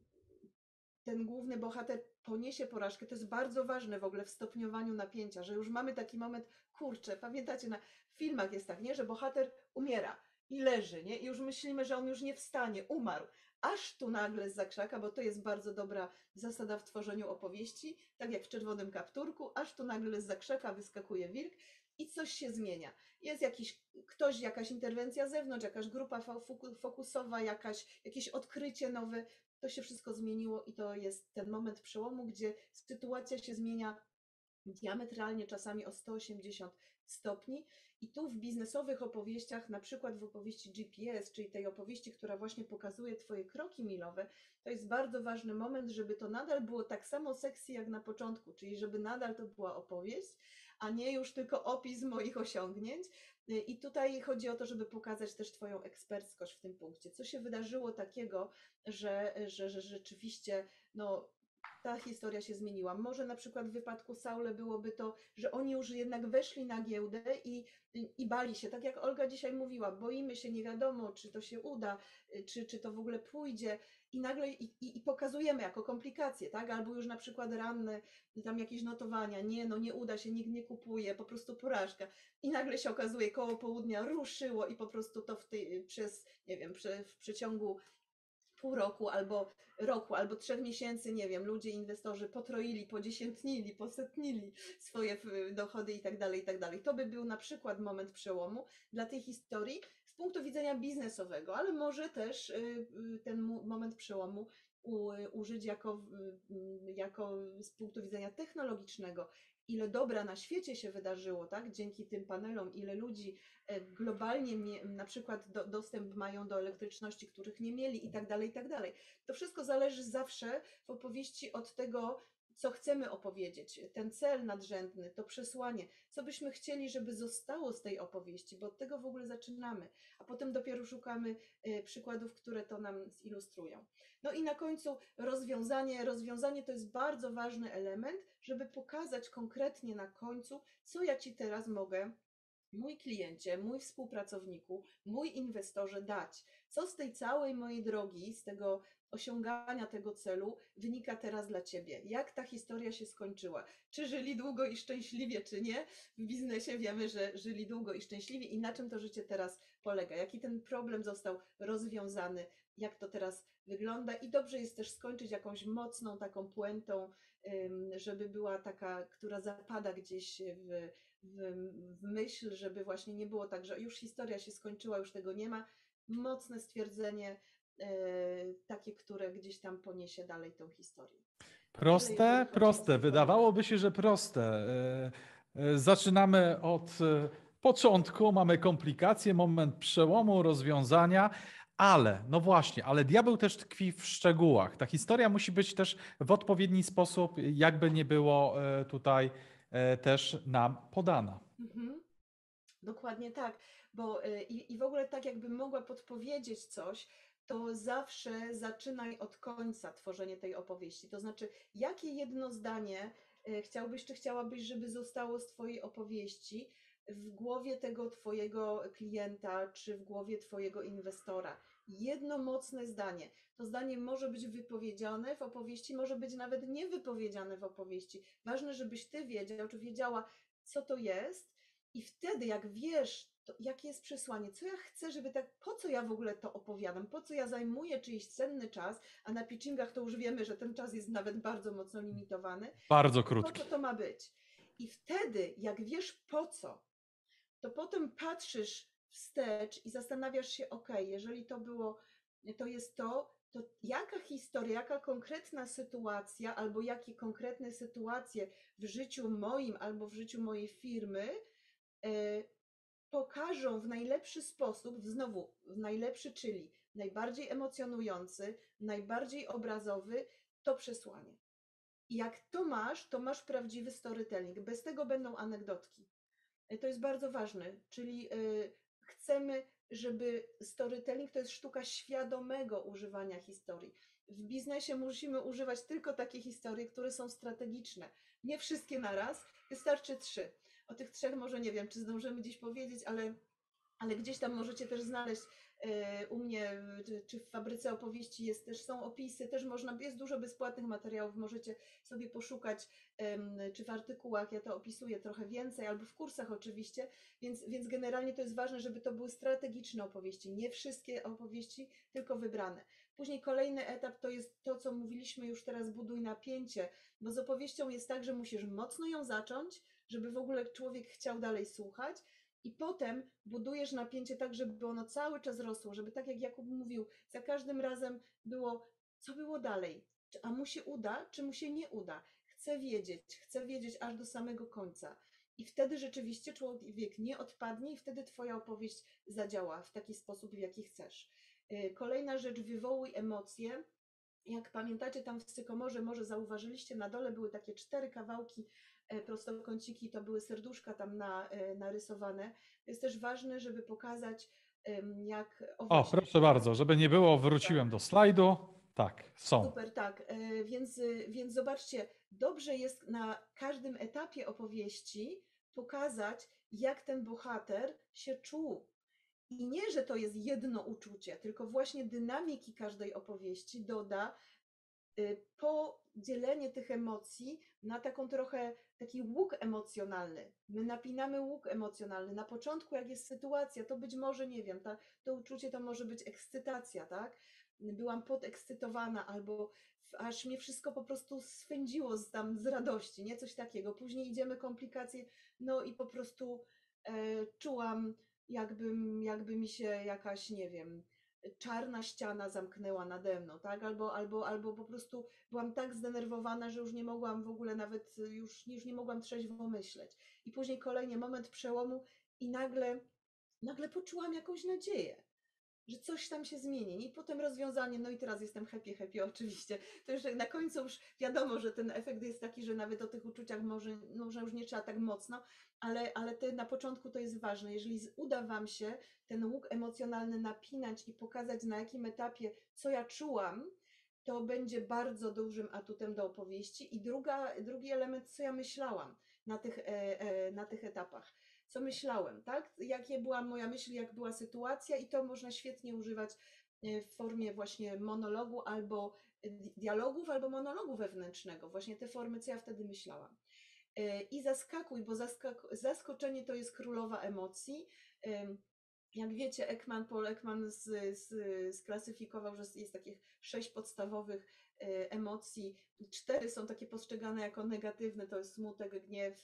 ten główny bohater poniesie porażkę. To jest bardzo ważne w ogóle w stopniowaniu napięcia, że już mamy taki moment, kurczę, pamiętacie, na filmach jest tak, nie, że bohater umiera i leży, nie, i już myślimy, że on już nie wstanie, umarł. Aż tu nagle z zakrzaka, bo to jest bardzo dobra zasada w tworzeniu opowieści, tak jak w Czerwonym Kapturku, aż tu nagle z zakrzaka wyskakuje wilk i coś się zmienia. Jest jakiś ktoś, jakaś interwencja z zewnątrz, jakaś grupa fokusowa, jakaś, jakieś odkrycie nowe, to się wszystko zmieniło i to jest ten moment przełomu, gdzie sytuacja się zmienia diametralnie, czasami o sto osiemdziesiąt stopni. I tu w biznesowych opowieściach, na przykład w opowieści G P S, czyli tej opowieści, która właśnie pokazuje Twoje kroki milowe, to jest bardzo ważny moment, żeby to nadal było tak samo sexy jak na początku, czyli żeby nadal to była opowieść, a nie już tylko opis moich osiągnięć. I tutaj chodzi o to, żeby pokazać też Twoją eksperckość w tym punkcie. Co się wydarzyło takiego, że, że, że rzeczywiście no, ta historia się zmieniła. Może na przykład w wypadku Saule byłoby to, że oni już jednak weszli na giełdę i, i bali się, tak jak Olga dzisiaj mówiła, boimy się, nie wiadomo, czy to się uda, czy, czy to w ogóle pójdzie i nagle i, i, i pokazujemy jako komplikacje, tak? Albo już na przykład ranne, tam jakieś notowania, nie, no nie uda się, nikt nie kupuje, po prostu porażka. I nagle się okazuje, koło południa ruszyło i po prostu to w tej, przez, nie wiem, przy, w przeciągu pół roku albo roku, albo trzech miesięcy, nie wiem, ludzie, inwestorzy potroili, podziesiętnili, posetnili swoje dochody i tak dalej, i tak dalej. To by był na przykład moment przełomu dla tej historii z punktu widzenia biznesowego, ale może też ten moment przełomu użyć jako, jako z punktu widzenia technologicznego. Ile dobra na świecie się wydarzyło, tak? Dzięki tym panelom, ile ludzi globalnie na przykład do, dostęp mają do elektryczności, których nie mieli i tak dalej, i tak dalej. To wszystko zależy zawsze w opowieści od tego, co chcemy opowiedzieć, ten cel nadrzędny, to przesłanie, co byśmy chcieli, żeby zostało z tej opowieści, bo od tego w ogóle zaczynamy, a potem dopiero szukamy przykładów, które to nam zilustrują. No i na końcu rozwiązanie. Rozwiązanie to jest bardzo ważny element, żeby pokazać konkretnie na końcu, co ja Ci teraz mogę mój kliencie, mój współpracowniku, mój inwestorze dać? Co z tej całej mojej drogi, z tego osiągania tego celu wynika teraz dla Ciebie? Jak ta historia się skończyła? Czy żyli długo i szczęśliwie, czy nie? W biznesie wiemy, że żyli długo i szczęśliwie i na czym to życie teraz polega? Jaki ten problem został rozwiązany? Jak to teraz wygląda? I dobrze jest też skończyć jakąś mocną taką puentą, żeby była taka, która zapada gdzieś w, w, w myśl, żeby właśnie nie było tak, że już historia się skończyła, już tego nie ma. Mocne stwierdzenie, e, takie, które gdzieś tam poniesie dalej tą historię. Proste, proste. Wydawałoby się, że proste. E, e, Zaczynamy od e, początku, mamy komplikacje, moment przełomu, rozwiązania, ale, no właśnie, ale diabeł też tkwi w szczegółach. Ta historia musi być też w odpowiedni sposób, jakby nie było e, tutaj e, też nam podana. Mhm. Dokładnie tak, bo y, i, i w ogóle tak jakbym mogła podpowiedzieć coś, to zawsze zaczynaj od końca tworzenie tej opowieści. To znaczy, jakie jedno zdanie y, chciałbyś, czy chciałabyś, żeby zostało z Twojej opowieści w głowie tego Twojego klienta, czy w głowie Twojego inwestora. Jedno mocne zdanie. To zdanie może być wypowiedziane w opowieści, może być nawet niewypowiedziane w opowieści. Ważne, żebyś Ty wiedział, czy wiedziała, co to jest. I wtedy, jak wiesz, to jakie jest przesłanie, co ja chcę, żeby tak, po co ja w ogóle to opowiadam, po co ja zajmuję czyjś cenny czas, a na pitchingach to już wiemy, że ten czas jest nawet bardzo mocno limitowany. Bardzo Po krótki. co to ma być? I wtedy, jak wiesz po co, to potem patrzysz wstecz i zastanawiasz się, ok, jeżeli to było, to jest to, to jaka historia, jaka konkretna sytuacja, albo jakie konkretne sytuacje w życiu moim, albo w życiu mojej firmy pokażą w najlepszy sposób, znowu w najlepszy, czyli najbardziej emocjonujący, najbardziej obrazowy, to przesłanie. I jak to masz, to masz prawdziwy storytelling. Bez tego będą anegdotki. To jest bardzo ważne, czyli chcemy, żeby storytelling to jest sztuka świadomego używania historii. W biznesie musimy używać tylko takie historie, które są strategiczne. Nie wszystkie naraz, wystarczy trzy. O tych trzech może nie wiem, czy zdążymy dziś powiedzieć, ale, ale gdzieś tam możecie też znaleźć e, u mnie, czy, czy w Fabryce Opowieści jest też, są opisy, też można, jest dużo bezpłatnych materiałów, możecie sobie poszukać, em, czy w artykułach, ja to opisuję trochę więcej, albo w kursach oczywiście, więc, więc generalnie to jest ważne, żeby to były strategiczne opowieści, nie wszystkie opowieści, tylko wybrane. Później kolejny etap to jest to, co mówiliśmy już teraz, buduj napięcie, bo z opowieścią jest tak, że musisz mocno ją zacząć, żeby w ogóle człowiek chciał dalej słuchać i potem budujesz napięcie tak, żeby ono cały czas rosło, żeby tak jak Jakub mówił, za każdym razem było, co było dalej, a mu się uda, czy mu się nie uda. Chcę wiedzieć, chcę wiedzieć aż do samego końca. I wtedy rzeczywiście człowiek nie odpadnie i wtedy Twoja opowieść zadziała w taki sposób, w jaki chcesz. Kolejna rzecz, wywołuj emocje. Jak pamiętacie, tam w Sykomorze, może zauważyliście, na dole były takie cztery kawałki, prostokąciki, to były serduszka tam na, narysowane. To jest też ważne, żeby pokazać, jak... O, o proszę bardzo, żeby nie było, wróciłem do slajdu. Tak, są. Super, tak. Więc, więc zobaczcie, dobrze jest na każdym etapie opowieści pokazać, jak ten bohater się czuł. I nie, że to jest jedno uczucie, tylko właśnie dynamiki każdej opowieści doda podzielenie tych emocji na taką trochę, taki łuk emocjonalny. My napinamy łuk emocjonalny. Na początku, jak jest sytuacja, to być może, nie wiem, ta, to uczucie to może być ekscytacja, tak? Byłam podekscytowana albo aż mnie wszystko po prostu swędziło z, tam z radości, nie? Coś takiego. Później idziemy komplikacje, no i po prostu e, czułam, jakbym, jakby mi się jakaś, nie wiem, czarna ściana zamknęła nade mną, tak? Albo, albo, albo po prostu byłam tak zdenerwowana, że już nie mogłam w ogóle nawet, już, już nie mogłam trzeźwo myśleć. I później kolejny moment przełomu i nagle, nagle poczułam jakąś nadzieję, że coś tam się zmieni. I potem rozwiązanie, no i teraz jestem happy, happy oczywiście. To już na końcu już wiadomo, że ten efekt jest taki, że nawet o tych uczuciach może, może już nie trzeba tak mocno, ale, ale te, na początku to jest ważne. Jeżeli uda Wam się ten łuk emocjonalny napinać i pokazać, na jakim etapie, co ja czułam, to będzie bardzo dużym atutem do opowieści. I druga, drugi element, co ja myślałam na tych, e, e, na tych etapach. co myślałem, tak? Jakie była moja myśl, jak była sytuacja i to można świetnie używać w formie właśnie monologu albo dialogów, albo monologu wewnętrznego. Właśnie te formy, co ja wtedy myślałam. I zaskakuj, bo zaskak zaskoczenie to jest królowa emocji. Jak wiecie, Ekman, Paul Ekman z, z, sklasyfikował, że jest takich sześć podstawowych emocji. Cztery są takie postrzegane jako negatywne, to jest smutek, gniew,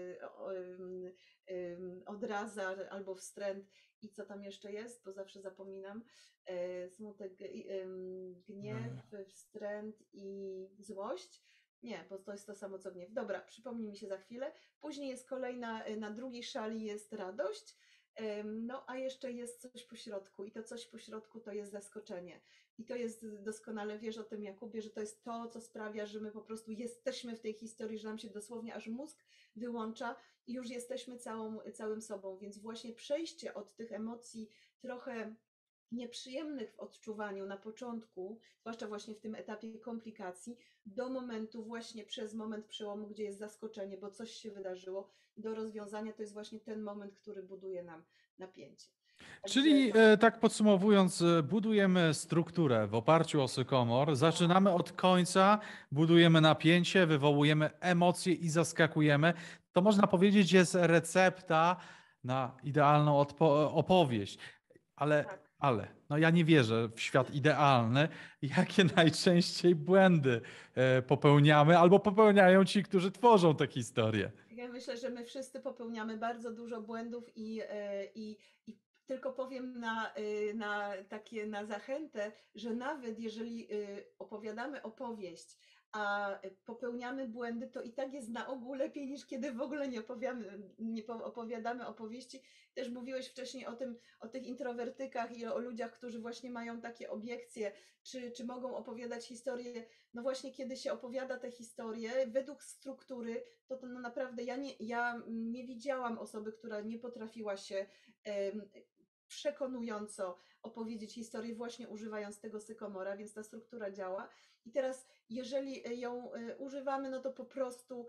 odraza albo wstręt i co tam jeszcze jest, bo zawsze zapominam. Smutek, gniew, wstręt i złość. Nie, bo to jest to samo co gniew. Dobra, przypomni mi się za chwilę. Później jest kolejna, na drugiej szali jest radość. No, a jeszcze jest coś pośrodku i to coś pośrodku to jest zaskoczenie. I to jest, doskonale wiesz o tym, Jakubie, że to jest to, co sprawia, że my po prostu jesteśmy w tej historii, że nam się dosłownie aż mózg wyłącza i już jesteśmy całą, całym sobą. Więc właśnie przejście od tych emocji trochę nieprzyjemnych w odczuwaniu na początku, zwłaszcza właśnie w tym etapie komplikacji, do momentu właśnie przez moment przełomu, gdzie jest zaskoczenie, bo coś się wydarzyło, do rozwiązania, to jest właśnie ten moment, który buduje nam napięcie. Także Czyli e, tak podsumowując, e, budujemy strukturę w oparciu o sykomor, zaczynamy od końca, budujemy napięcie, wywołujemy emocje i zaskakujemy. To można powiedzieć jest recepta na idealną opowieść. Ale, Tak. ale, no ja nie wierzę w świat idealny. Jakie najczęściej błędy e, popełniamy albo popełniają ci, którzy tworzą te historie? Ja myślę, że my wszyscy popełniamy bardzo dużo błędów i, e, i, i tylko powiem na, e, na takie na zachętę, że nawet jeżeli e, opowiadamy opowieść, a popełniamy błędy, to i tak jest na ogół lepiej niż kiedy w ogóle nie, opowiadamy, nie opowiadamy opowieści. Też mówiłeś wcześniej o tym, o tych introwertykach i o ludziach, którzy właśnie mają takie obiekcje, czy, czy mogą opowiadać historie. No właśnie, kiedy się opowiada te historie według struktury, to, to no naprawdę ja nie, ja nie widziałam osoby, która nie potrafiła się em, przekonująco opowiedzieć historię właśnie używając tego sykomora, więc ta struktura działa. I teraz jeżeli ją używamy, no to po prostu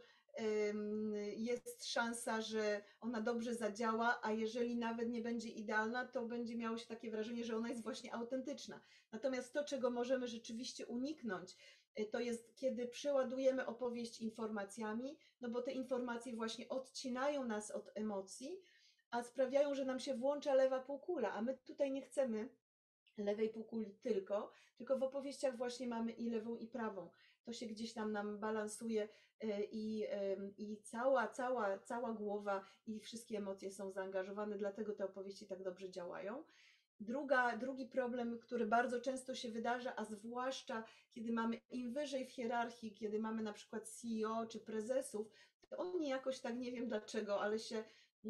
jest szansa, że ona dobrze zadziała, a jeżeli nawet nie będzie idealna, to będzie miało się takie wrażenie, że ona jest właśnie autentyczna. Natomiast to, czego możemy rzeczywiście uniknąć, to jest, kiedy przeładujemy opowieść informacjami, no bo te informacje właśnie odcinają nas od emocji, a sprawiają, że nam się włącza lewa półkula, a my tutaj nie chcemy lewej półkuli tylko, tylko w opowieściach właśnie mamy i lewą, i prawą. To się gdzieś tam nam balansuje i, i cała, cała, cała głowa i wszystkie emocje są zaangażowane, dlatego te opowieści tak dobrze działają. Druga, drugi problem, który bardzo często się wydarza, a zwłaszcza kiedy mamy im wyżej w hierarchii, kiedy mamy na przykład C E O czy prezesów, to oni jakoś tak, nie wiem dlaczego, ale się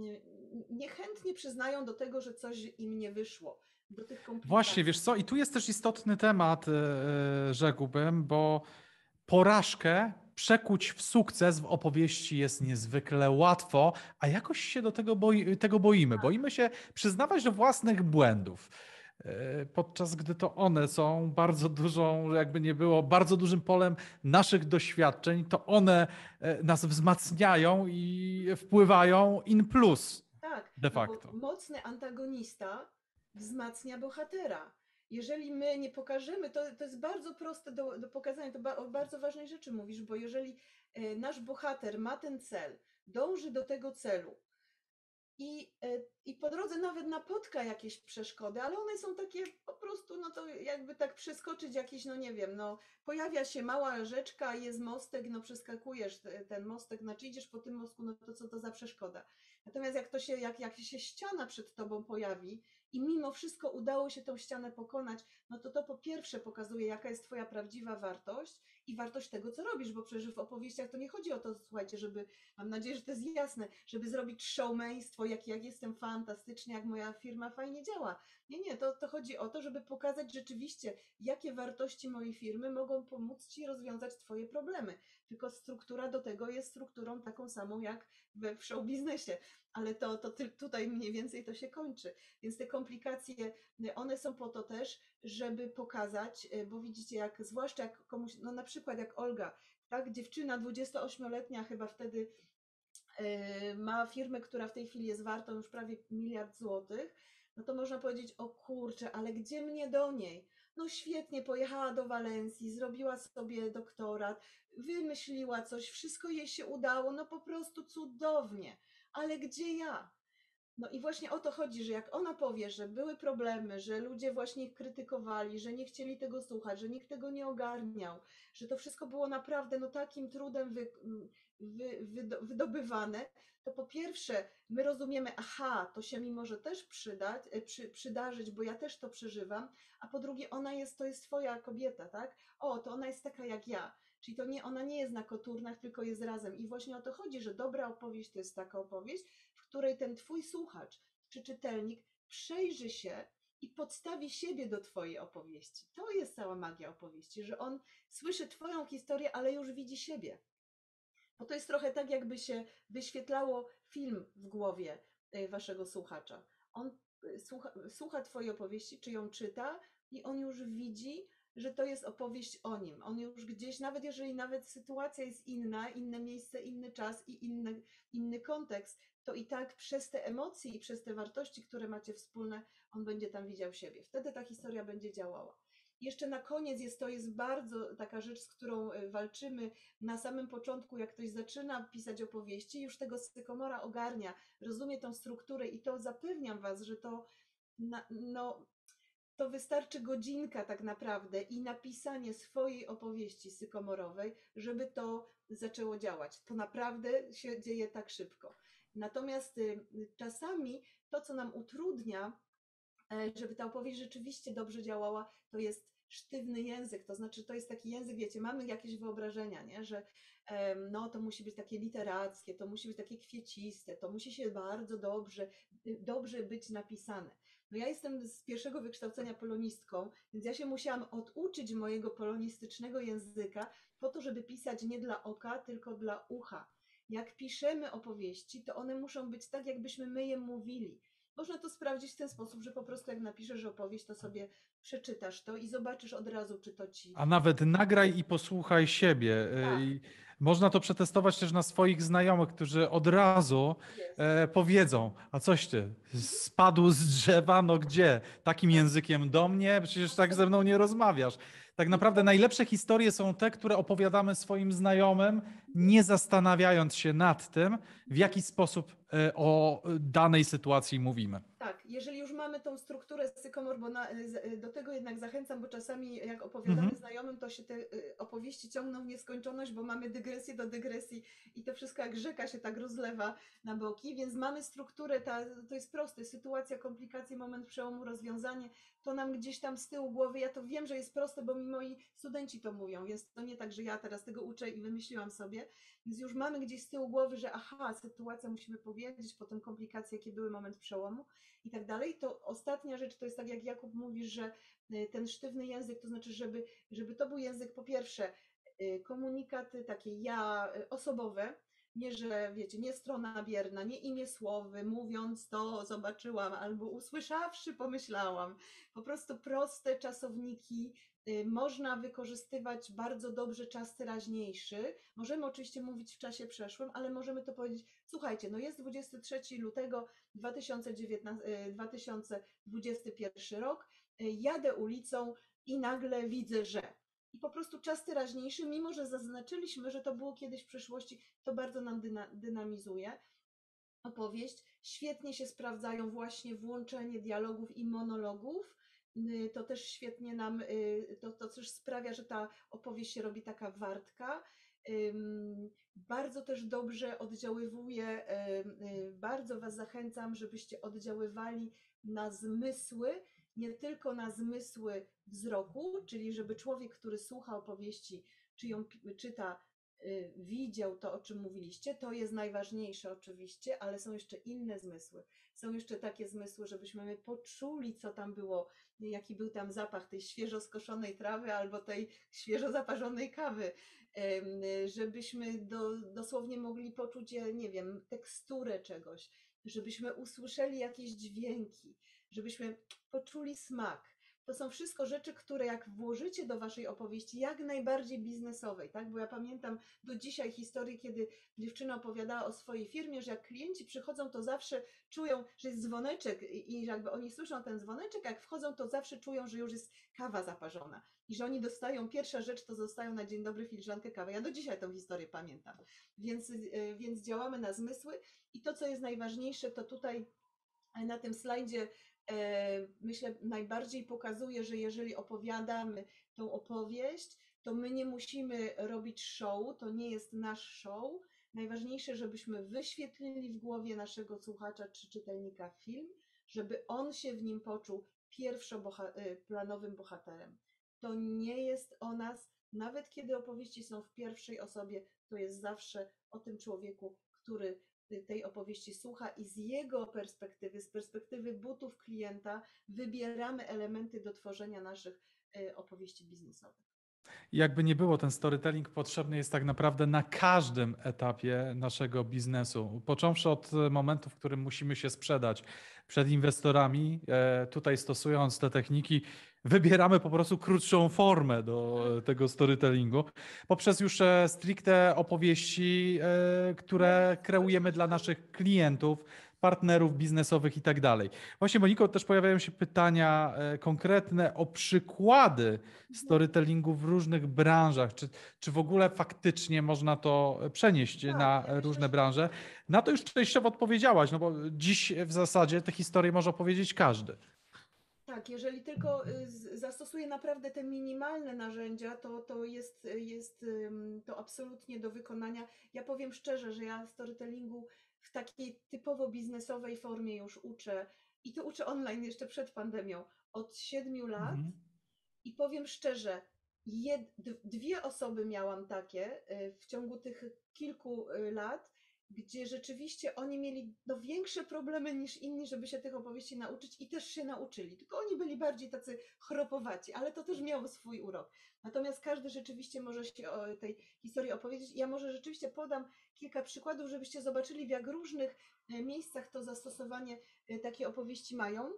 niechętnie przyznają do tego, że coś im nie wyszło. Do tych komplikacji. Właśnie, wiesz co, i tu jest też istotny temat, rzekłbym, bo porażkę przekuć w sukces w opowieści jest niezwykle łatwo, a jakoś się do tego, boi, tego boimy. Boimy się przyznawać do własnych błędów, podczas gdy to one są bardzo dużą, jakby nie było, bardzo dużym polem naszych doświadczeń, to one nas wzmacniają i wpływają in plus. Tak, de no facto. bo mocny antagonista wzmacnia bohatera. Jeżeli my nie pokażemy, to, to jest bardzo proste do, do pokazania, to ba, o bardzo ważnej rzeczy mówisz, bo jeżeli e, nasz bohater ma ten cel, dąży do tego celu i, e, i po drodze nawet napotka jakieś przeszkody, ale one są takie po prostu, no to jakby tak przeskoczyć jakiś, no nie wiem, no pojawia się mała rzeczka, jest mostek, no przeskakujesz ten mostek, znaczy idziesz po tym mostku, no to co to za przeszkoda. Natomiast jak to się, jak, jak się ściana przed tobą pojawi i mimo wszystko udało się tą ścianę pokonać, no to to po pierwsze pokazuje, jaka jest twoja prawdziwa wartość i wartość tego, co robisz, bo przecież w opowieściach to nie chodzi o to, słuchajcie, żeby, mam nadzieję, że to jest jasne, żeby zrobić showmeństwo, jak, jak jestem fantastycznie, jak moja firma fajnie działa. Nie, nie, to, to chodzi o to, żeby pokazać rzeczywiście, jakie wartości mojej firmy mogą pomóc ci rozwiązać twoje problemy. Tylko struktura do tego jest strukturą taką samą jak w, w show biznesie, ale to, to tutaj mniej więcej to się kończy. Więc te komplikacje, one są po to też, żeby pokazać, bo widzicie, jak zwłaszcza jak komuś, no na przykład jak Olga, tak, dziewczyna dwudziestoośmioletnia chyba wtedy ma firmę, która w tej chwili jest wartą już prawie miliard złotych, no to można powiedzieć, o kurczę, ale gdzie mnie do niej? No świetnie, pojechała do Walencji, zrobiła sobie doktorat, wymyśliła coś, wszystko jej się udało, no po prostu cudownie, ale gdzie ja? No i właśnie o to chodzi, że jak ona powie, że były problemy, że ludzie właśnie ich krytykowali, że nie chcieli tego słuchać, że nikt tego nie ogarniał, że to wszystko było naprawdę no takim trudem wy, wy, wy, wydobywane, to po pierwsze my rozumiemy, aha, to się mi może też przydać, przy, przydarzyć, bo ja też to przeżywam, a po drugie ona jest, to jest twoja kobieta, tak? O, to ona jest taka jak ja. Czyli to nie, ona nie jest na koturnach, tylko jest razem. I właśnie o to chodzi, że dobra opowieść to jest taka opowieść, w której ten twój słuchacz czy czytelnik przejrzy się i podstawi siebie do twojej opowieści. To jest cała magia opowieści, że on słyszy twoją historię, ale już widzi siebie. Bo to jest trochę tak, jakby się wyświetlało film w głowie waszego słuchacza. On słucha, słucha twojej opowieści, czy ją czyta i on już widzi, że to jest opowieść o nim. On już gdzieś, nawet jeżeli nawet sytuacja jest inna, inne miejsce, inny czas i inny, inny kontekst, to i tak przez te emocje i przez te wartości, które macie wspólne, on będzie tam widział siebie. Wtedy ta historia będzie działała. Jeszcze na koniec jest to jest bardzo taka rzecz, z którą walczymy na samym początku, jak ktoś zaczyna pisać opowieści, już tego sykomora ogarnia, rozumie tą strukturę i to zapewniam was, że to na, no, to wystarczy godzinka tak naprawdę i napisanie swojej opowieści sykomorowej, żeby to zaczęło działać. To naprawdę się dzieje tak szybko. Natomiast czasami to, co nam utrudnia, żeby ta opowieść rzeczywiście dobrze działała, to jest sztywny język, to znaczy to jest taki język, wiecie, mamy jakieś wyobrażenia, nie? Że no to musi być takie literackie, to musi być takie kwieciste, to musi się bardzo dobrze, dobrze być napisane. No ja jestem z pierwszego wykształcenia polonistką, więc ja się musiałam oduczyć mojego polonistycznego języka po to, żeby pisać nie dla oka, tylko dla ucha. Jak piszemy opowieści, to one muszą być tak, jakbyśmy my je mówili. Można to sprawdzić w ten sposób, że po prostu jak napiszesz opowieść, to sobie przeczytasz to i zobaczysz od razu, czy to ci... A nawet nagraj i posłuchaj siebie. Tak. I można to przetestować też na swoich znajomych, którzy od razu e, powiedzą, a coś ty, spadł z drzewa, no gdzie? Takim językiem do mnie? Przecież tak ze mną nie rozmawiasz. Tak naprawdę najlepsze historie są te, które opowiadamy swoim znajomym, nie zastanawiając się nad tym, w jaki sposób e, o danej sytuacji mówimy. Tak, jeżeli już mamy tą strukturę sykomor, bo na, do tego jednak zachęcam, bo czasami jak opowiadamy mhm. znajomym, to się te opowieści ciągną w nieskończoność, bo mamy dygresję do dygresji i to wszystko jak rzeka się tak rozlewa na boki, więc mamy strukturę, ta, to jest proste, sytuacja, komplikacje, moment przełomu, rozwiązanie, to nam gdzieś tam z tyłu głowy, ja to wiem, że jest proste, bo mi moi studenci to mówią, więc to nie tak, że ja teraz tego uczę i wymyśliłam sobie, więc już mamy gdzieś z tyłu głowy, że aha, sytuacja musimy powiedzieć, potem komplikacje, jakie były, moment przełomu i tak dalej, to ostatnia rzecz to jest tak, jak Jakub mówisz, że ten sztywny język, to znaczy, żeby, żeby to był język po pierwsze komunikaty takie ja osobowe, nie, że wiecie, nie strona bierna, nie imię słowy, mówiąc to zobaczyłam albo usłyszawszy pomyślałam, po prostu proste czasowniki. Można wykorzystywać bardzo dobrze czas teraźniejszy. Możemy oczywiście mówić w czasie przeszłym, ale możemy to powiedzieć, słuchajcie, no jest dwudziestego trzeciego lutego dwa tysiące dwudziesty pierwszy rok, jadę ulicą i nagle widzę, że... I po prostu czas teraźniejszy, mimo że zaznaczyliśmy, że to było kiedyś w przeszłości, to bardzo nam dyna, dynamizuje opowieść. Świetnie się sprawdzają właśnie włączenie dialogów i monologów. To też świetnie nam, to, to też sprawia, że ta opowieść się robi taka wartka. Bardzo też dobrze oddziaływuje, bardzo Was zachęcam, żebyście oddziaływali na zmysły, nie tylko na zmysły wzroku, czyli żeby człowiek, który słucha opowieści, czy ją czyta, widział to, o czym mówiliście, to jest najważniejsze oczywiście, ale są jeszcze inne zmysły. Są jeszcze takie zmysły, żebyśmy my poczuli, co tam było, jaki był tam zapach tej świeżo skoszonej trawy albo tej świeżo zaparzonej kawy, żebyśmy do, dosłownie mogli poczuć, nie wiem, teksturę czegoś, żebyśmy usłyszeli jakieś dźwięki, żebyśmy poczuli smak. to są wszystko rzeczy, które jak włożycie do waszej opowieści, jak najbardziej biznesowej, tak? Bo ja pamiętam do dzisiaj historię, kiedy dziewczyna opowiadała o swojej firmie, że jak klienci przychodzą, to zawsze czują, że jest dzwoneczek i jakby oni słyszą ten dzwoneczek, jak wchodzą, to zawsze czują, że już jest kawa zaparzona i że oni dostają, pierwsza rzecz to dostają na dzień dobry filiżankę kawy. Ja do dzisiaj tę historię pamiętam, więc, więc działamy na zmysły i to, co jest najważniejsze, to tutaj na tym slajdzie myślę najbardziej pokazuje, że jeżeli opowiadamy tą opowieść, to my nie musimy robić show, to nie jest nasz show. Najważniejsze, żebyśmy wyświetlili w głowie naszego słuchacza czy czytelnika film, żeby on się w nim poczuł pierwszoplanowym bohaterem. To nie jest o nas, nawet kiedy opowieści są w pierwszej osobie, to jest zawsze o tym człowieku, który tej opowieści słucha i z jego perspektywy, z perspektywy butów klienta wybieramy elementy do tworzenia naszych opowieści biznesowych. Jakby nie było, ten storytelling potrzebny jest tak naprawdę na każdym etapie naszego biznesu. Począwszy od momentu, w którym musimy się sprzedać przed inwestorami, tutaj stosując te techniki, wybieramy po prostu krótszą formę do tego storytellingu, poprzez już stricte opowieści, które kreujemy dla naszych klientów, partnerów biznesowych i tak dalej. Właśnie, Moniko, też pojawiają się pytania konkretne o przykłady storytellingu w różnych branżach. Czy, czy w ogóle faktycznie można to przenieść Tak, na ja różne myślę, że... branże? Na to już częściowo odpowiedziałaś, no bo dziś w zasadzie te historie może opowiedzieć każdy. Tak, jeżeli tylko zastosuje naprawdę te minimalne narzędzia, to, to jest, jest to absolutnie do wykonania. Ja powiem szczerze, że ja storytellingu w takiej typowo biznesowej formie już uczę i to uczę online jeszcze przed pandemią od siedmiu lat. Mhm. I powiem szczerze, jed, dwie osoby miałam takie w ciągu tych kilku lat, gdzie rzeczywiście oni mieli no, większe problemy niż inni, żeby się tych opowieści nauczyć i też się nauczyli. Tylko oni byli bardziej tacy chropowaci, ale to też miało swój urok. Natomiast każdy rzeczywiście może się o tej historii opowiedzieć. Ja może rzeczywiście podam kilka przykładów, żebyście zobaczyli, w jak różnych miejscach to zastosowanie takie opowieści mają.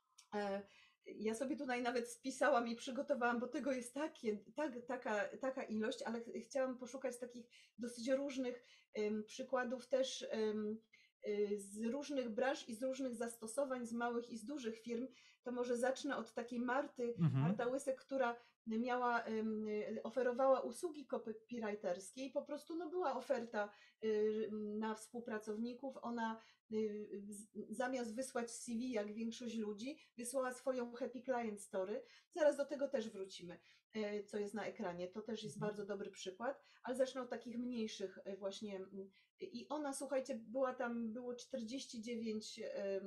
Ja sobie tutaj nawet spisałam i przygotowałam, bo tego jest takie, tak, taka, taka ilość, ale chciałam poszukać takich dosyć różnych um, przykładów też um, z różnych branż i z różnych zastosowań, z małych i z dużych firm. To może zacznę od takiej Marty, mhm. Marta Łysek, która miała, um, oferowała usługi copywriterskie i po prostu no, była oferta um, na współpracowników. Ona zamiast wysłać C V jak większość ludzi, wysłała swoją Happy Client Story. Zaraz do tego też wrócimy, co jest na ekranie. To też jest mhm. bardzo dobry przykład, ale zacznę od takich mniejszych właśnie. I ona, słuchajcie, była tam, było czterdzieści dziewięć,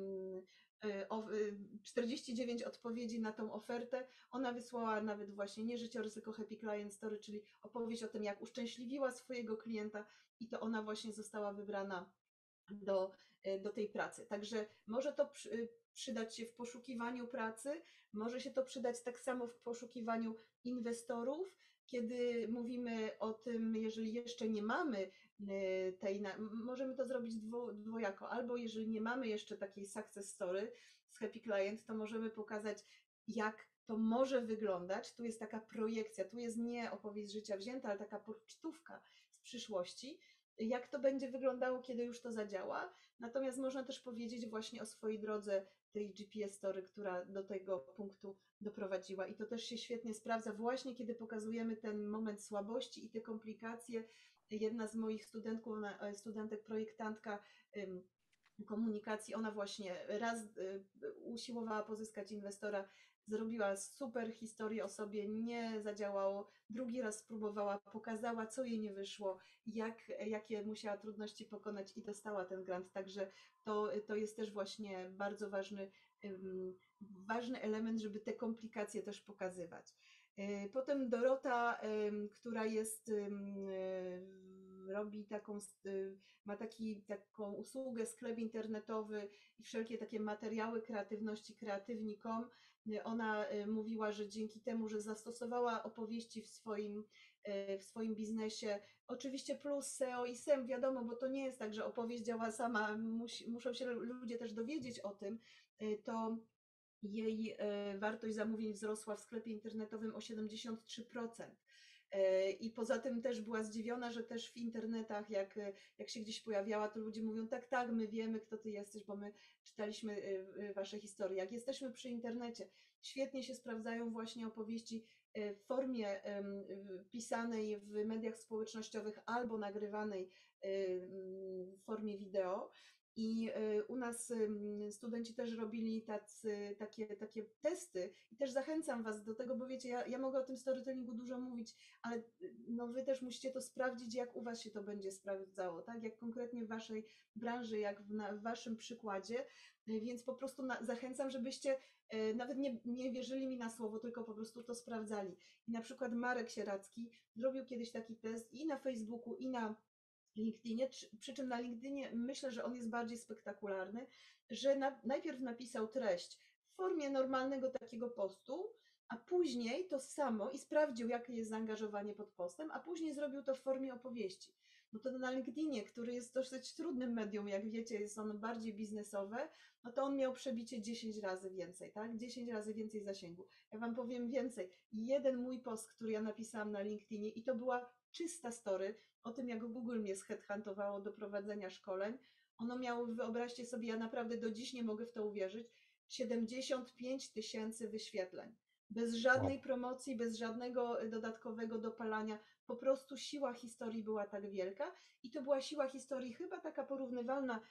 czterdzieści dziewięć odpowiedzi na tą ofertę. Ona wysłała nawet właśnie nie życiorys, tylko Happy Client Story, czyli opowieść o tym, jak uszczęśliwiła swojego klienta i to ona właśnie została wybrana do, do tej pracy. Także może to przy, przydać się w poszukiwaniu pracy, może się to przydać tak samo w poszukiwaniu inwestorów, kiedy mówimy o tym, jeżeli jeszcze nie mamy tej, możemy to zrobić dwo, dwojako, albo jeżeli nie mamy jeszcze takiej success story z Happy Client, to możemy pokazać, jak to może wyglądać. Tu jest taka projekcja, tu jest nie opowieść z życia wzięta, ale taka pocztówka z przyszłości, jak to będzie wyglądało, kiedy już to zadziała. Natomiast można też powiedzieć właśnie o swojej drodze tej G P S Story, która do tego punktu doprowadziła. I to też się świetnie sprawdza właśnie, kiedy pokazujemy ten moment słabości i te komplikacje. Jedna z moich studentków, studentek, projektantka komunikacji, ona właśnie raz usiłowała pozyskać inwestora, zrobiła super historię o sobie, nie zadziałało, drugi raz spróbowała, pokazała, co jej nie wyszło, jak, jakie musiała trudności pokonać i dostała ten grant, także to, to jest też właśnie bardzo ważny, um, ważny element, żeby te komplikacje też pokazywać. Potem Dorota, um, która jest, um, robi taką, ma taki, taką usługę, sklep internetowy i wszelkie takie materiały kreatywności, kreatywni kropka com. Ona mówiła, że dzięki temu, że zastosowała opowieści w swoim, w swoim biznesie, oczywiście plus S E O i S E M, wiadomo, bo to nie jest tak, że opowieść działa sama, musi, muszą się ludzie też dowiedzieć o tym, to jej wartość zamówień wzrosła w sklepie internetowym o siedemdziesiąt trzy procent. I poza tym też była zdziwiona, że też w internetach, jak, jak się gdzieś pojawiała, to ludzie mówią, tak, tak, my wiemy, kto ty jesteś, bo my czytaliśmy wasze historie. Jak jesteśmy przy internecie, świetnie się sprawdzają właśnie opowieści w formie pisanej w mediach społecznościowych albo nagrywanej w formie wideo. I u nas studenci też robili tacy, takie, takie testy i też zachęcam Was do tego, bo wiecie, ja, ja mogę o tym storytellingu dużo mówić, ale no Wy też musicie to sprawdzić, jak u Was się to będzie sprawdzało, tak? Jak konkretnie w Waszej branży, jak w, na, w Waszym przykładzie, więc po prostu na, zachęcam, żebyście nawet nie, nie wierzyli mi na słowo, tylko po prostu to sprawdzali. I na przykład Marek Sieracki zrobił kiedyś taki test i na Facebooku, i na LinkedInie, przy czym na LinkedInie myślę, że on jest bardziej spektakularny, że na, najpierw napisał treść w formie normalnego takiego postu, a później to samo i sprawdził, jakie jest zaangażowanie pod postem, a później zrobił to w formie opowieści. No to na LinkedInie, który jest dosyć trudnym medium, jak wiecie, jest ono bardziej biznesowe, no to on miał przebicie dziesięć razy więcej, tak? dziesięć razy więcej zasięgu. Ja Wam powiem więcej. Jeden mój post, który ja napisałam na LinkedInie i to była czysta story o tym, jak Google mnie zheadhuntowało do prowadzenia szkoleń. Ono miało, wyobraźcie sobie, ja naprawdę do dziś nie mogę w to uwierzyć, siedemdziesiąt pięć tysięcy wyświetleń. Bez żadnej Wow. promocji, bez żadnego dodatkowego dopalania. Po prostu siła historii była tak wielka i to była siła historii chyba taka porównywalna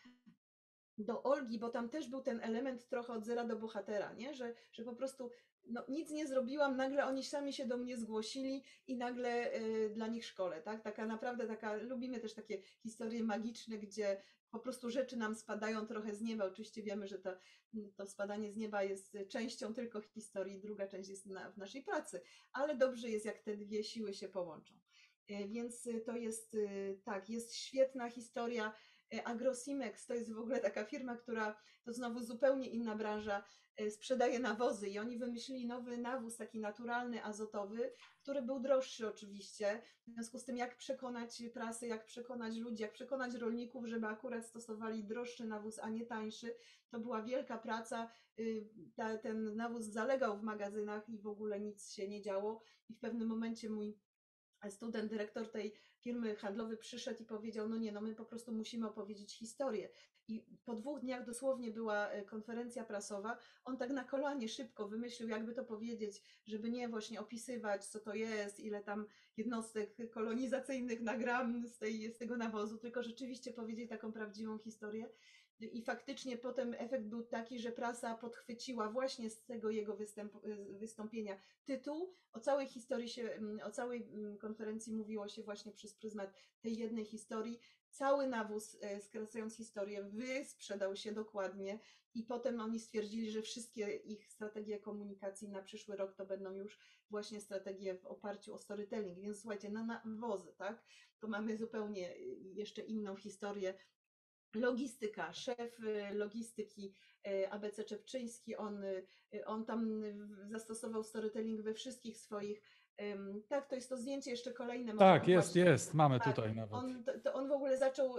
do Olgi, bo tam też był ten element trochę od zera do bohatera, nie? Że, że po prostu no, nic nie zrobiłam, nagle oni sami się do mnie zgłosili i nagle y, dla nich szkole, tak? Taka naprawdę taka, lubimy też takie historie magiczne, gdzie po prostu rzeczy nam spadają trochę z nieba. Oczywiście wiemy, że to, to spadanie z nieba jest częścią tylko historii, druga część jest na, w naszej pracy, ale dobrze jest, jak te dwie siły się połączą. Y, więc to jest, y, tak, jest świetna historia. Agrosimex to jest w ogóle taka firma, która to znowu zupełnie inna branża, sprzedaje nawozy i oni wymyślili nowy nawóz taki naturalny, azotowy, który był droższy oczywiście. W związku z tym jak przekonać prasę, jak przekonać ludzi, jak przekonać rolników, żeby akurat stosowali droższy nawóz, a nie tańszy. To była wielka praca. Ta, ten nawóz zalegał w magazynach i w ogóle nic się nie działo i w pewnym momencie mój student, dyrektor tej firmy handlowej przyszedł i powiedział, no nie, no my po prostu musimy opowiedzieć historię. I po dwóch dniach dosłownie była konferencja prasowa, on tak na kolanie szybko wymyślił, jakby to powiedzieć, żeby nie właśnie opisywać, co to jest, ile tam jednostek kolonizacyjnych nagram z, tej, z tego nawozu, tylko rzeczywiście powiedzieć taką prawdziwą historię. I faktycznie potem efekt był taki, że prasa podchwyciła właśnie z tego jego występ, wystąpienia tytuł. O całej historii się, o całej konferencji mówiło się właśnie przez pryzmat tej jednej historii. Cały nawóz, skracając historię, wysprzedał się dokładnie i potem oni stwierdzili, że wszystkie ich strategie komunikacji na przyszły rok to będą już właśnie strategie w oparciu o storytelling. Więc słuchajcie, na nawozy, tak? To mamy zupełnie jeszcze inną historię. Logistyka, szef logistyki A B C Czepczyński, on, on tam zastosował storytelling we wszystkich swoich, tak, to jest to zdjęcie jeszcze kolejne. Tak, jest, jest, mamy tak, tutaj nawet. On, to, to on w ogóle zaczął,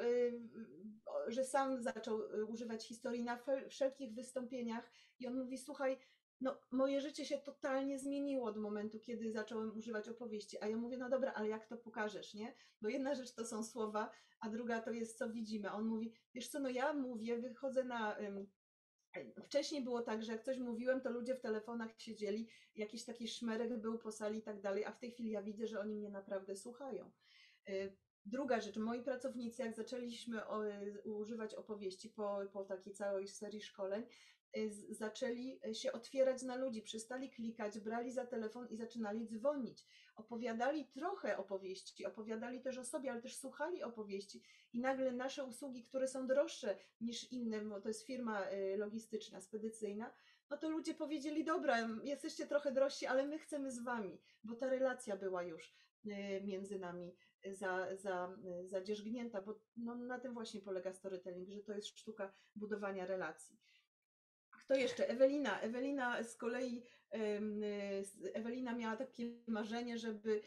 że sam zaczął używać historii na wszelkich wystąpieniach i on mówi, słuchaj, no moje życie się totalnie zmieniło od momentu, kiedy zacząłem używać opowieści, a ja mówię, no dobra, ale jak to pokażesz, nie? Bo jedna rzecz to są słowa, a druga to jest, co widzimy. A on mówi, wiesz co, no ja mówię, wychodzę na... Wcześniej było tak, że jak coś mówiłem, to ludzie w telefonach siedzieli, jakiś taki szmerek był po sali i tak dalej, a w tej chwili ja widzę, że oni mnie naprawdę słuchają. Druga rzecz, moi pracownicy, jak zaczęliśmy o, używać opowieści po, po takiej całej serii szkoleń, zaczęli się otwierać na ludzi, przestali klikać, brali za telefon i zaczynali dzwonić. Opowiadali trochę opowieści, opowiadali też o sobie, ale też słuchali opowieści i nagle nasze usługi, które są droższe niż inne, bo to jest firma logistyczna, spedycyjna, no to ludzie powiedzieli, dobra, jesteście trochę drożsi, ale my chcemy z wami, bo ta relacja była już między nami za, za, zadzierzgnięta, bo no, na tym właśnie polega storytelling, że to jest sztuka budowania relacji. Kto jeszcze? Ewelina. Ewelina z kolei, Ewelina miała takie marzenie, żeby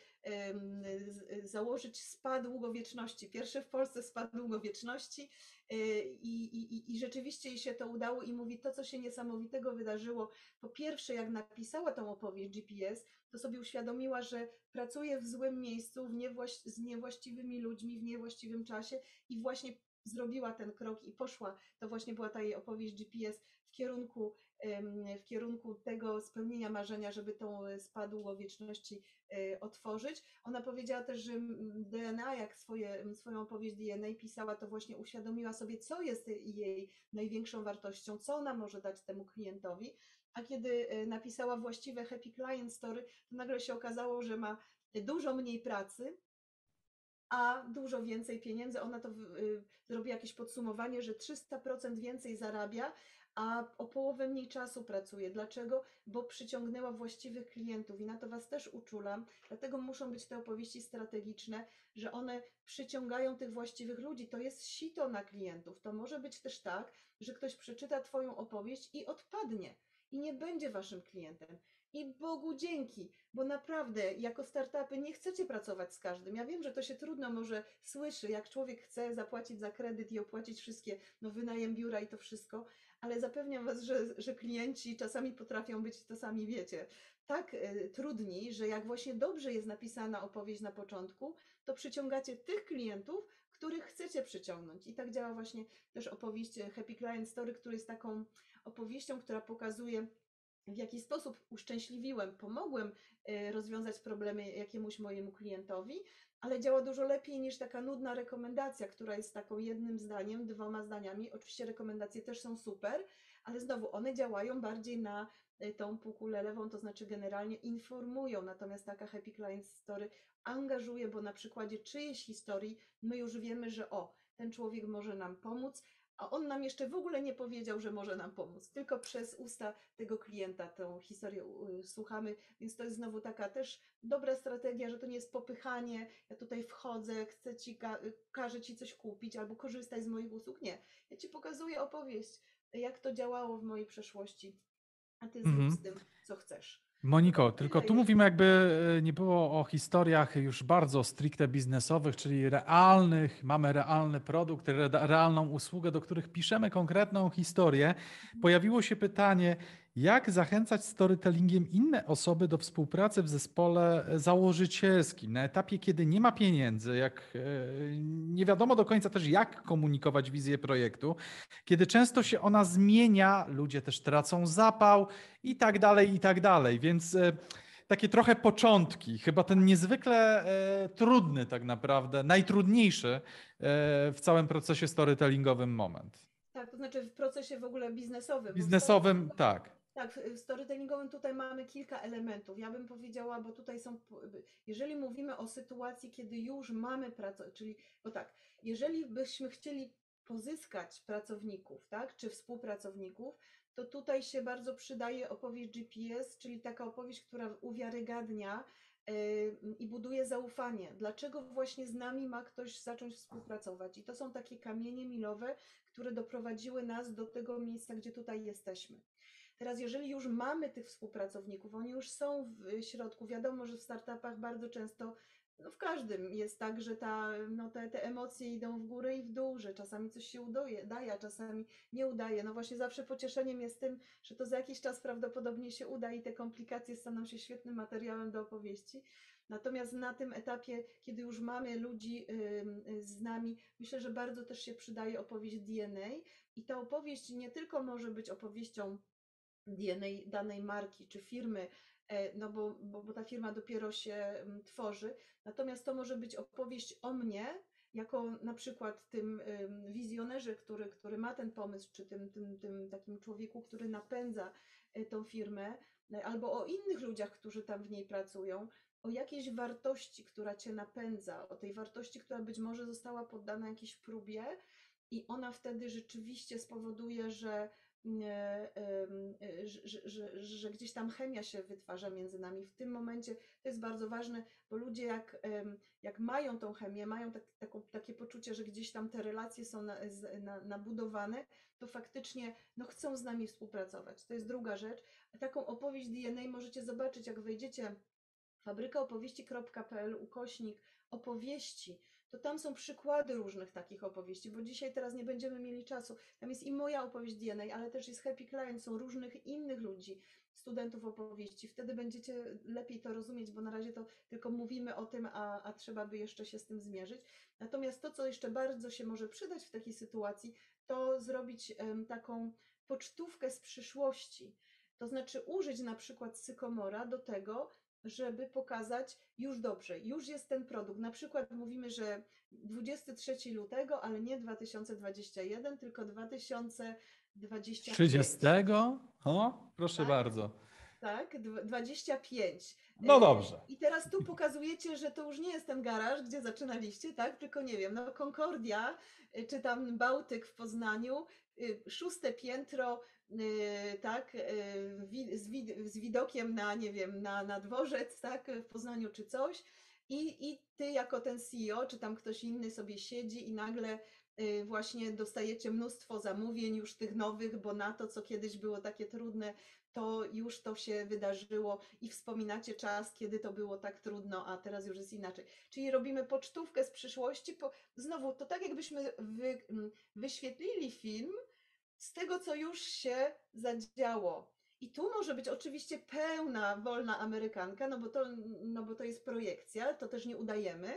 założyć spa długowieczności. Pierwszy w Polsce spa długowieczności i, i, i rzeczywiście jej się to udało i mówi to, co się niesamowitego wydarzyło. Po pierwsze, jak napisała tą opowieść G P S, to sobie uświadomiła, że pracuje w złym miejscu, w niewłaś- z niewłaściwymi ludźmi, w niewłaściwym czasie i właśnie zrobiła ten krok i poszła, to właśnie była ta jej opowieść G P S w kierunku, w kierunku tego spełnienia marzenia, żeby tą spa długowieczności otworzyć. Ona powiedziała też, że D N A, jak swoje, swoją opowieść D N A pisała, to właśnie uświadomiła sobie, co jest jej największą wartością, co ona może dać temu klientowi, a kiedy napisała właściwe Happy Client Story, to nagle się okazało, że ma dużo mniej pracy, a dużo więcej pieniędzy. Ona to y, zrobi jakieś podsumowanie, że trzysta procent więcej zarabia, a o połowę mniej czasu pracuje. Dlaczego? Bo przyciągnęła właściwych klientów i na to Was też uczulam. Dlatego muszą być te opowieści strategiczne, że one przyciągają tych właściwych ludzi. To jest sito na klientów. To może być też tak, że ktoś przeczyta Twoją opowieść i odpadnie i nie będzie Waszym klientem. I Bogu dzięki, bo naprawdę jako startupy nie chcecie pracować z każdym. Ja wiem, że to się trudno może słyszy, jak człowiek chce zapłacić za kredyt i opłacić wszystkie, no wynajem biura i to wszystko, ale zapewniam Was, że, że klienci czasami potrafią być, to sami wiecie, tak y, trudni, że jak właśnie dobrze jest napisana opowieść na początku, to przyciągacie tych klientów, których chcecie przyciągnąć. I tak działa właśnie też opowieść Happy Client Story, która jest taką opowieścią, która pokazuje, w jaki sposób uszczęśliwiłem, pomogłem rozwiązać problemy jakiemuś mojemu klientowi, ale działa dużo lepiej niż taka nudna rekomendacja, która jest taką jednym zdaniem, dwoma zdaniami. Oczywiście rekomendacje też są super, ale znowu one działają bardziej na tą półkulę lewą, to znaczy generalnie informują, natomiast taka Happy Client Story angażuje, bo na przykładzie czyjejś historii my już wiemy, że o, ten człowiek może nam pomóc, a on nam jeszcze w ogóle nie powiedział, że może nam pomóc. Tylko przez usta tego klienta tę historię słuchamy, więc to jest znowu taka też dobra strategia, że to nie jest popychanie, ja tutaj wchodzę, chcę ci, każę ci coś kupić albo korzystaj z moich usług. Nie, ja ci pokazuję opowieść, jak to działało w mojej przeszłości, a ty zrób Mhm. z tym, co chcesz. Moniko, tylko tu tyle, mówimy jakby nie było o historiach już bardzo stricte biznesowych, czyli realnych, mamy realny produkt, re- realną usługę, do których piszemy konkretną historię. Pojawiło się pytanie, jak zachęcać storytellingiem inne osoby do współpracy w zespole założycielskim na etapie, kiedy nie ma pieniędzy, jak e, nie wiadomo do końca też, jak komunikować wizję projektu, kiedy często się ona zmienia, ludzie też tracą zapał i tak dalej, i tak dalej. Więc e, takie trochę początki, chyba ten niezwykle e, trudny tak naprawdę, najtrudniejszy e, w całym procesie storytellingowym moment. Tak, to znaczy w procesie w ogóle biznesowym. Biznesowym, Bo tak. Tak, w storytellingowym tutaj mamy kilka elementów. Ja bym powiedziała, bo tutaj są, jeżeli mówimy o sytuacji, kiedy już mamy pracę, czyli, bo tak, jeżeli byśmy chcieli pozyskać pracowników, tak, czy współpracowników, to tutaj się bardzo przydaje opowieść G P S, czyli taka opowieść, która uwiarygadnia yy, i buduje zaufanie. Dlaczego właśnie z nami ma ktoś zacząć współpracować? I to są takie kamienie milowe, które doprowadziły nas do tego miejsca, gdzie tutaj jesteśmy. Teraz, jeżeli już mamy tych współpracowników, oni już są w środku, wiadomo, że w startupach bardzo często, no w każdym jest tak, że ta, no te, te emocje idą w górę i w dół, że czasami coś się udaje, daje, a czasami nie udaje. No właśnie zawsze pocieszeniem jest tym, że to za jakiś czas prawdopodobnie się uda i te komplikacje staną się świetnym materiałem do opowieści. Natomiast na tym etapie, kiedy już mamy ludzi z nami, myślę, że bardzo też się przydaje opowieść D N A i ta opowieść nie tylko może być opowieścią D N A danej marki czy firmy, no bo, bo, bo ta firma dopiero się tworzy, natomiast to może być opowieść o mnie, jako na przykład tym wizjonerze, który, który ma ten pomysł, czy tym, tym, tym takim człowieku, który napędza tą firmę, albo o innych ludziach, którzy tam w niej pracują, o jakiejś wartości, która cię napędza, o tej wartości, która być może została poddana jakiejś próbie i ona wtedy rzeczywiście spowoduje, że że, że, że gdzieś tam chemia się wytwarza między nami. W tym momencie to jest bardzo ważne, bo ludzie jak, jak mają tą chemię, mają tak, taką, takie poczucie, że gdzieś tam te relacje są na, na, nabudowane, to faktycznie no, chcą z nami współpracować. To jest druga rzecz. Taką opowieść D N A możecie zobaczyć, jak wejdziecie fabryka opowieści kropka p l ukośnik opowieści, to tam są przykłady różnych takich opowieści, bo dzisiaj teraz nie będziemy mieli czasu. Tam jest i moja opowieść D N A, ale też jest Happy Client, są różnych innych ludzi, studentów opowieści. Wtedy będziecie lepiej to rozumieć, bo na razie to tylko mówimy o tym, a, a trzeba by jeszcze się z tym zmierzyć. Natomiast to, co jeszcze bardzo się może przydać w takiej sytuacji, to zrobić um, taką pocztówkę z przyszłości. To znaczy użyć na przykład sykomora do tego, żeby pokazać, już dobrze, już jest ten produkt. Na przykład mówimy, że dwudziestego trzeciego lutego, ale nie dwa tysiące dwudziestego pierwszego, tylko dwa tysiące dwudziestego piątego. trzydziestego? O, proszę tak, bardzo. Tak, dwadzieścia pięć. No dobrze. I teraz tu pokazujecie, że to już nie jest ten garaż, gdzie zaczynaliście, tak? Tylko nie wiem, no Concordia, czy tam Bałtyk w Poznaniu, szóste piętro, tak, z, wid z widokiem na, nie wiem, na, na dworzec, tak, w Poznaniu czy coś. I, I ty jako ten C E O, czy tam ktoś inny sobie siedzi i nagle właśnie dostajecie mnóstwo zamówień już tych nowych, bo na to, co kiedyś było takie trudne, to już to się wydarzyło i wspominacie czas, kiedy to było tak trudno, a teraz już jest inaczej. Czyli robimy pocztówkę z przyszłości. Po... Znowu, to tak jakbyśmy wy... wyświetlili film z tego, co już się zadziało. I tu może być oczywiście pełna, wolna amerykanka, no bo to, no bo to jest projekcja, to też nie udajemy,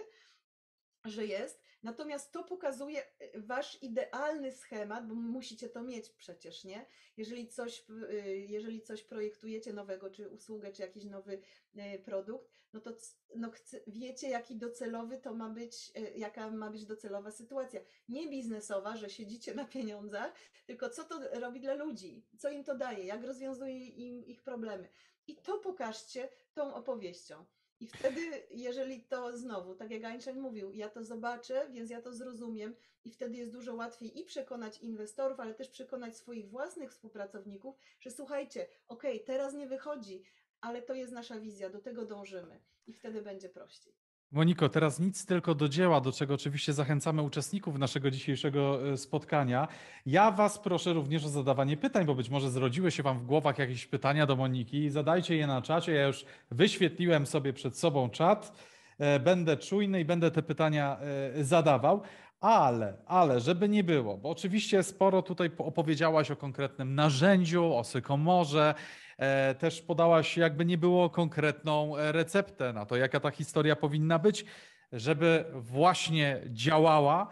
że jest. Natomiast to pokazuje wasz idealny schemat, bo musicie to mieć przecież, nie? Jeżeli coś, jeżeli coś projektujecie nowego, czy usługę, czy jakiś nowy produkt, no to no, wiecie, jaki docelowy to ma być, jaka ma być docelowa sytuacja. Nie biznesowa, że siedzicie na pieniądzach, tylko co to robi dla ludzi, co im to daje, jak rozwiązuje im ich problemy. I to pokażcie tą opowieścią. I wtedy, jeżeli to znowu, tak jak Einstein mówił, ja to zobaczę, więc ja to zrozumiem i wtedy jest dużo łatwiej i przekonać inwestorów, ale też przekonać swoich własnych współpracowników, że słuchajcie, okej, okay, teraz nie wychodzi, ale to jest nasza wizja, do tego dążymy i wtedy będzie prościej. Moniko, teraz nic tylko do dzieła, do czego oczywiście zachęcamy uczestników naszego dzisiejszego spotkania. Ja Was proszę również o zadawanie pytań, bo być może zrodziły się Wam w głowach jakieś pytania do Moniki. Zadajcie je na czacie. Ja już wyświetliłem sobie przed sobą czat. Będę czujny i będę te pytania zadawał. Ale, ale, żeby nie było, bo oczywiście sporo tutaj opowiedziałaś o konkretnym narzędziu, o sykomorze, też podałaś, jakby nie było, konkretną receptę na to, jaka ta historia powinna być, żeby właśnie działała.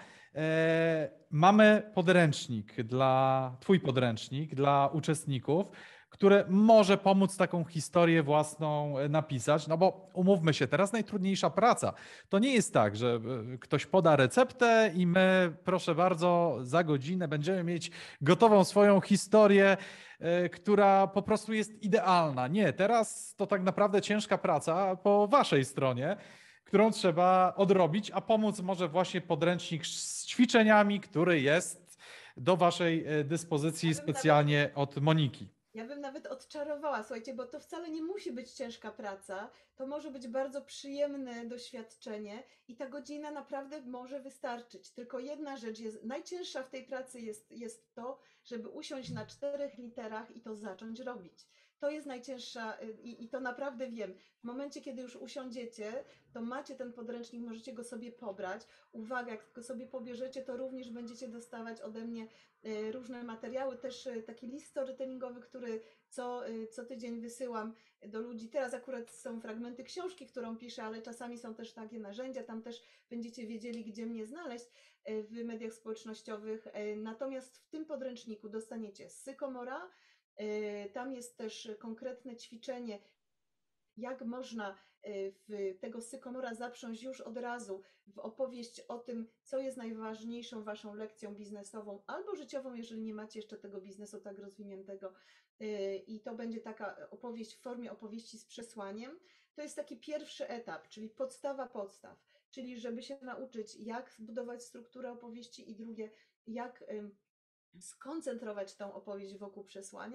Mamy podręcznik dla, twój podręcznik dla uczestników, które może pomóc taką historię własną napisać, no bo umówmy się, teraz najtrudniejsza praca. To nie jest tak, że ktoś poda receptę i my, proszę bardzo, za godzinę będziemy mieć gotową swoją historię, która po prostu jest idealna. Nie, teraz to tak naprawdę ciężka praca po waszej stronie, którą trzeba odrobić, a pomóc może właśnie podręcznik z ćwiczeniami, który jest do waszej dyspozycji ja specjalnie nawet... od Moniki. Ja bym nawet odczarowała, słuchajcie, bo to wcale nie musi być ciężka praca, to może być bardzo przyjemne doświadczenie i ta godzina naprawdę może wystarczyć. Tylko jedna rzecz jest, najcięższa w tej pracy jest, jest to, żeby usiąść na czterech literach i to zacząć robić. To jest najcięższa i, i to naprawdę wiem. W momencie, kiedy już usiądziecie, to macie ten podręcznik, możecie go sobie pobrać. Uwaga, jak go sobie pobierzecie, to również będziecie dostawać ode mnie różne materiały, też taki list storytellingowy, który co, co tydzień wysyłam do ludzi. Teraz akurat są fragmenty książki, którą piszę, ale czasami są też takie narzędzia, tam też będziecie wiedzieli, gdzie mnie znaleźć w mediach społecznościowych. Natomiast w tym podręczniku dostaniecie sykomora, tam jest też konkretne ćwiczenie, jak można w tego sykomora zaprząść już od razu w opowieść o tym, co jest najważniejszą waszą lekcją biznesową albo życiową, jeżeli nie macie jeszcze tego biznesu tak rozwiniętego. I to będzie taka opowieść w formie opowieści z przesłaniem. To jest taki pierwszy etap, czyli podstawa podstaw, czyli żeby się nauczyć, jak zbudować strukturę opowieści i drugie, jak skoncentrować tą opowieść wokół przesłania,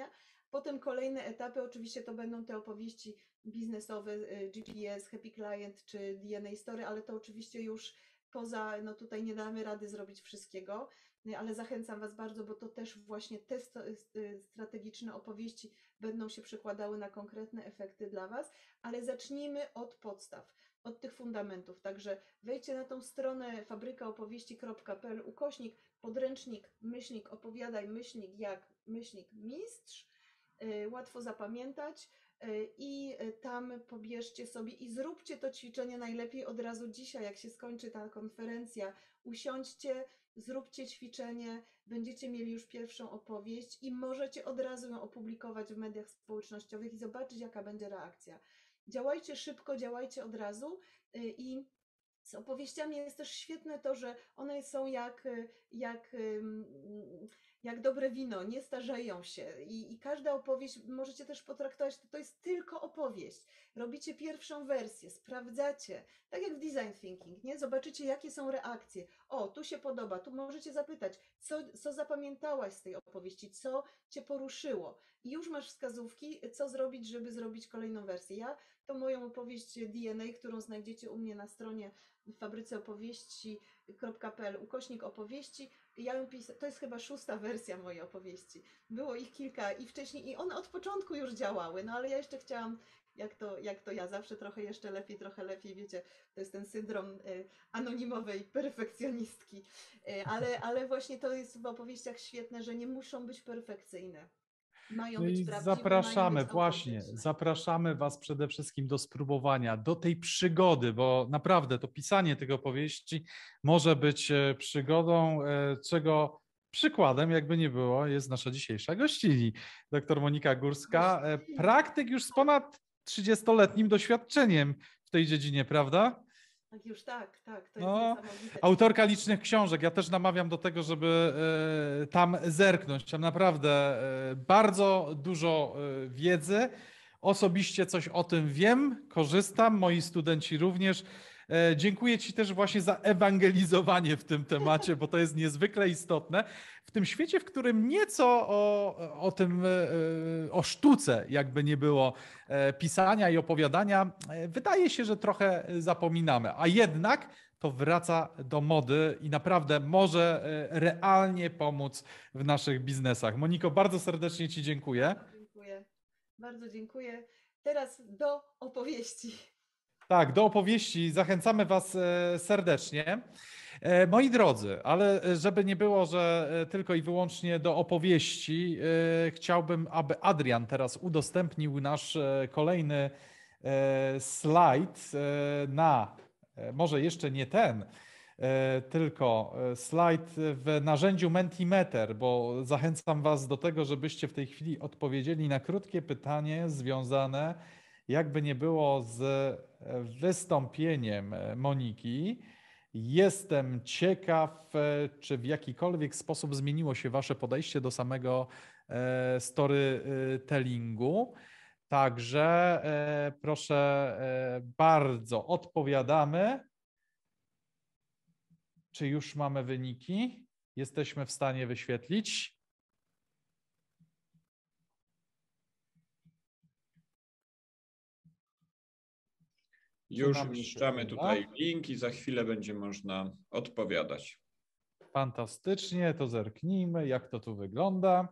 Potem kolejne etapy, oczywiście to będą te opowieści biznesowe, G P S, Happy Client czy D N A Story, ale to oczywiście już poza, no tutaj nie damy rady zrobić wszystkiego, ale zachęcam Was bardzo, bo to też właśnie te strategiczne opowieści będą się przekładały na konkretne efekty dla Was, ale zacznijmy od podstaw, od tych fundamentów. Także wejdźcie na tą stronę fabryka opowieści kropka p l ukośnik podręcznik, myślnik, opowiadaj, myślnik, jak, myślnik, mistrz. Łatwo zapamiętać i tam pobierzcie sobie i zróbcie to ćwiczenie najlepiej od razu dzisiaj, jak się skończy ta konferencja. Usiądźcie, zróbcie ćwiczenie, będziecie mieli już pierwszą opowieść i możecie od razu ją opublikować w mediach społecznościowych i zobaczyć, jaka będzie reakcja. Działajcie szybko, działajcie od razu i z opowieściami jest też świetne to, że one są jak, jak, jak dobre wino, nie starzeją się i, i każda opowieść możecie też potraktować, to, to jest tylko opowieść. Robicie pierwszą wersję, sprawdzacie, tak jak w design thinking, nie? Zobaczycie, jakie są reakcje. O, tu się podoba, tu możecie zapytać, co, co zapamiętałaś z tej opowieści, co Cię poruszyło i już masz wskazówki, co zrobić, żeby zrobić kolejną wersję. Ja to moją opowieść D N A, którą znajdziecie u mnie na stronie fabryce opowieści kropka p l ukośnik opowieści. Ja ją pis... To jest chyba szósta wersja mojej opowieści. Było ich kilka i wcześniej, i one od początku już działały, no ale ja jeszcze chciałam, jak to, jak to ja, zawsze trochę jeszcze lepiej, trochę lepiej, wiecie, to jest ten syndrom y, anonimowej perfekcjonistki, y, ale, ale właśnie to jest w opowieściach świetne, że nie muszą być perfekcyjne. Mają No być i prawdziwe, zapraszamy, mają być właśnie, zapraszamy Was przede wszystkim do spróbowania, do tej przygody, bo naprawdę to pisanie tych opowieści może być przygodą, czego przykładem, jakby nie było, jest nasza dzisiejsza gościni, doktor Monika Górska, praktyk już z ponad trzydziestoletnim doświadczeniem w tej dziedzinie, prawda? Już tak, tak, to no, jest niesamowite. Autorka licznych książek. Ja też namawiam do tego, żeby y, tam zerknąć. Tam naprawdę y, bardzo dużo y, wiedzy. Osobiście coś o tym wiem, korzystam, moi studenci również. Y, dziękuję Ci też właśnie za ewangelizowanie w tym temacie, bo to jest niezwykle istotne. W tym świecie, w którym nieco o, o tym, o sztuce, jakby nie było, pisania i opowiadania, wydaje się, że trochę zapominamy, a jednak to wraca do mody i naprawdę może realnie pomóc w naszych biznesach. Moniko, bardzo serdecznie Ci dziękuję. Dziękuję, bardzo dziękuję. Teraz do opowieści. Tak, do opowieści zachęcamy Was serdecznie. Moi drodzy, ale żeby nie było, że tylko i wyłącznie do opowieści, chciałbym, aby Adrian teraz udostępnił nasz kolejny slajd na, może jeszcze nie ten, tylko slajd w narzędziu Mentimeter, bo zachęcam Was do tego, żebyście w tej chwili odpowiedzieli na krótkie pytanie związane, jakby nie było, z wystąpieniem Moniki. Jestem ciekaw, czy w jakikolwiek sposób zmieniło się Wasze podejście do samego storytellingu. Także proszę bardzo, odpowiadamy. Czy już mamy wyniki? Jesteśmy w stanie wyświetlić. Już umieszczamy tutaj link i za chwilę będzie można odpowiadać. Fantastycznie, to zerknijmy, jak to tu wygląda.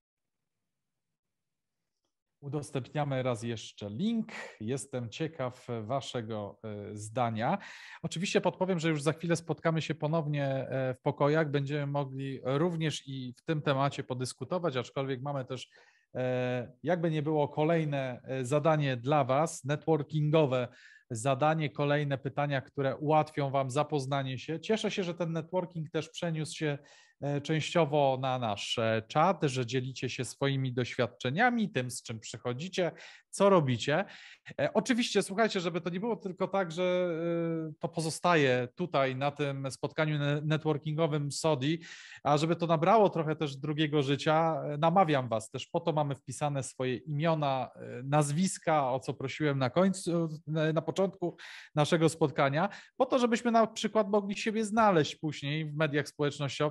Udostępniamy raz jeszcze link. Jestem ciekaw Waszego zdania. Oczywiście podpowiem, że już za chwilę spotkamy się ponownie w pokojach. Będziemy mogli również i w tym temacie podyskutować, aczkolwiek mamy też, jakby nie było, kolejne zadanie dla Was, networkingowe zadanie, kolejne pytania, które ułatwią Wam zapoznanie się. Cieszę się, że ten networking też przeniósł się częściowo na nasz czat, że dzielicie się swoimi doświadczeniami, tym, z czym przychodzicie, co robicie. Oczywiście, słuchajcie, żeby to nie było tylko tak, że to pozostaje tutaj na tym spotkaniu networkingowym S O D I, a żeby to nabrało trochę też drugiego życia, namawiam Was, też po to mamy wpisane swoje imiona, nazwiska, o co prosiłem na końcu, na początku naszego spotkania, po to, żebyśmy na przykład mogli siebie znaleźć później w mediach społecznościowych, chociażby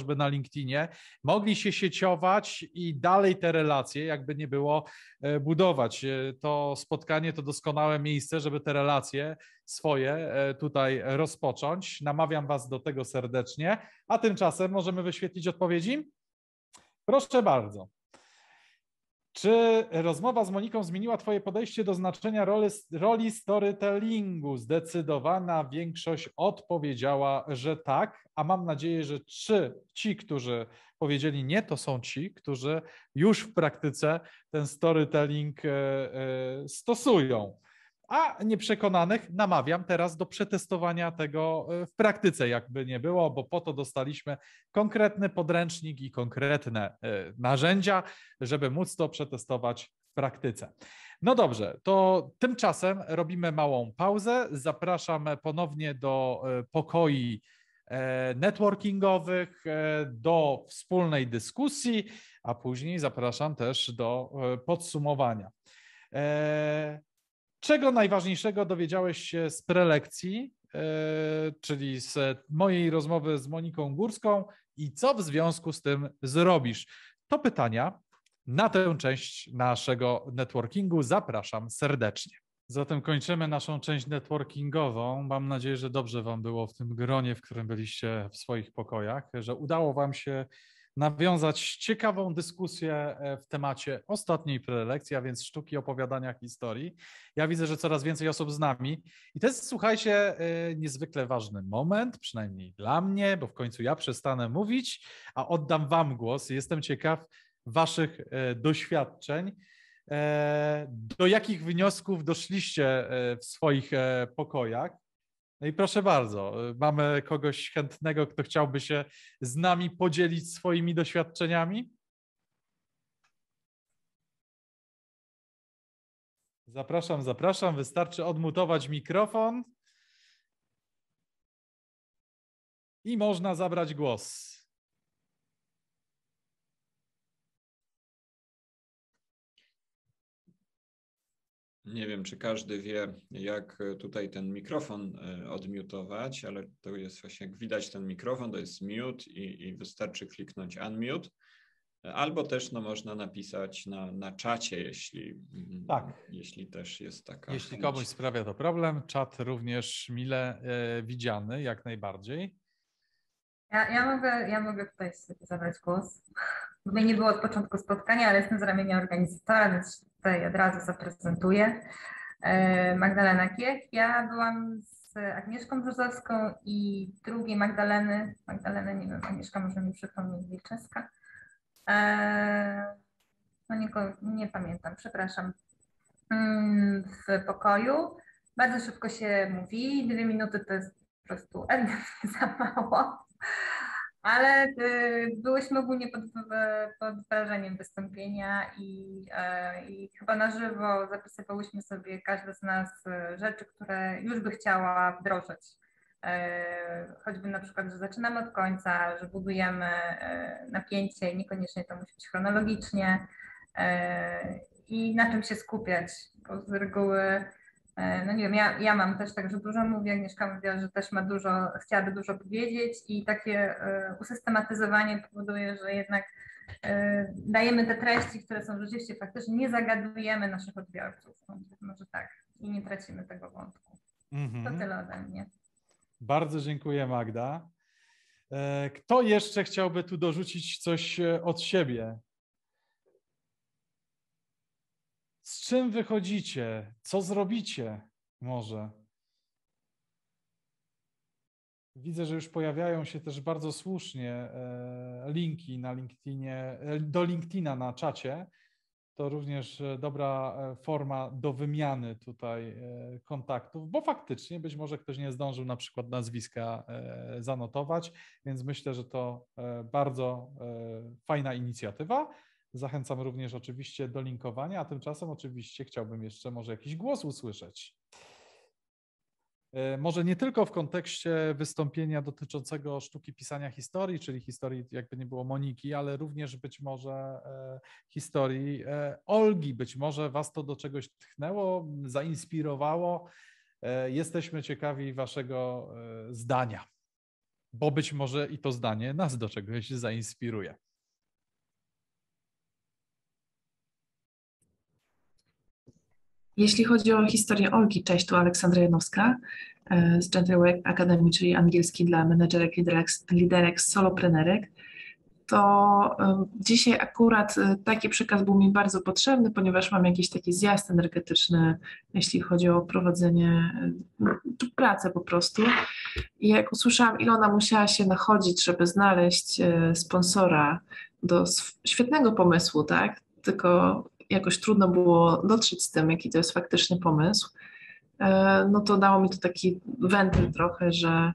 chociażby na LinkedInie, mogli się sieciować i dalej te relacje, jakby nie było, budować. To spotkanie to doskonałe miejsce, żeby te relacje swoje tutaj rozpocząć. Namawiam Was do tego serdecznie, a tymczasem możemy wyświetlić odpowiedzi? Proszę bardzo. Czy rozmowa z Moniką zmieniła Twoje podejście do znaczenia roli, roli storytellingu? Zdecydowana większość odpowiedziała, że tak, a mam nadzieję, że czy ci, którzy powiedzieli nie, to są ci, którzy już w praktyce ten storytelling stosują. A nieprzekonanych namawiam teraz do przetestowania tego w praktyce, jakby nie było, bo po to dostaliśmy konkretny podręcznik i konkretne narzędzia, żeby móc to przetestować w praktyce. No dobrze, to tymczasem robimy małą pauzę. Zapraszam ponownie do pokoi networkingowych, do wspólnej dyskusji, a później zapraszam też do podsumowania. Czego najważniejszego dowiedziałeś się z prelekcji, czyli z mojej rozmowy z Moniką Górską i co w związku z tym zrobisz? To pytania na tę część naszego networkingu. Zapraszam serdecznie. Zatem kończymy naszą część networkingową. Mam nadzieję, że dobrze Wam było w tym gronie, w którym byliście w swoich pokojach, że udało Wam się nawiązać ciekawą dyskusję w temacie ostatniej prelekcji, a więc sztuki opowiadania historii. Ja widzę, że coraz więcej osób z nami i to jest, słuchajcie, niezwykle ważny moment, przynajmniej dla mnie, bo w końcu ja przestanę mówić, a oddam Wam głos. Jestem ciekaw Waszych doświadczeń. Do jakich wniosków doszliście w swoich pokojach? No i proszę bardzo, mamy kogoś chętnego, kto chciałby się z nami podzielić swoimi doświadczeniami? Zapraszam, zapraszam. Wystarczy odmutować mikrofon i można zabrać głos. Nie wiem, czy każdy wie, jak tutaj ten mikrofon odmutować, ale to jest właśnie, jak widać, ten mikrofon to jest mute i, i wystarczy kliknąć unmute. Albo też no, można napisać na, na czacie, jeśli, tak. jeśli też jest taka. Jeśli komuś sprawia to problem, czat również mile e, widziany, jak najbardziej. Ja, ja, mogę, ja mogę tutaj zabrać głos. Mnie nie było od początku spotkania, ale jestem z ramienia organizatora, więc tutaj od razu zaprezentuję. Magdalena Kiech. Ja byłam z Agnieszką Brzozowską i drugiej Magdaleny, Magdaleny, nie wiem, Agnieszka może mi przypomnieć, Wilczewska. No nie, nie pamiętam, przepraszam. W pokoju. Bardzo szybko się mówi, dwie minuty to jest po prostu ewidentnie za mało. Ale y, byłyśmy ogólnie pod, pod wrażeniem wystąpienia i, y, i chyba na żywo zapisywałyśmy sobie każda z nas rzeczy, które już by chciała wdrożyć. Y, choćby na przykład, że zaczynamy od końca, że budujemy y, napięcie i niekoniecznie to musi być chronologicznie y, i na czym się skupiać, bo z reguły no nie wiem, ja, ja mam też tak, że dużo mówię, Agnieszka mówiła, że też ma dużo, chciałaby dużo powiedzieć i takie y, usystematyzowanie powoduje, że jednak y, dajemy te treści, które są rzeczywiście faktyczne, nie zagadujemy naszych odbiorców, może tak, i nie tracimy tego wątku. Mm-hmm. To tyle ode mnie. Bardzo dziękuję, Magda. Kto jeszcze chciałby tu dorzucić coś od siebie? Z czym wychodzicie? Co zrobicie może? Widzę, że już pojawiają się też bardzo słusznie linki na LinkedInie, do LinkedIna na czacie. To również dobra forma do wymiany tutaj kontaktów, bo faktycznie być może ktoś nie zdążył na przykład nazwiska zanotować, więc myślę, że to bardzo fajna inicjatywa. Zachęcam również oczywiście do linkowania, a tymczasem oczywiście chciałbym jeszcze może jakiś głos usłyszeć. Może nie tylko w kontekście wystąpienia dotyczącego sztuki pisania historii, czyli historii jakby nie było Moniki, ale również być może historii Olgi. Być może Was to do czegoś tchnęło, zainspirowało. Jesteśmy ciekawi Waszego zdania. bo być może i to zdanie nas do czegoś zainspiruje. Jeśli chodzi o historię Olgi, cześć, tu Aleksandra Janowska z Gentlework Academy, czyli angielski dla menedżerek, liderek, liderek soloprenerek, to dzisiaj akurat taki przekaz był mi bardzo potrzebny, ponieważ mam jakiś taki zjazd energetyczny, jeśli chodzi o prowadzenie, czy pracę po prostu. I jak usłyszałam, ile ona musiała się nachodzić, żeby znaleźć sponsora do świetnego pomysłu, tak? Tylko jakoś trudno było dotrzeć z tym, jaki to jest faktycznie pomysł, no to dało mi to taki wentyl trochę, że,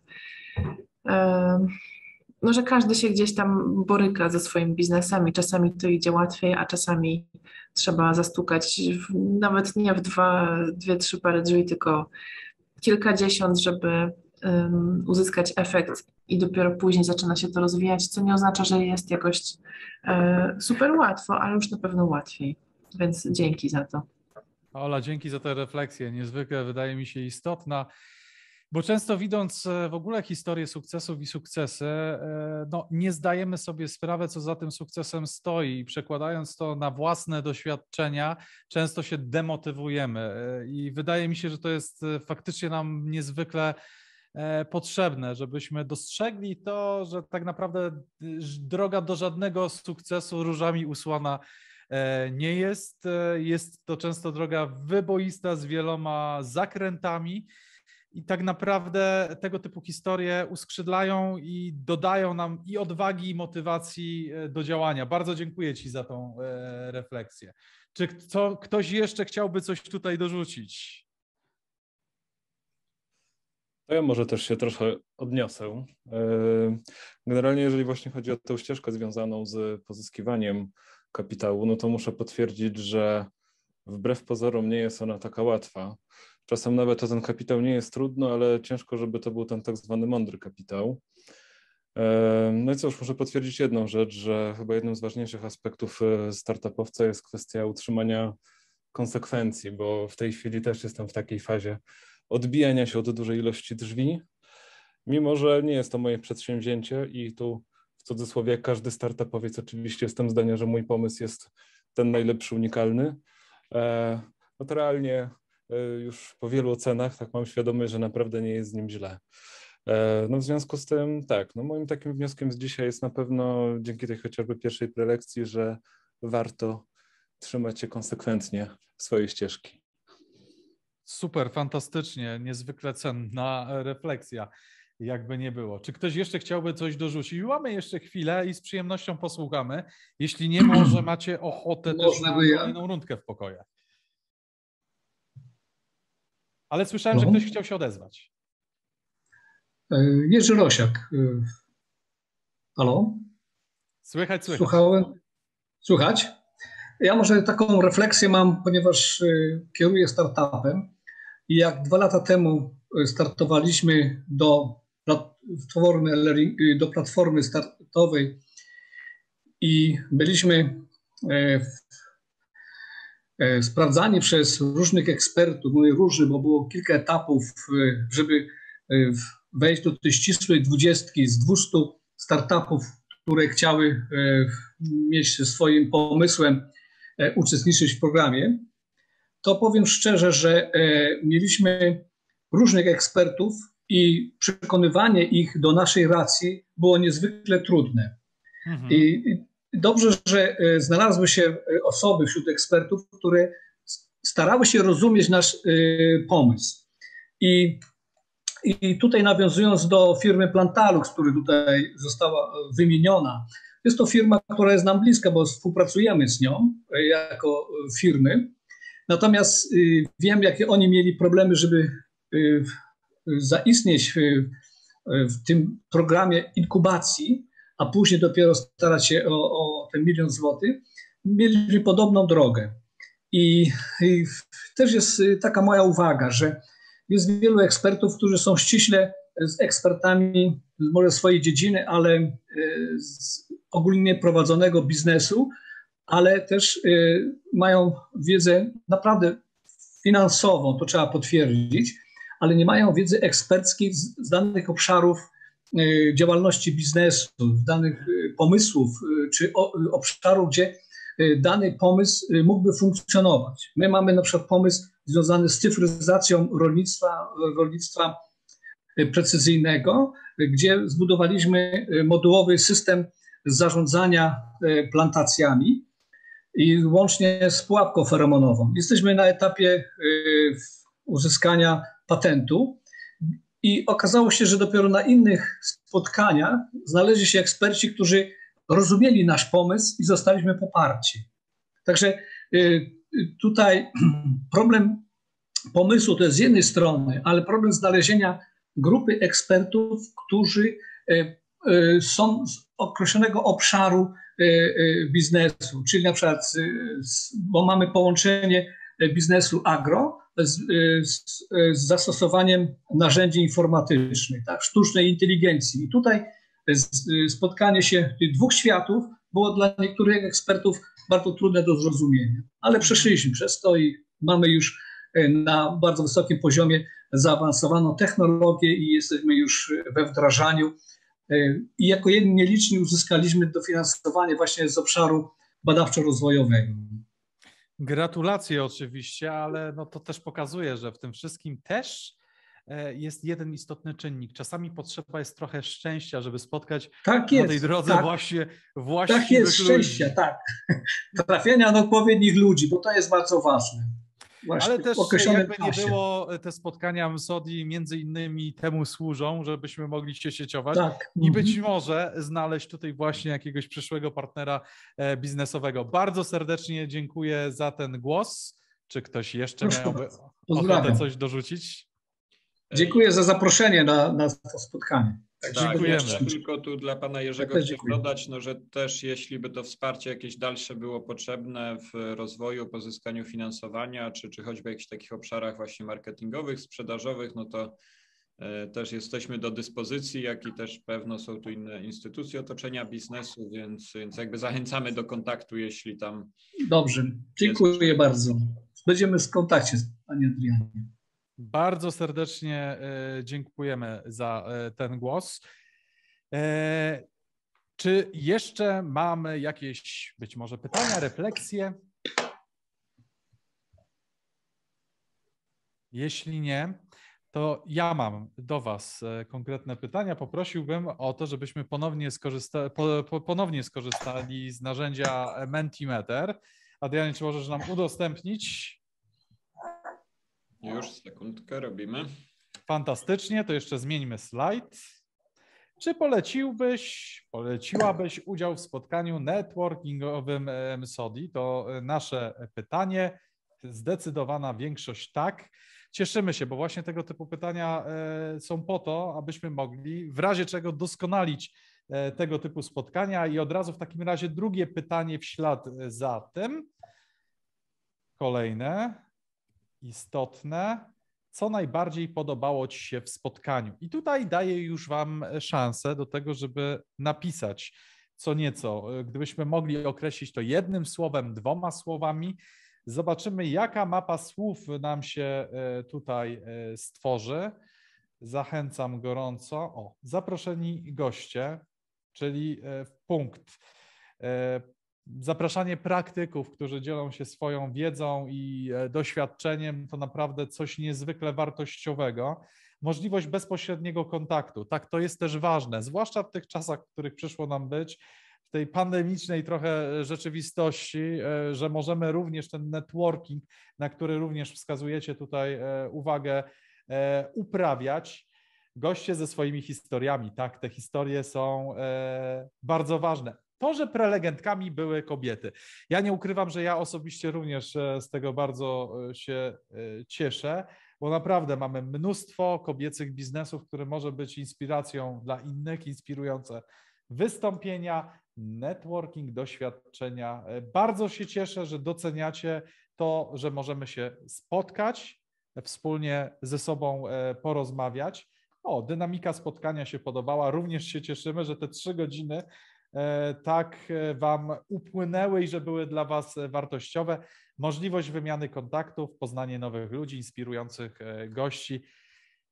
no, że każdy się gdzieś tam boryka ze swoim biznesem i czasami to idzie łatwiej, a czasami trzeba zastukać w, nawet nie w dwa, dwie, trzy pary drzwi, tylko kilkadziesiąt, żeby um, uzyskać efekt i dopiero później zaczyna się to rozwijać, co nie oznacza, że jest jakoś e, super łatwo, ale już na pewno łatwiej. Więc dzięki za to. Ola, dzięki za tę refleksję. Niezwykle wydaje mi się istotna, bo często widząc w ogóle historię sukcesów i sukcesy, no, nie zdajemy sobie sprawy, co za tym sukcesem stoi i przekładając to na własne doświadczenia, często się demotywujemy i wydaje mi się, że to jest faktycznie nam niezwykle potrzebne, żebyśmy dostrzegli to, że tak naprawdę droga do żadnego sukcesu różami usłana nie jest. Jest to często droga wyboista z wieloma zakrętami i tak naprawdę tego typu historie uskrzydlają i dodają nam i odwagi, i motywacji do działania. Bardzo dziękuję Ci za tą refleksję. Czy kto, ktoś jeszcze chciałby coś tutaj dorzucić? To ja może też się trochę odniosę. Generalnie jeżeli właśnie chodzi o tę ścieżkę związaną z pozyskiwaniem kapitału, no to muszę potwierdzić, że wbrew pozorom nie jest ona taka łatwa. Czasem nawet o ten kapitał nie jest trudno, ale ciężko, żeby to był ten tak zwany mądry kapitał. No i cóż, muszę potwierdzić jedną rzecz, że chyba jednym z ważniejszych aspektów startupowca jest kwestia utrzymania konsekwencji, bo w tej chwili też jestem w takiej fazie odbijania się od dużej ilości drzwi, mimo że nie jest to moje przedsięwzięcie i tu w cudzysłowie jak każdy startupowiec oczywiście jestem zdania, że mój pomysł jest ten najlepszy, unikalny. No to realnie już po wielu ocenach tak mam świadomość, że naprawdę nie jest z nim źle. No w związku z tym tak, no moim takim wnioskiem z dzisiaj jest na pewno dzięki tej chociażby pierwszej prelekcji, że warto trzymać się konsekwentnie swojej ścieżki. Super, fantastycznie, niezwykle cenna refleksja, jakby nie było. Czy ktoś jeszcze chciałby coś dorzucić? Mamy jeszcze chwilę i z przyjemnością posłuchamy. Jeśli nie, może macie ochotę też na kolejną rundkę w pokojach. Ale słyszałem, no. że ktoś chciał się odezwać. Jerzy Rosiak. Halo? Słychać, słychać. Słuchałem. Słuchać? Ja może taką refleksję mam, ponieważ kieruję startupem i jak dwa lata temu startowaliśmy do platformy, do platformy startowej i byliśmy sprawdzani przez różnych ekspertów, mówię różnych, bo było kilka etapów, żeby wejść do tej ścisłej dwudziestki z dwustu startupów, które chciały mieć swoim pomysłem uczestniczyć w programie, to powiem szczerze, że mieliśmy różnych ekspertów i przekonywanie ich do naszej racji było niezwykle trudne. Mhm. I dobrze, że znalazły się osoby wśród ekspertów, które starały się rozumieć nasz pomysł. I, i tutaj nawiązując do firmy Plantalux, która tutaj została wymieniona, jest to firma, która jest nam bliska, bo współpracujemy z nią jako firmy. Natomiast wiem, jakie oni mieli problemy, żeby zaistnieć w tym programie inkubacji, a później dopiero starać się o, o ten milion złotych. Mieliśmy podobną drogę. I, I też jest taka moja uwaga, że jest wielu ekspertów, którzy są ściśle z ekspertami może swojej dziedziny, ale z ogólnie prowadzonego biznesu, ale też y, mają wiedzę naprawdę finansową, to trzeba potwierdzić, ale nie mają wiedzy eksperckiej z, z danych obszarów działalności biznesu, danych pomysłów czy obszaru, gdzie dany pomysł mógłby funkcjonować. My mamy na przykład pomysł związany z cyfryzacją rolnictwa, rolnictwa precyzyjnego, gdzie zbudowaliśmy modułowy system zarządzania plantacjami i łącznie z pułapką feromonową. Jesteśmy na etapie uzyskania patentu i okazało się, że dopiero na innych spotkaniach znaleźli się eksperci, którzy rozumieli nasz pomysł i zostaliśmy poparci. Także tutaj problem pomysłu to jest z jednej strony, ale problem znalezienia grupy ekspertów, którzy są z określonego obszaru biznesu, czyli na przykład, bo mamy połączenie biznesu agro z, z, z zastosowaniem narzędzi informatycznych, tak, sztucznej inteligencji. I tutaj spotkanie się tych dwóch światów było dla niektórych ekspertów bardzo trudne do zrozumienia, ale przeszliśmy przez to i mamy już na bardzo wysokim poziomie zaawansowaną technologię i jesteśmy już we wdrażaniu. I jako jedni nieliczni uzyskaliśmy dofinansowanie właśnie z obszaru badawczo-rozwojowego. Gratulacje oczywiście, ale no to też pokazuje, że w tym wszystkim też jest jeden istotny czynnik. Czasami potrzeba jest trochę szczęścia, żeby spotkać tak na jest, tej drodze tak. właśnie właściwych Tak jest, ludzi. szczęścia, tak. Trafienia do odpowiednich ludzi, bo to jest bardzo ważne. Właśnie ale też jakby czasie. nie było, te spotkania M S O D I między innymi temu służą, żebyśmy mogli się sieciować tak. i być mm-hmm. może znaleźć tutaj właśnie jakiegoś przyszłego partnera biznesowego. Bardzo serdecznie dziękuję za ten głos. Czy ktoś jeszcze Proszę, miałby pozdrawiam. ochotę coś dorzucić? Dziękuję za zaproszenie na, na to spotkanie. Tak, dziękujemy. Tak, tylko tu dla pana Jerzego ja chcę dodać, no, że też jeśli by to wsparcie jakieś dalsze było potrzebne w rozwoju, pozyskaniu finansowania, czy, czy choćby w jakichś takich obszarach właśnie marketingowych, sprzedażowych, no to e, też jesteśmy do dyspozycji, jak i też pewno są tu inne instytucje otoczenia biznesu, więc, więc jakby zachęcamy do kontaktu, jeśli tam... Dobrze, dziękuję jest... bardzo. Będziemy w kontakcie, panie Adrianie. Bardzo serdecznie dziękujemy za ten głos. Czy jeszcze mamy jakieś być może pytania, refleksje? Jeśli nie, to ja mam do was konkretne pytania. Poprosiłbym o to, żebyśmy ponownie, skorzysta po, po, ponownie skorzystali z narzędzia Mentimeter. Adrianie, czy możesz nam udostępnić? Już sekundkę robimy. Fantastycznie, to jeszcze zmieńmy slajd. Czy poleciłbyś, poleciłabyś udział w spotkaniu networkingowym M S O D I? To nasze pytanie. Zdecydowana większość tak. Cieszymy się, bo właśnie tego typu pytania są po to, abyśmy mogli w razie czego doskonalić tego typu spotkania. I od razu w takim razie drugie pytanie w ślad za tym. Kolejne. Istotne, co najbardziej podobało ci się w spotkaniu. I tutaj daję już wam szansę do tego, żeby napisać co nieco. Gdybyśmy mogli określić to jednym słowem, dwoma słowami, zobaczymy, jaka mapa słów nam się tutaj stworzy. Zachęcam gorąco. O, zaproszeni goście, czyli punkt. Zapraszanie praktyków, którzy dzielą się swoją wiedzą i doświadczeniem, to naprawdę coś niezwykle wartościowego. Możliwość bezpośredniego kontaktu, tak, to jest też ważne, zwłaszcza w tych czasach, w których przyszło nam być, w tej pandemicznej trochę rzeczywistości, że możemy również ten networking, na który również wskazujecie tutaj uwagę, uprawiać. Goście ze swoimi historiami, tak, te historie są bardzo ważne. To, że prelegentkami były kobiety. Ja nie ukrywam, że ja osobiście również z tego bardzo się cieszę, bo naprawdę mamy mnóstwo kobiecych biznesów, które może być inspiracją dla innych, inspirujące wystąpienia, networking, doświadczenia. Bardzo się cieszę, że doceniacie to, że możemy się spotkać, wspólnie ze sobą porozmawiać. O, dynamika spotkania się podobała. Również się cieszymy, że te trzy godziny tak wam upłynęły i że były dla was wartościowe. Możliwość wymiany kontaktów, poznanie nowych ludzi, inspirujących gości.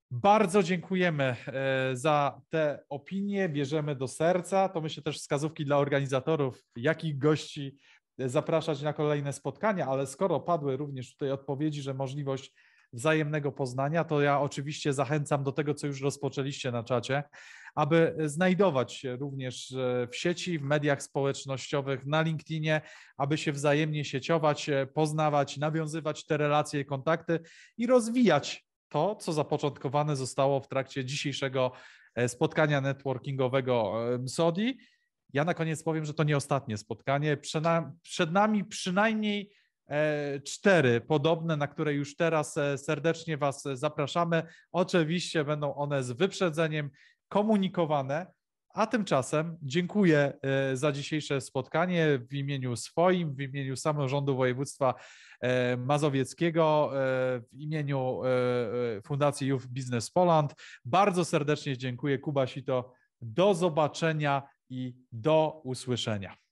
Bardzo dziękujemy za te opinie, bierzemy do serca. To myślę też wskazówki dla organizatorów, jakich gości zapraszać na kolejne spotkania, ale skoro padły również tutaj odpowiedzi, że możliwość wzajemnego poznania, to ja oczywiście zachęcam do tego, co już rozpoczęliście na czacie, aby znajdować się również w sieci, w mediach społecznościowych, na LinkedInie, aby się wzajemnie sieciować, poznawać, nawiązywać te relacje i kontakty i rozwijać to, co zapoczątkowane zostało w trakcie dzisiejszego spotkania networkingowego M S O D I. Ja na koniec powiem, że to nie ostatnie spotkanie. Przed nami przynajmniej cztery podobne, na które już teraz serdecznie Was zapraszamy. Oczywiście będą one z wyprzedzeniem komunikowane, a tymczasem dziękuję za dzisiejsze spotkanie w imieniu swoim, w imieniu Samorządu Województwa Mazowieckiego, w imieniu Fundacji Youth Business Poland. Bardzo serdecznie dziękuję. Kuba Sito, do zobaczenia i do usłyszenia.